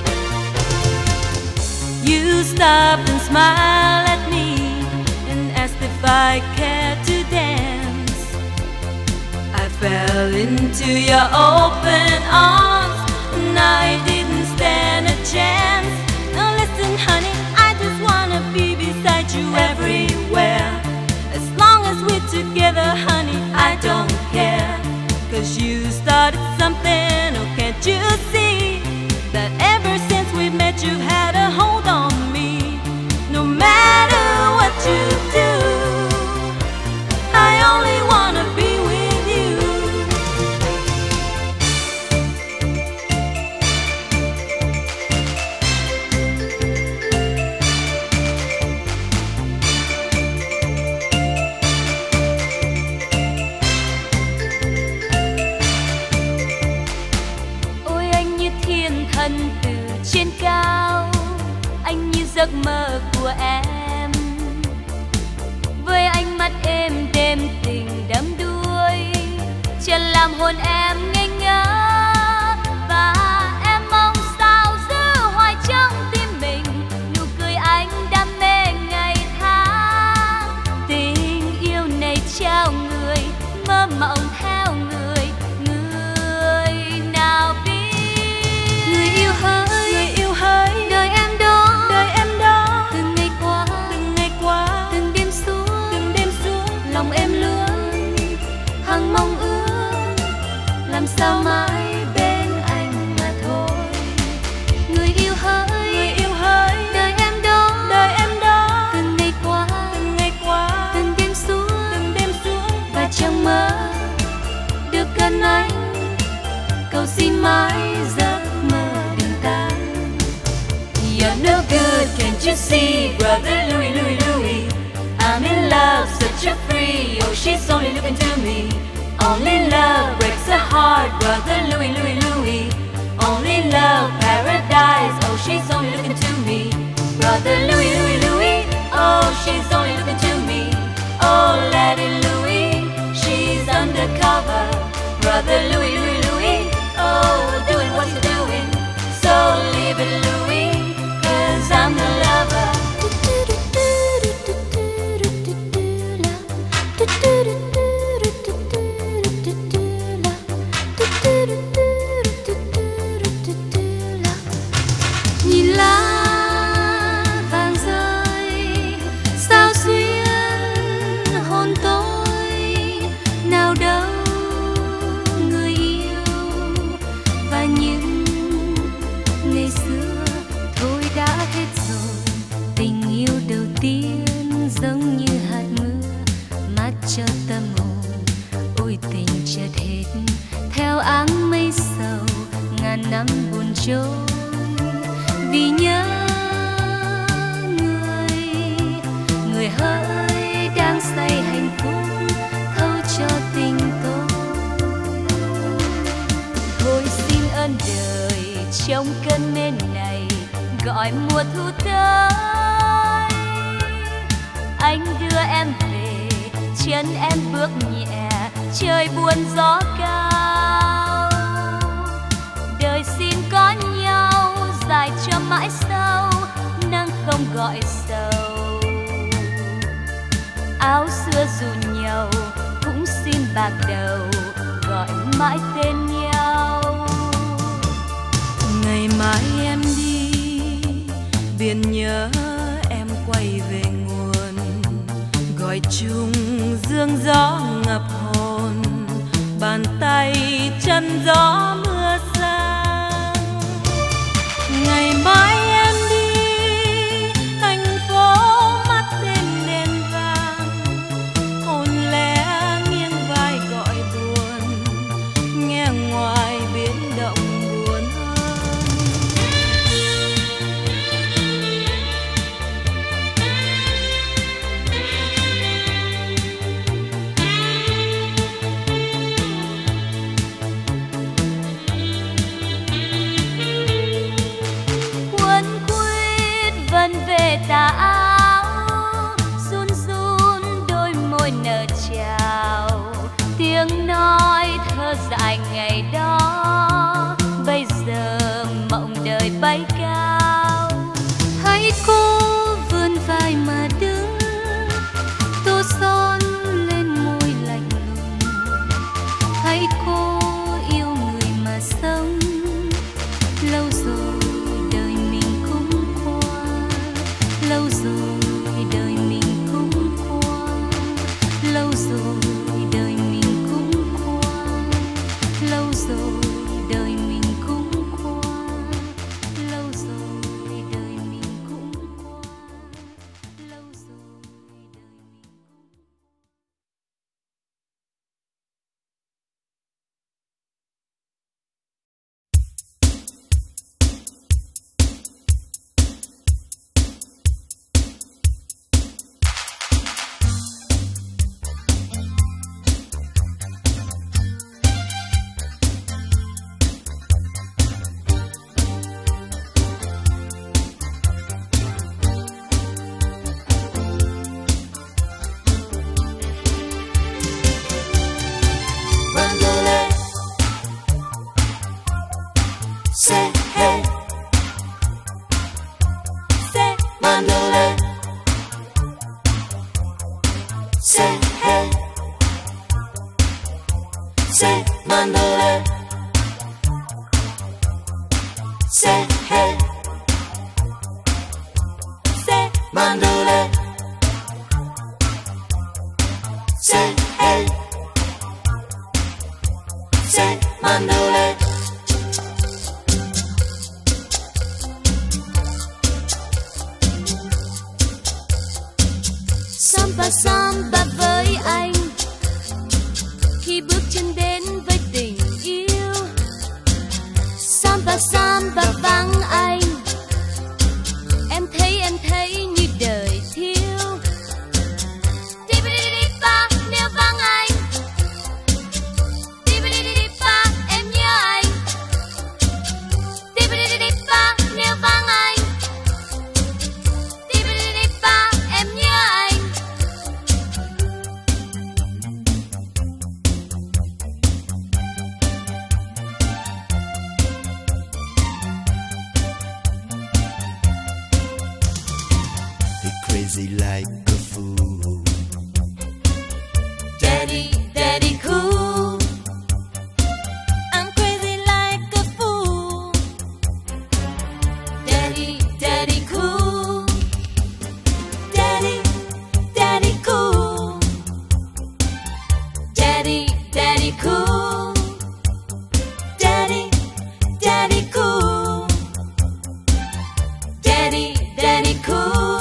You stopped and smiled at me and asked if I cared to dance. I fell into your open arms and I didn't stand a chance. Now listen honey, I just wanna be beside you everywhere. As long as we're together honey, I don't care. Cause you started something, oh can't you see that ever since we met you've had a hold on me. No matter what you do, I only wanna be with you. Ôi anh như thiên thần từ trên cao, anh như giấc mơ của em. Với ánh mắt êm đêm tình đắm đuối, chân làm hồn em ngây ngỡ. Và em mong sao giữ hoài trong tim mình nụ cười anh đã làm sao mãi bên anh mà thôi. Người yêu hỡi, người yêu hỡi, đời em đó, đời em đó, từng ngày qua, từng ngày qua, từng đêm xuống, từng đêm xuống và chẳng mơ được gần anh. Cầu xin mãi giấc mơ đừng tan. You're no good, can't you see, brother Louis, Louis, Louis? I'm in love, such a free. Oh, she's only looking to me. Only love breaks a heart, brother Louis, Louis, Louis. Only love, paradise. Oh, she's only looking to me, brother Louis, Louis, Louis. Oh, she's only looking to me. Oh, Lady Louis, she's undercover, brother Louis, Louis, Louis. Oh, doing what you're doing, so leave it, Louis, 'cause I'm the lover. Nhìn lá vàng rơi sao xuyên hồn tôi, nào đâu người yêu và những ngày xưa thôi đã hết rồi. Tình yêu đầu tiên giống như hạt mưa mát cho tâm hồn. Ôi tình chợt hết theo áng mây sầu, ngàn năm buồn trôi vì nhớ người. Người hỡi đang say hạnh phúc thâu cho tình tôi. Thôi xin ơn đời trong cơn mê này gọi mùa thu tới. Anh đưa em về, chân em bước nhẹ, trời buồn gió cao. Đời xin có nhau dài cho mãi sau, nắng không gọi sầu. Áo xưa dù nhau cũng xin bạc đầu, gọi mãi tên nhau. Ngày mai em đi, biển nhớ em quay về nguồn, gọi chung dương gió ngập hồn, bàn tay chân gió mưa sang. Ngày mai em đi, thành phố mắt đêm đèn vàng, hồn lẽ nghiêng vai gọi buồn, nghe ngoài biển động buồn hơn. Quấn quýt vần về tà áo, run run đôi môi nở chào. Tiếng nói thơ dại ngày đó, bây giờ mộng đời bay cao. Hãy cố vươn vai mà đứng, tô son lên môi lạnh lùng. Hãy cố yêu người mà sống, lâu rồi đời mình cũng qua. Lâu rồi đời mình cũng qua. Lâu rồi đời mình cũng qua. Lâu rồi đời mình cũng qua. Lâu rồi đời mình cũng qua. Lâu rồi đời mình Mandolay, say hey, Say Mandolay, say hey, say Mandolay, say hey, say Mandolay, say hey, say mandole. Samba samba với anh, khi bước chân đến với tình yêu. Samba samba vắng anh, em thấy em thấy như đời thiếu. Đi-ba-đi-đi-đi-ba, nếu vắng anh. Đi-ba-đi-đi-đi-ba, em nhớ anh. Đi-ba-đi-đi-đi-ba, nếu vắng anh. Đi-ba-đi-đi-đi-ba, em nhớ anh. Crazy like a fool. Daddy, daddy cool. I'm crazy like a fool. Daddy, daddy cool. Daddy, daddy cool. Daddy, daddy cool. Daddy, daddy cool. Daddy, daddy cool.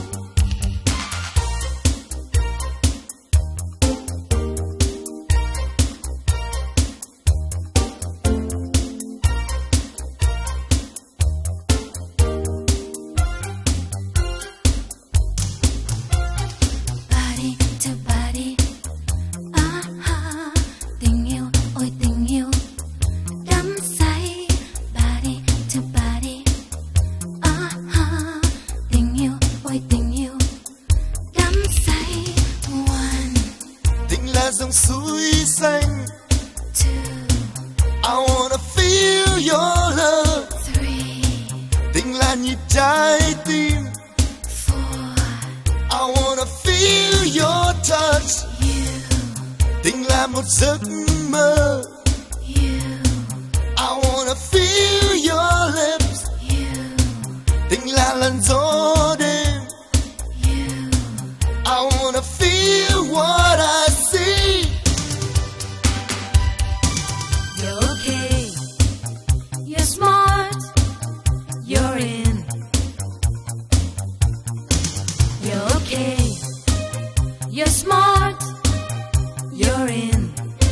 Body to body, ah ha, tình yêu, ôi tình yêu, đắm say. Body to body, ah ha, tình yêu, ôi tình yêu, đắm say. One, Tình là dòng suối xanh. two, I wanna feel your love. three, Tình là nhịp trái tim. four, I wanna feel your touch. you, Tình là một giấc mơ. you, I wanna feel your lips. you, Tình là làn gió đêm. you. I wanna feel what I see. You're okay, you're smart, you're in. You're okay, you're smart, you're in.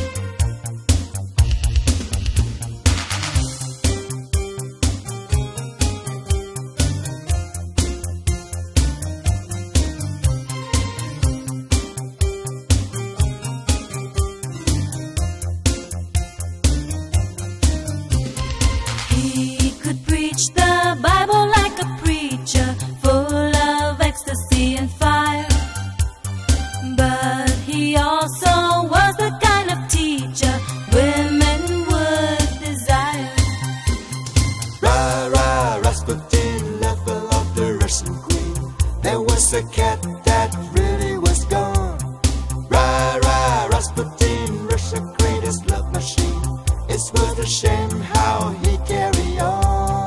He could preach the Bible like a preacher, full of ecstasy and fire. But he also was the kind of teacher women would desire. Ra ra Rasputin, level of the Russian queen. There was a cat that really was gone. Ra ra Rasputin, Russia's greatest love machine. It's worth a shame how he carry on.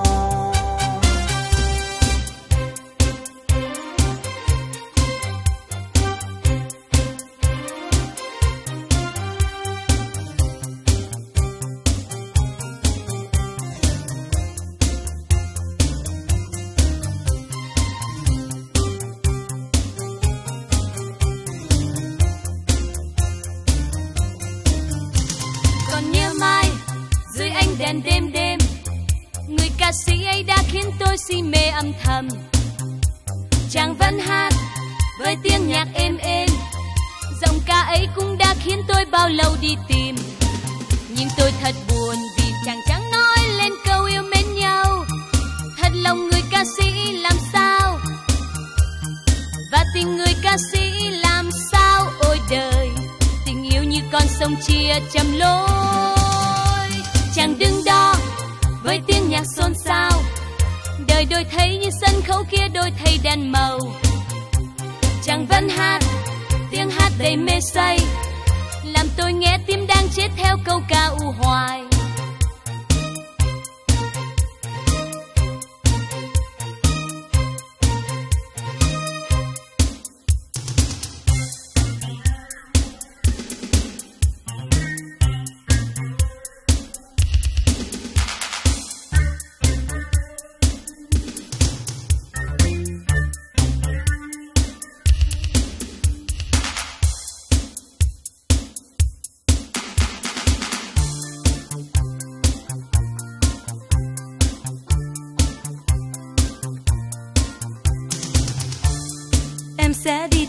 Còn nhớ mai dưới ánh đèn đêm đêm, người ca sĩ ấy đã khiến tôi si mê âm thầm. Chàng vẫn hát với tiếng nhạc êm êm, giọng ca ấy cũng đã khiến tôi bao lâu đi tìm. Nhưng tôi thật buồn vì chàng chẳng nói lên câu yêu mến nhau. Thật lòng người ca sĩ làm sao, và tình người ca sĩ làm sao. Ôi đời, tình yêu như con sông chia chầm lối. Chàng đứng đó với tiếng nhạc xôn xao, đời đổi thay như sân khấu kia đổi thay đèn màu. Chàng vẫn hát tiếng hát đầy mê say, làm tôi nghe tim đang chết theo câu ca u hoài.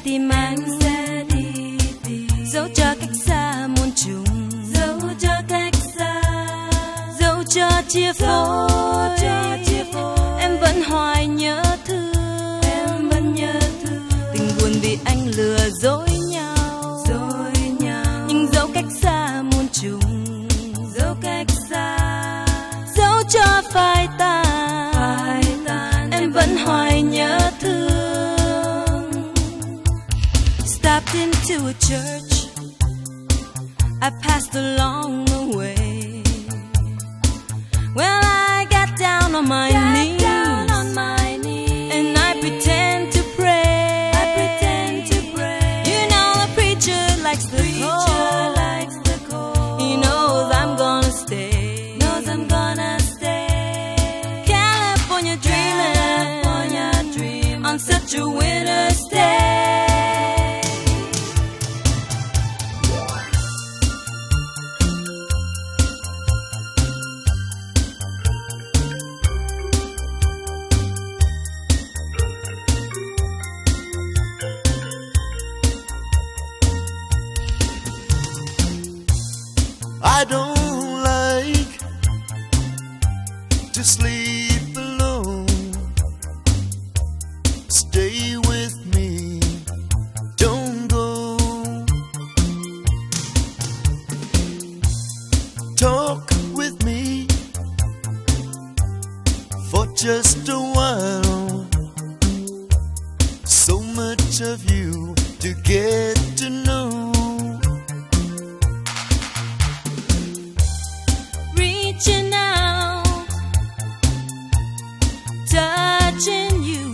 tìm anh, sẽ đi tìm. Dẫu cho cách xa muôn trùng, dẫu cho cách xa, dẫu cho chia phôi, em vẫn hoài nhớ thương, em vẫn nhớ thương. Tình buồn vì anh lừa dối nhau, dối nhau. Nhưng dẫu cách xa muôn trùng, dẫu cách xa, dẫu cho phai tàn, phai tàn, em vẫn hoài nhớ thương. Stopped into a church, I passed along the way. Well, I got down on my got knees, down on my knees, and I pretend to pray. I pretend to pray. You know the preacher likes the preacher likes the cold. He knows I'm gonna stay. Knows I'm gonna stay. California dreaming, California dreaming on such a winter's day. I don't like to sleep alone. Stay with me, don't go. Talk with me for just a while. So much of you to get to know. Reaching out, touching you,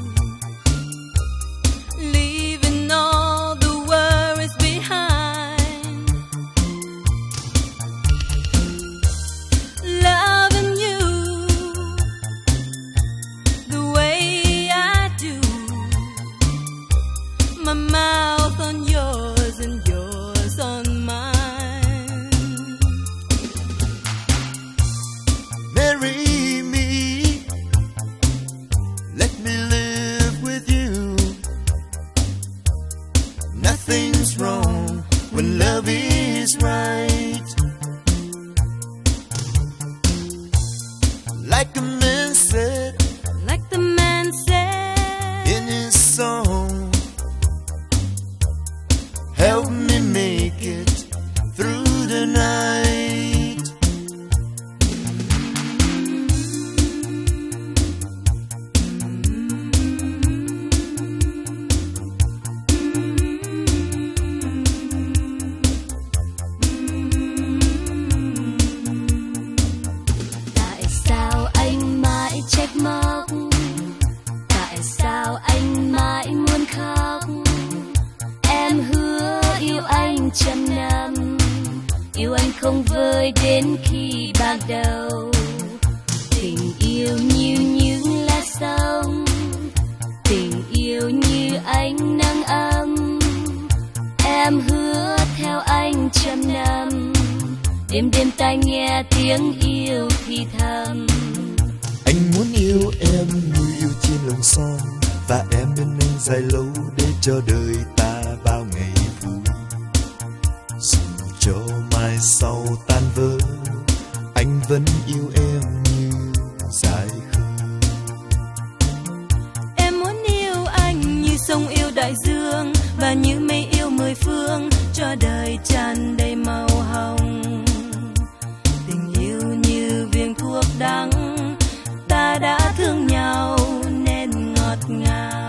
leaving all the worries behind. Loving you the way I do, my mouth on yours and yours on mine. Marry me, let me live with you. Nothing's wrong when love is right. Like a man said, Like the man said in his song, help me make it through the night. Tại sao anh mãi trách móc? Tại sao anh mãi muốn khóc? Em hứa yêu anh trăm năm, yêu anh không vơi đến khi bạc đầu. Tình yêu như những lá sông, tình yêu như ánh nắng ấm. Em hứa theo anh trăm năm, đêm đêm tai nghe tiếng yêu thì thầm. Anh muốn yêu em như yêu trên lồng son, và em bên anh dài lâu để cho đời ta bao ngày vui. Dù cho mai sau tan vỡ, anh vẫn yêu em như dài khơi. Em muốn yêu anh như sông yêu đại dương, và như mây yêu mười phương, cho đời tràn đầy màu hồng. Tình yêu như viên thuốc đắng, ta đã thương nhau nên ngọt ngào.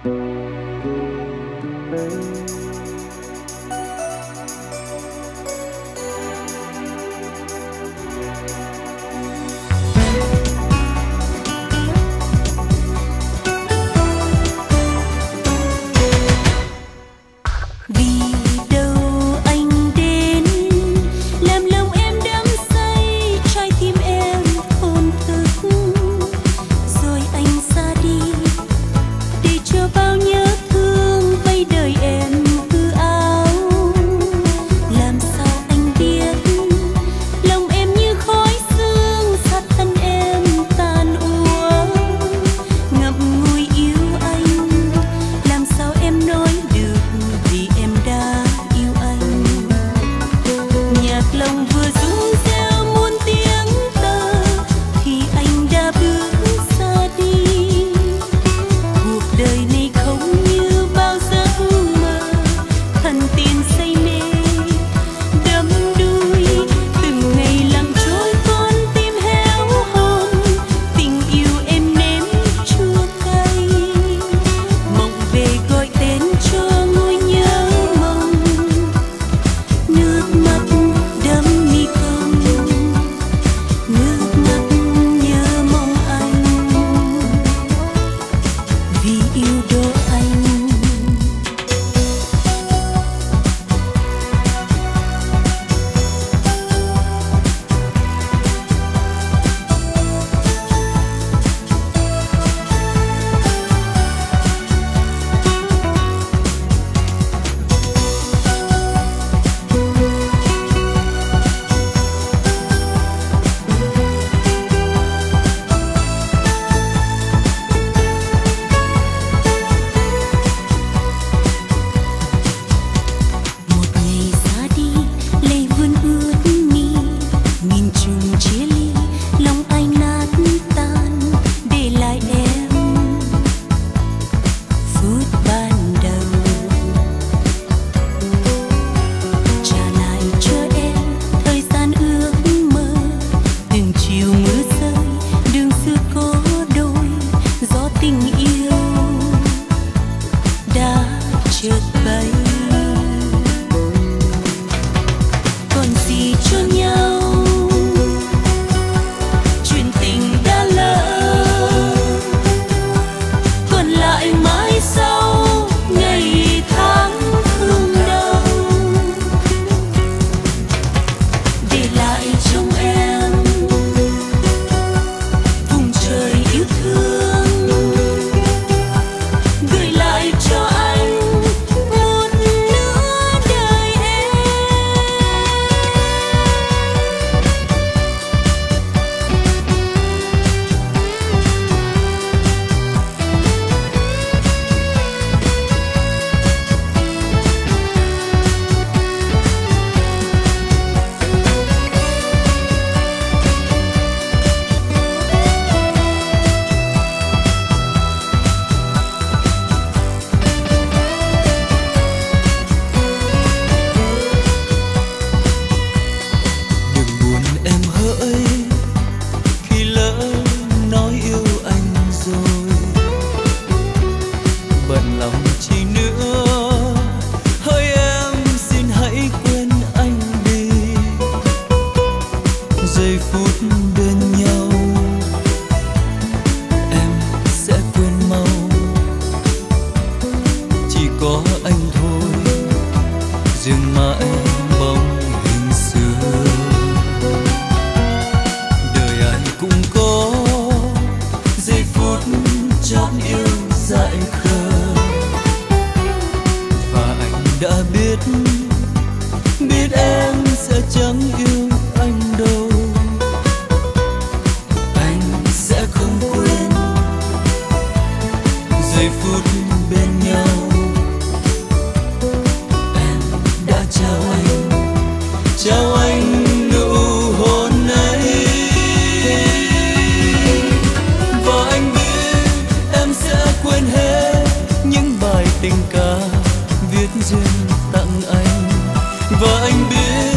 tình ca viết duyên tặng anh và anh biết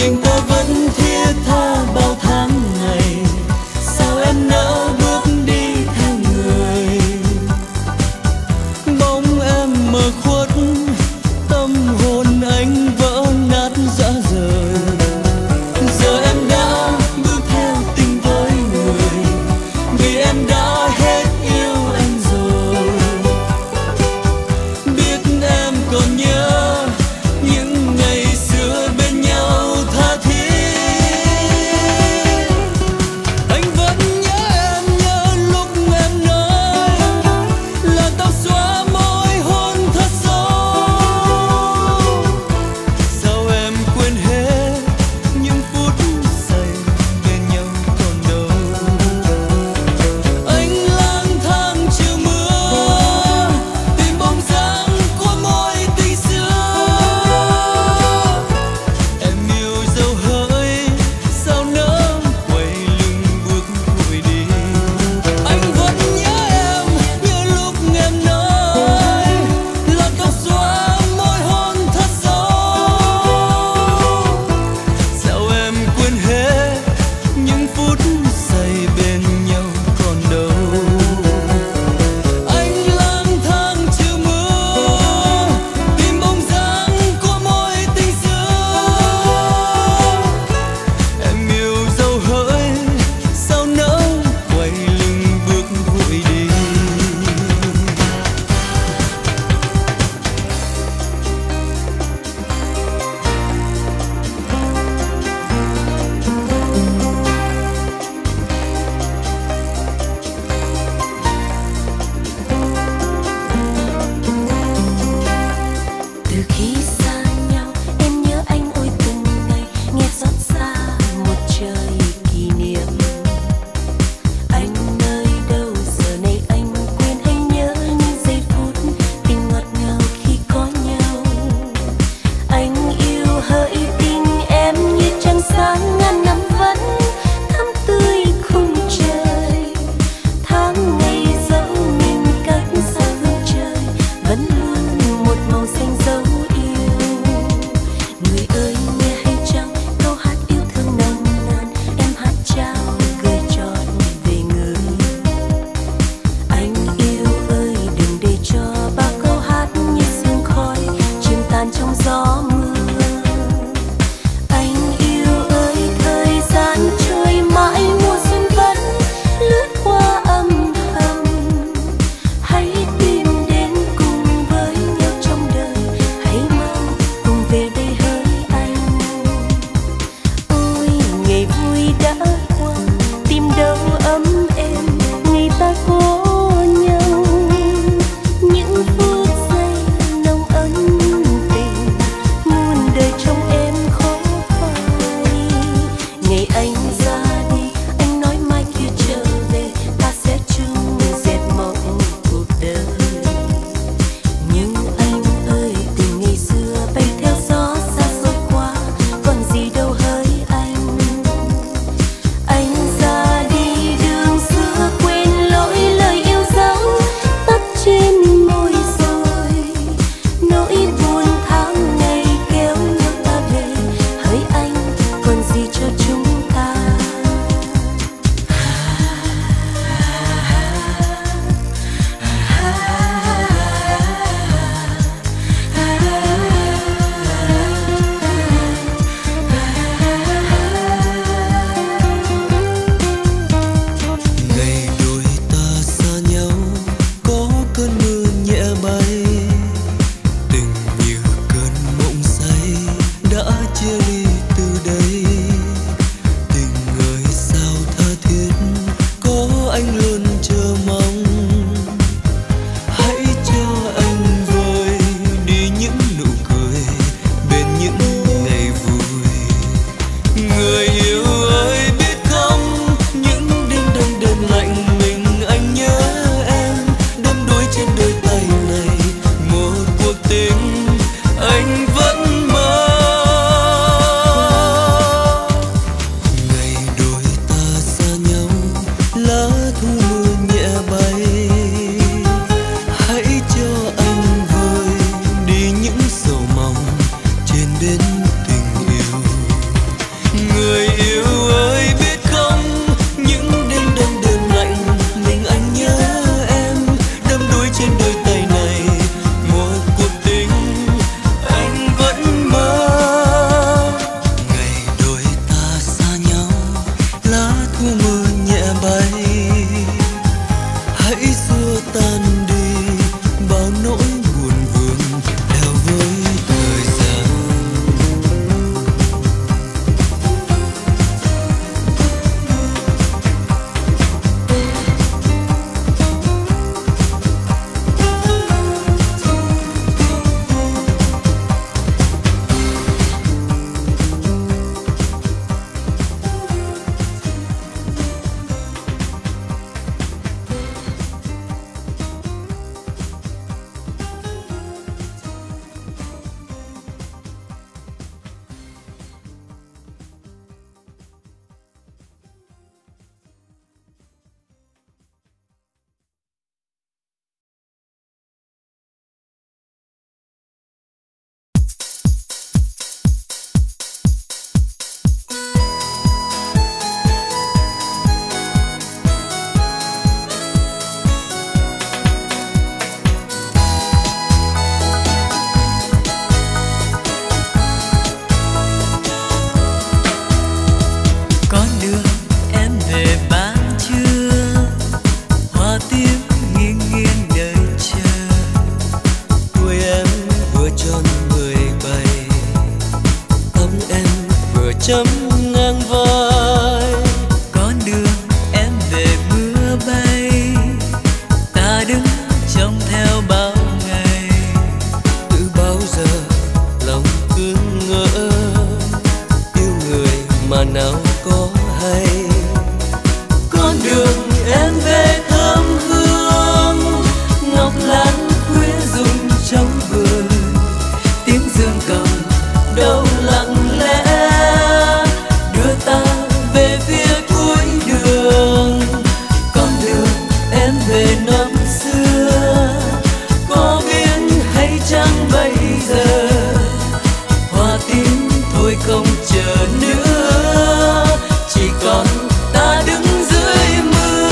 nhưng ta vẫn thiết tha bao tháng ngày. Sao em nỡ bước đi theo người? Bóng em mờ khuất, tâm hồn anh vỡ nát rã rời. Giờ em đã bước theo tình với người, vì em đã hết yêu anh rồi. Biết em còn nhớ những ngày xưa bên nhau tha thiết. chấm ngang vai. Con đường em về mưa bay, ta đứng trông theo bao ngày. Từ bao giờ lòng cứ ngỡ yêu người mà nào có hay. Con đường em về thơm hương, ngọc lan quyến rung trong vườn. Tiếng dương cầm đâu lặng lẽ đưa ta về phía cuối đường. Con đường em về năm xưa, có biết hay chăng bây giờ? Hoa tím thôi không chờ nữa, chỉ còn ta đứng dưới mưa.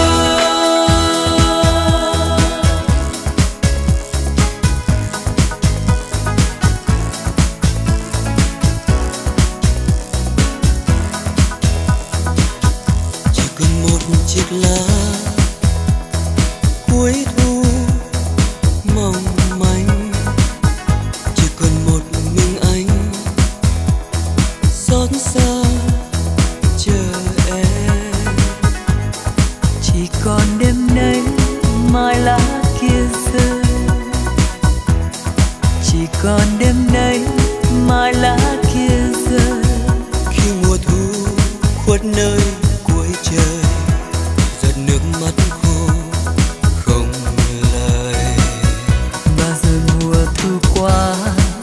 Chỉ cần một chiếc lá cuối thu mong manh, chỉ còn một mình anh xót xa chờ em. Chỉ còn đêm nay mai lá kia rơi, chỉ còn đêm nay mai lá kia rơi. Khi mùa thu khuất nơi cuối trời, giọt nước mắt khô không lời. Và rồi mùa thu qua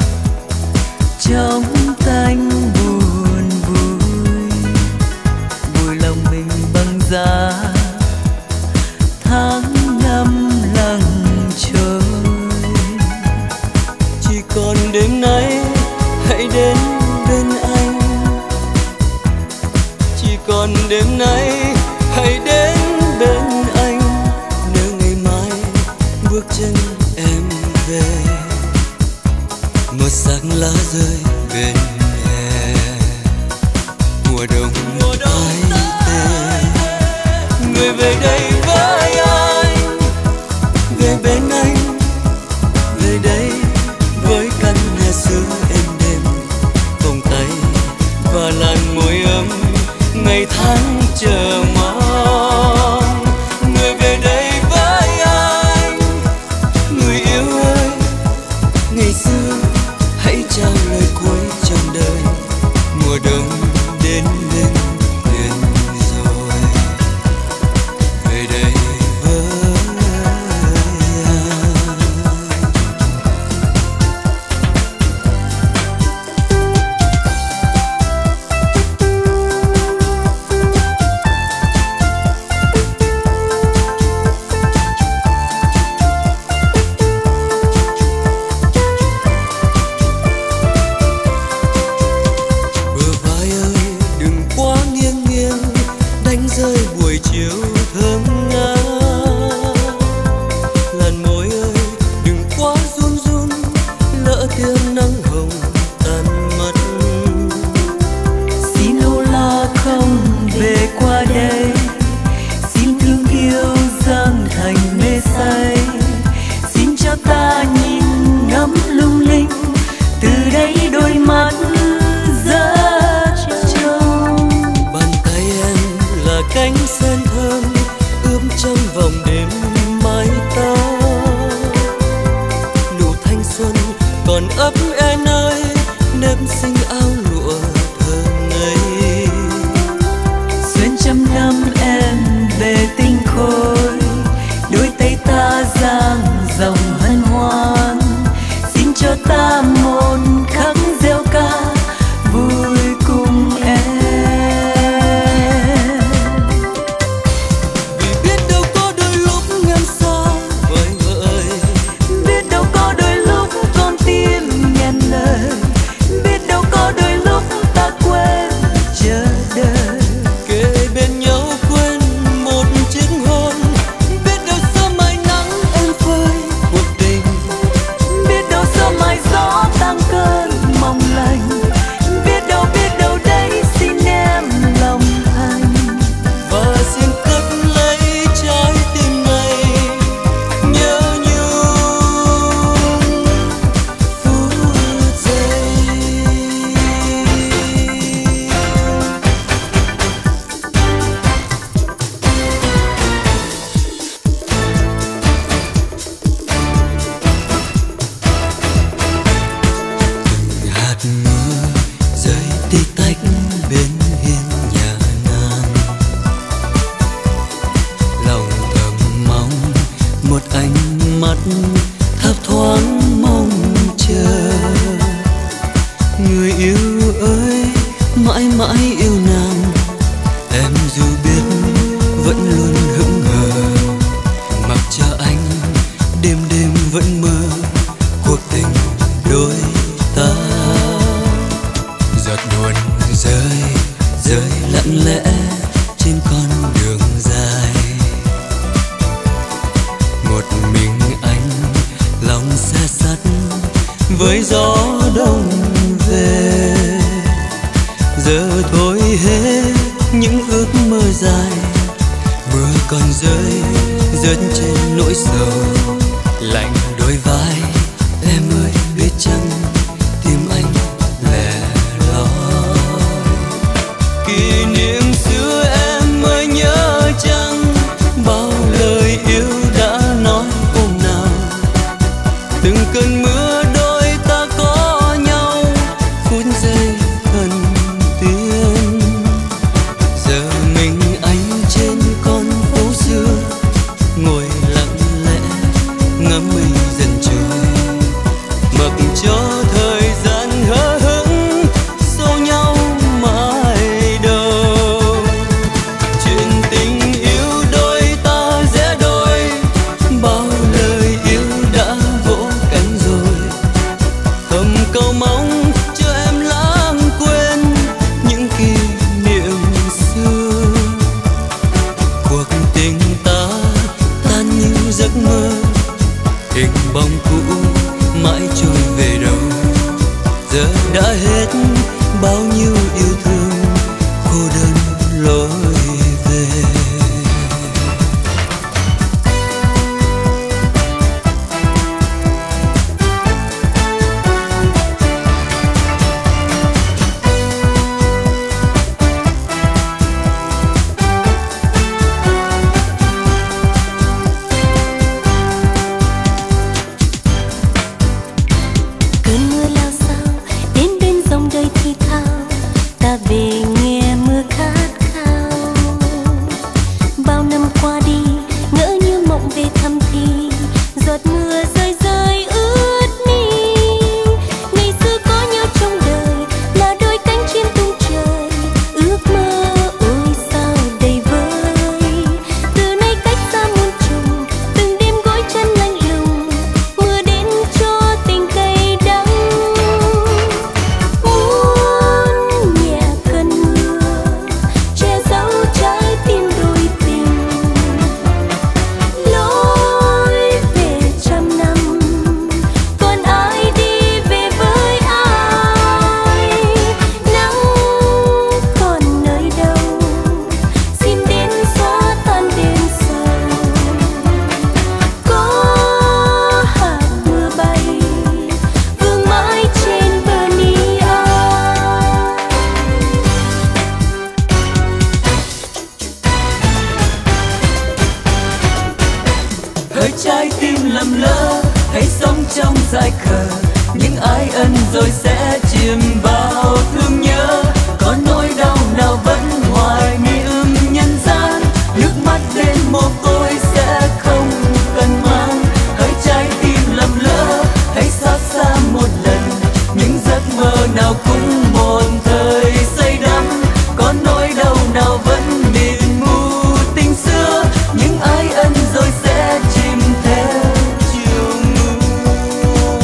trong tanh buồn vui, vùi lòng mình băng giá tháng năm lặng trôi. Chỉ còn đêm nay hãy đến bên anh, chỉ còn đêm nay hãy đến bên anh. Nếu ngày mai bước chân em về, một xác lá rơi bên hè. Mùa đông mùa đông tái tê, người về đây với anh, về bên anh, về đây với căn nhà xưa êm đềm, vòng tay và làn môi ấm ngày tháng chờ mong. Người về đây với anh, người yêu ơi, ngày xưa hãy trao lời cuối trong đời. Mùa đông đến bên thuyền rồi, về đây với anh. Bờ vai mãi mãi yêu nàng. Em dù biết vẫn luôn hững hờ, mặc cho anh đêm đêm vẫn mơ cuộc tình đôi ta. Giọt buồn rơi rơi lặng lẽ trên con đường dài, một mình anh lòng xe sắt với gió đông về. Giờ thôi hết những ước mơ dài, mưa còn rơi rớt trên nỗi sầu. Lạnh đôi vai em ơi biết chăng tim anh lẻ loi. Kỷ niệm xưa em ơi nhớ chăng, bao lời yêu đã nói hôm nào. Từng cơn mưa đôi ta có nhau, phút giây thần tiên. Giờ mình anh trên con phố xưa, ngồi lặng lẽ ngắm mây dần trôi, mặc cho thời gian hờ hững xô nhau mãi đâu. Chuyện tình yêu đôi ta rẽ đôi, bao lời yêu đã vỗ cánh rồi. Thầm cầu mong cho em lãng quên những kỷ niệm xưa. Cuộc tình ta tan như giấc mơ, hình bóng cũ mãi trôi về đâu. Giờ đã hết bao nhiêu yêu thương, cô đơn lối về. Cơn mưa lao sao đến bên dòng đời thì thao, ta về nghe mưa khát khao. Bao năm qua đi ngỡ như mộng về thăm thì, giọt mưa rơi rơi ướt mi. Ngày xưa có nhau trong đời là đôi cánh chim tung trời, ước mơ ôi sao đầy vơi. Từ nay cách xa muôn trùng, từng đêm gối chân lạnh lùng, mưa đến cho tình cay đắng. Muốn nhẹ cơn mưa che giấu trái tim đôi tình, lối về trăm năm còn ai đi về với ai. Nắng còn nơi đâu xin đến xóa tan đêm sầu. Có hạt mưa bay vương mãi trên bờ ni ai. Hỡi trái tim lầm lỡ, hãy sống trong dại khờ. Những ai ân rồi sẽ chìm vào thương nhớ. Có nỗi đau nào vẫn hoài niệm nhân gian, nước mắt đến mồ côi sẽ không cần mang. Hỡi trái tim lầm lỡ, hãy xót xa một lần. Những giấc mơ nào cũng một thời say đắm. Có nỗi đau nào vẫn mịt mù tình xưa. Những ai ân rồi sẽ chìm theo chiều mưa.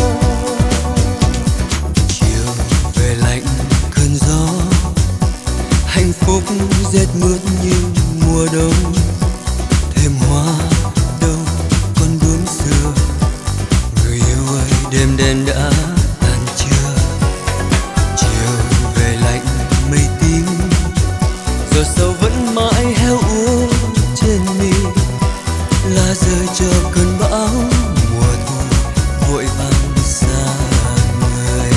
Chiều về lạnh cơn gió, hạnh phúc rét mướt như mùa đông. Thêm hoa đâu con bướm xưa, người yêu ơi đêm đen đã tàn chưa. Chiều về lạnh mây tím, giọt sâu vẫn mãi heo úa trên mi. Lá rơi cho cơn bão mùa thu vội vàng xa người.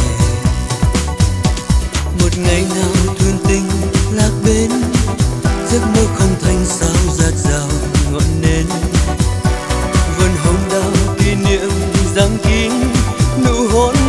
Một ngày nào thương tình lạc bên, giấc mơ không thành sao rát rào ngọn nến. Vườn hồng đào kỷ niệm giăng kín, nụ hôn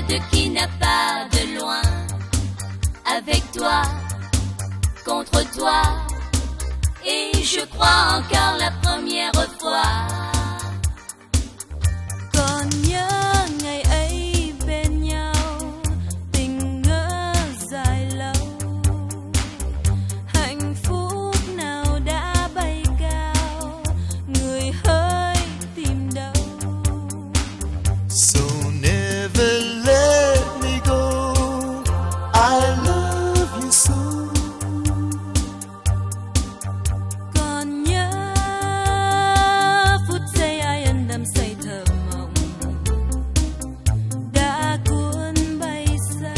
de qui n'a pas de loin. Avec toi, contre toi, et je crois encore la première fois. Còn nhớ ngày ấy bên nhau, tình ngỡ dài lâu, hạnh phúc nào đã bay cao, người hỡi tìm đâu. So never let me go, I love you so. Còn nhớ phút giây ai ân đắm say thơ mộng đã cuốn bay xa.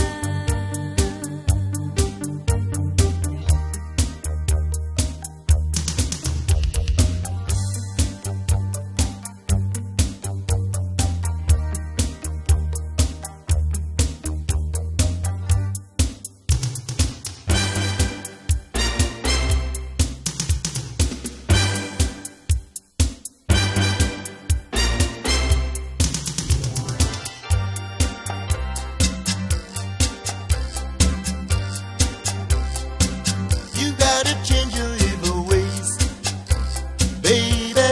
You gotta change your evil ways, baby.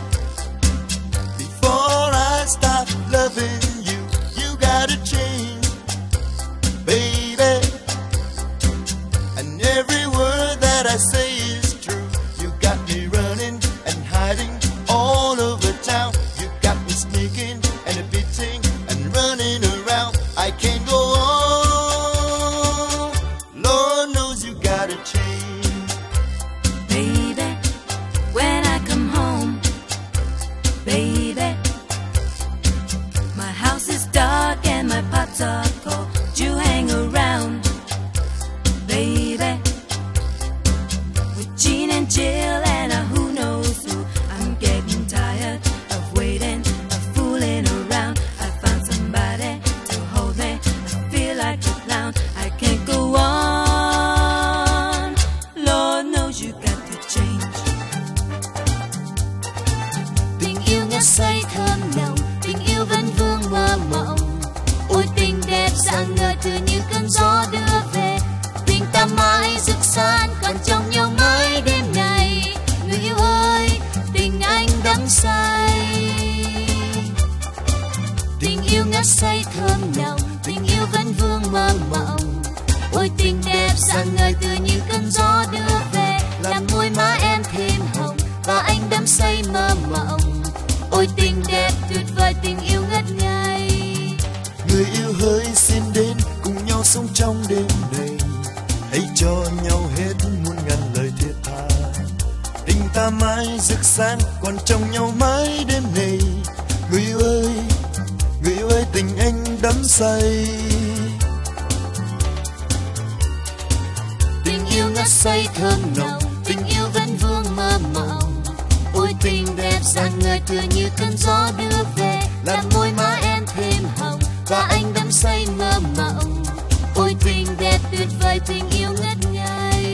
Before I stop loving you, you gotta change, baby. And every word that I say is true. You got me running and hiding all over town. You got me sneaking and beating and running around. I can't go on. Lord knows you gotta change. Baby, when I come home, baby, my house is dark and my pots are cold. You hang around, baby, with Gene and Jill and a who knows who. I'm getting tired of waiting, of fooling around. I found somebody to hold me. I feel like a clown. I can't go on. Lord knows you got to change. Tình yêu ngất say thơm nồng, tình yêu vẫn vương mơ mộng. Ôi tình đẹp dạng ngời từ như cơn gió đưa về. Tình ta mãi rực sáng còn trong nhau mãi đêm ngày. Người yêu ơi, tình anh đắm say. Tình yêu ngất say thơm nồng, tình yêu vẫn vương mơ mộng. Ôi tình đẹp dạng ngời từ như cơn gió đưa về. Làm môi má em thêm hồng và anh đắm say mơ mộng. Ôi tình đẹp tuyệt vời, tình yêu ngất ngây. Người yêu hỡi xin đến cùng nhau sống trong đêm này. Hãy cho nhau hết muôn ngàn lời thiết tha. Tình ta mãi rực sáng còn trong nhau mãi đêm này. Người yêu ơi, người yêu ơi, tình anh đắm say. Tình yêu ngất say thơm nồng, tình yêu vẫn vương mơ mộng. Ôi tình đẹp dạng ngời tựa như cơn gió đưa về. Làm môi má em thêm hồng và anh đắm say mơ mộng. Ôi tình đẹp tuyệt vời, tình yêu ngất ngây.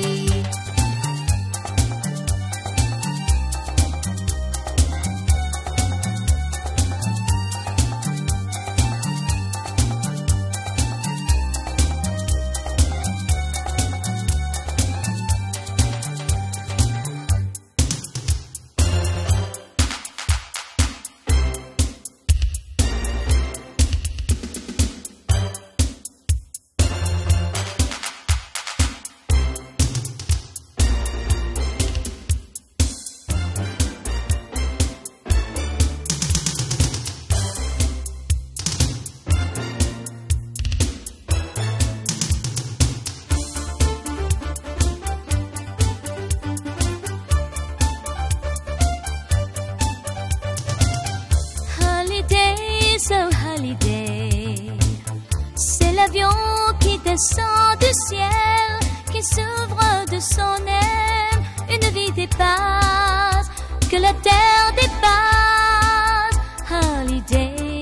descend du ciel, qui s'ouvre de son aile, une vie dépasse, que la terre dépasse. Holiday.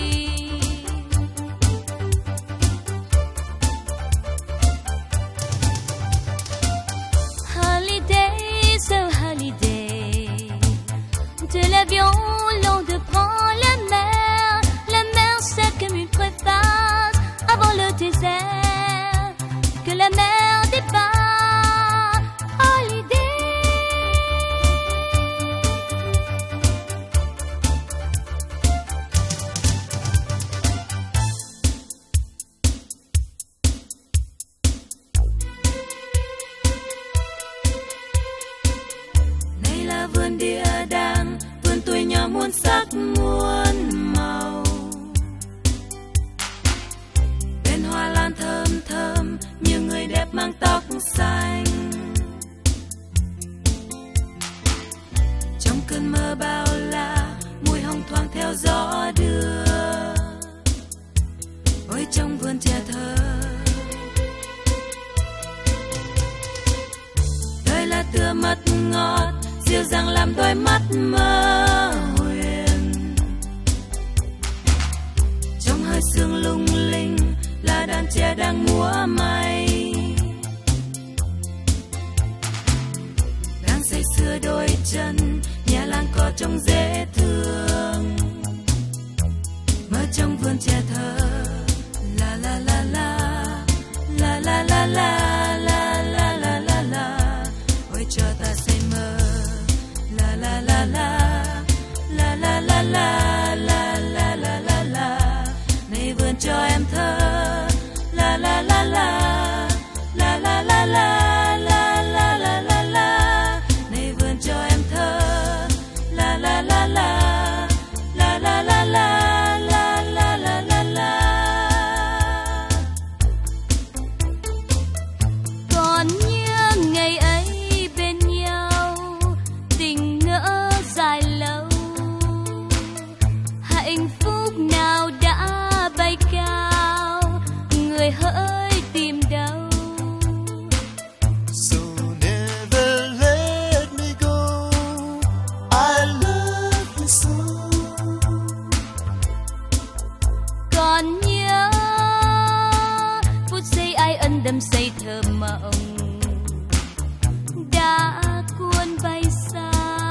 Holiday, so holiday. De l'avion, l'on de prend la mer, la mer c'est comme une préface. mang tóc xanh. Trong cơn mơ bao la, mùi hồng thoảng theo gió đưa. Ôi trong vườn trẻ thơ, đời là tựa mật ngọt, dịu dàng làm đôi mắt mơ huyền. Trong hơi sương lung linh là đàn trẻ đang múa may, đang say sưa đôi chân, nhà làng cỏ trông dễ thương. Mơ trong vườn trẻ thơ, la la la la la la la la la la la la la. Ôi cho ta say mơ, la la la la la la la la la la la la la. Này vườn cho em thơ, la la la la la la la la la la la la la. Này vườn cho em thơ, la la la la la la la la la la la la la. Còn nhớ ngày ấy bên nhau, tình ngỡ dài lâu, hạnh phúc nào đã bay cao, người hỡi tìm đâu. So never let me go, I love you so. Còn nhớ phút giây ai ân đắm say thơ mộng, đã cuốn bay xa.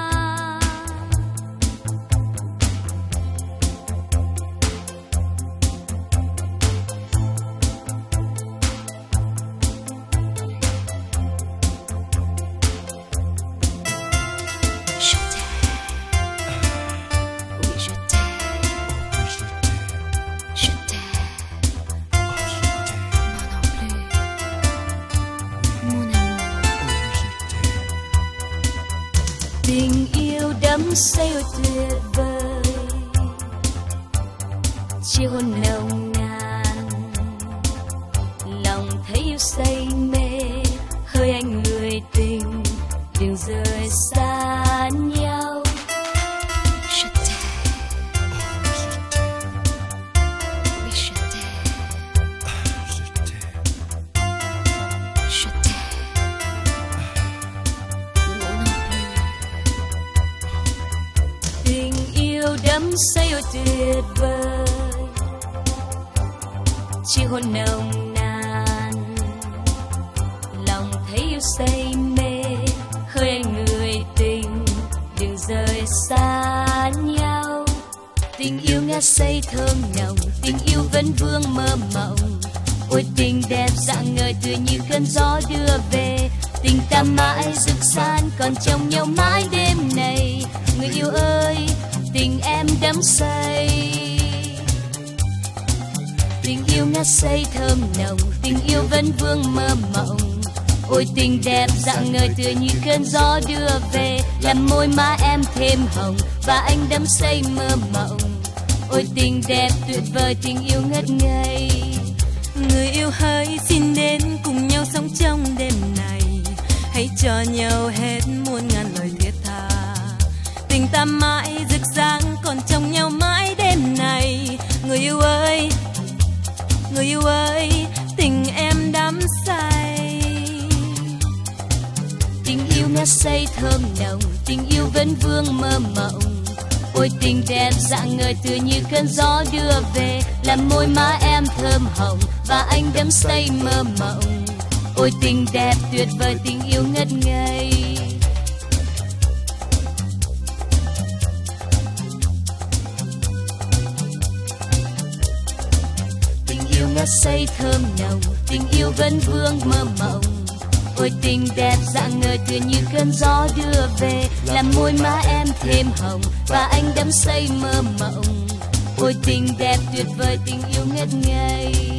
Je t'aime. Oui, je t'aime. Je t'aime. Moi non plus. Mon amour. Tình yêu đắm say ôi tuyệt vời, chiều hôn nồng nàn, lòng thấy yêu say mê, hơi anh người tình, đừng rời xa nhau. Je t'aime. Oui, je t'aime. Je t'aime. Moi non plus. Tình yêu đắm say ôi tuyệt vời, chiều hôn nồng nàn, lòng thấy yêu say mê, hơi anh người tình, đừng rời xa nhau. Tình yêu ngát say thơm nồng, tình yêu vẫn vương mơ mộng. Ôi tình đẹp dạng ngời tựa như cơn gió đưa về, tình ta mãi rực san còn trong nhau mãi đêm này. Người yêu ơi, tình em đắm say. Tình yêu ngát say thơm nồng, tình yêu vẫn vương mơ mộng. Ôi tình đẹp dạng ngời tựa như cơn gió đưa về, làm môi má em thêm hồng và anh đắm say mơ mộng. Ôi tình đẹp tuyệt vời, tình yêu ngất ngây. Người yêu hỡi xin đến cùng nhau sống trong đêm này, hãy cho nhau hết muôn ngàn lời thiết tha. Tình ta mãi rực sáng còn trong nhau mãi đêm này. Người yêu ơi, người yêu ơi, tình em đắm say. Tình yêu ngát say thơm nồng, tình yêu vẫn vương mơ mộng. Ôi tình đẹp dạng ngời tựa như cơn gió đưa về, làm môi má em thơm hồng và anh đắm say mơ mộng. Ôi tình đẹp tuyệt vời, tình yêu ngất ngây. Tình yêu ngát say thơm nồng, tình yêu vẫn vương mơ mộng. Ôi tình đẹp dạng ngời tựa như cơn gió đưa về, làm môi má em thêm hồng và anh đắm say mơ mộng. Ôi tình đẹp tuyệt vời, tình yêu ngất ngây.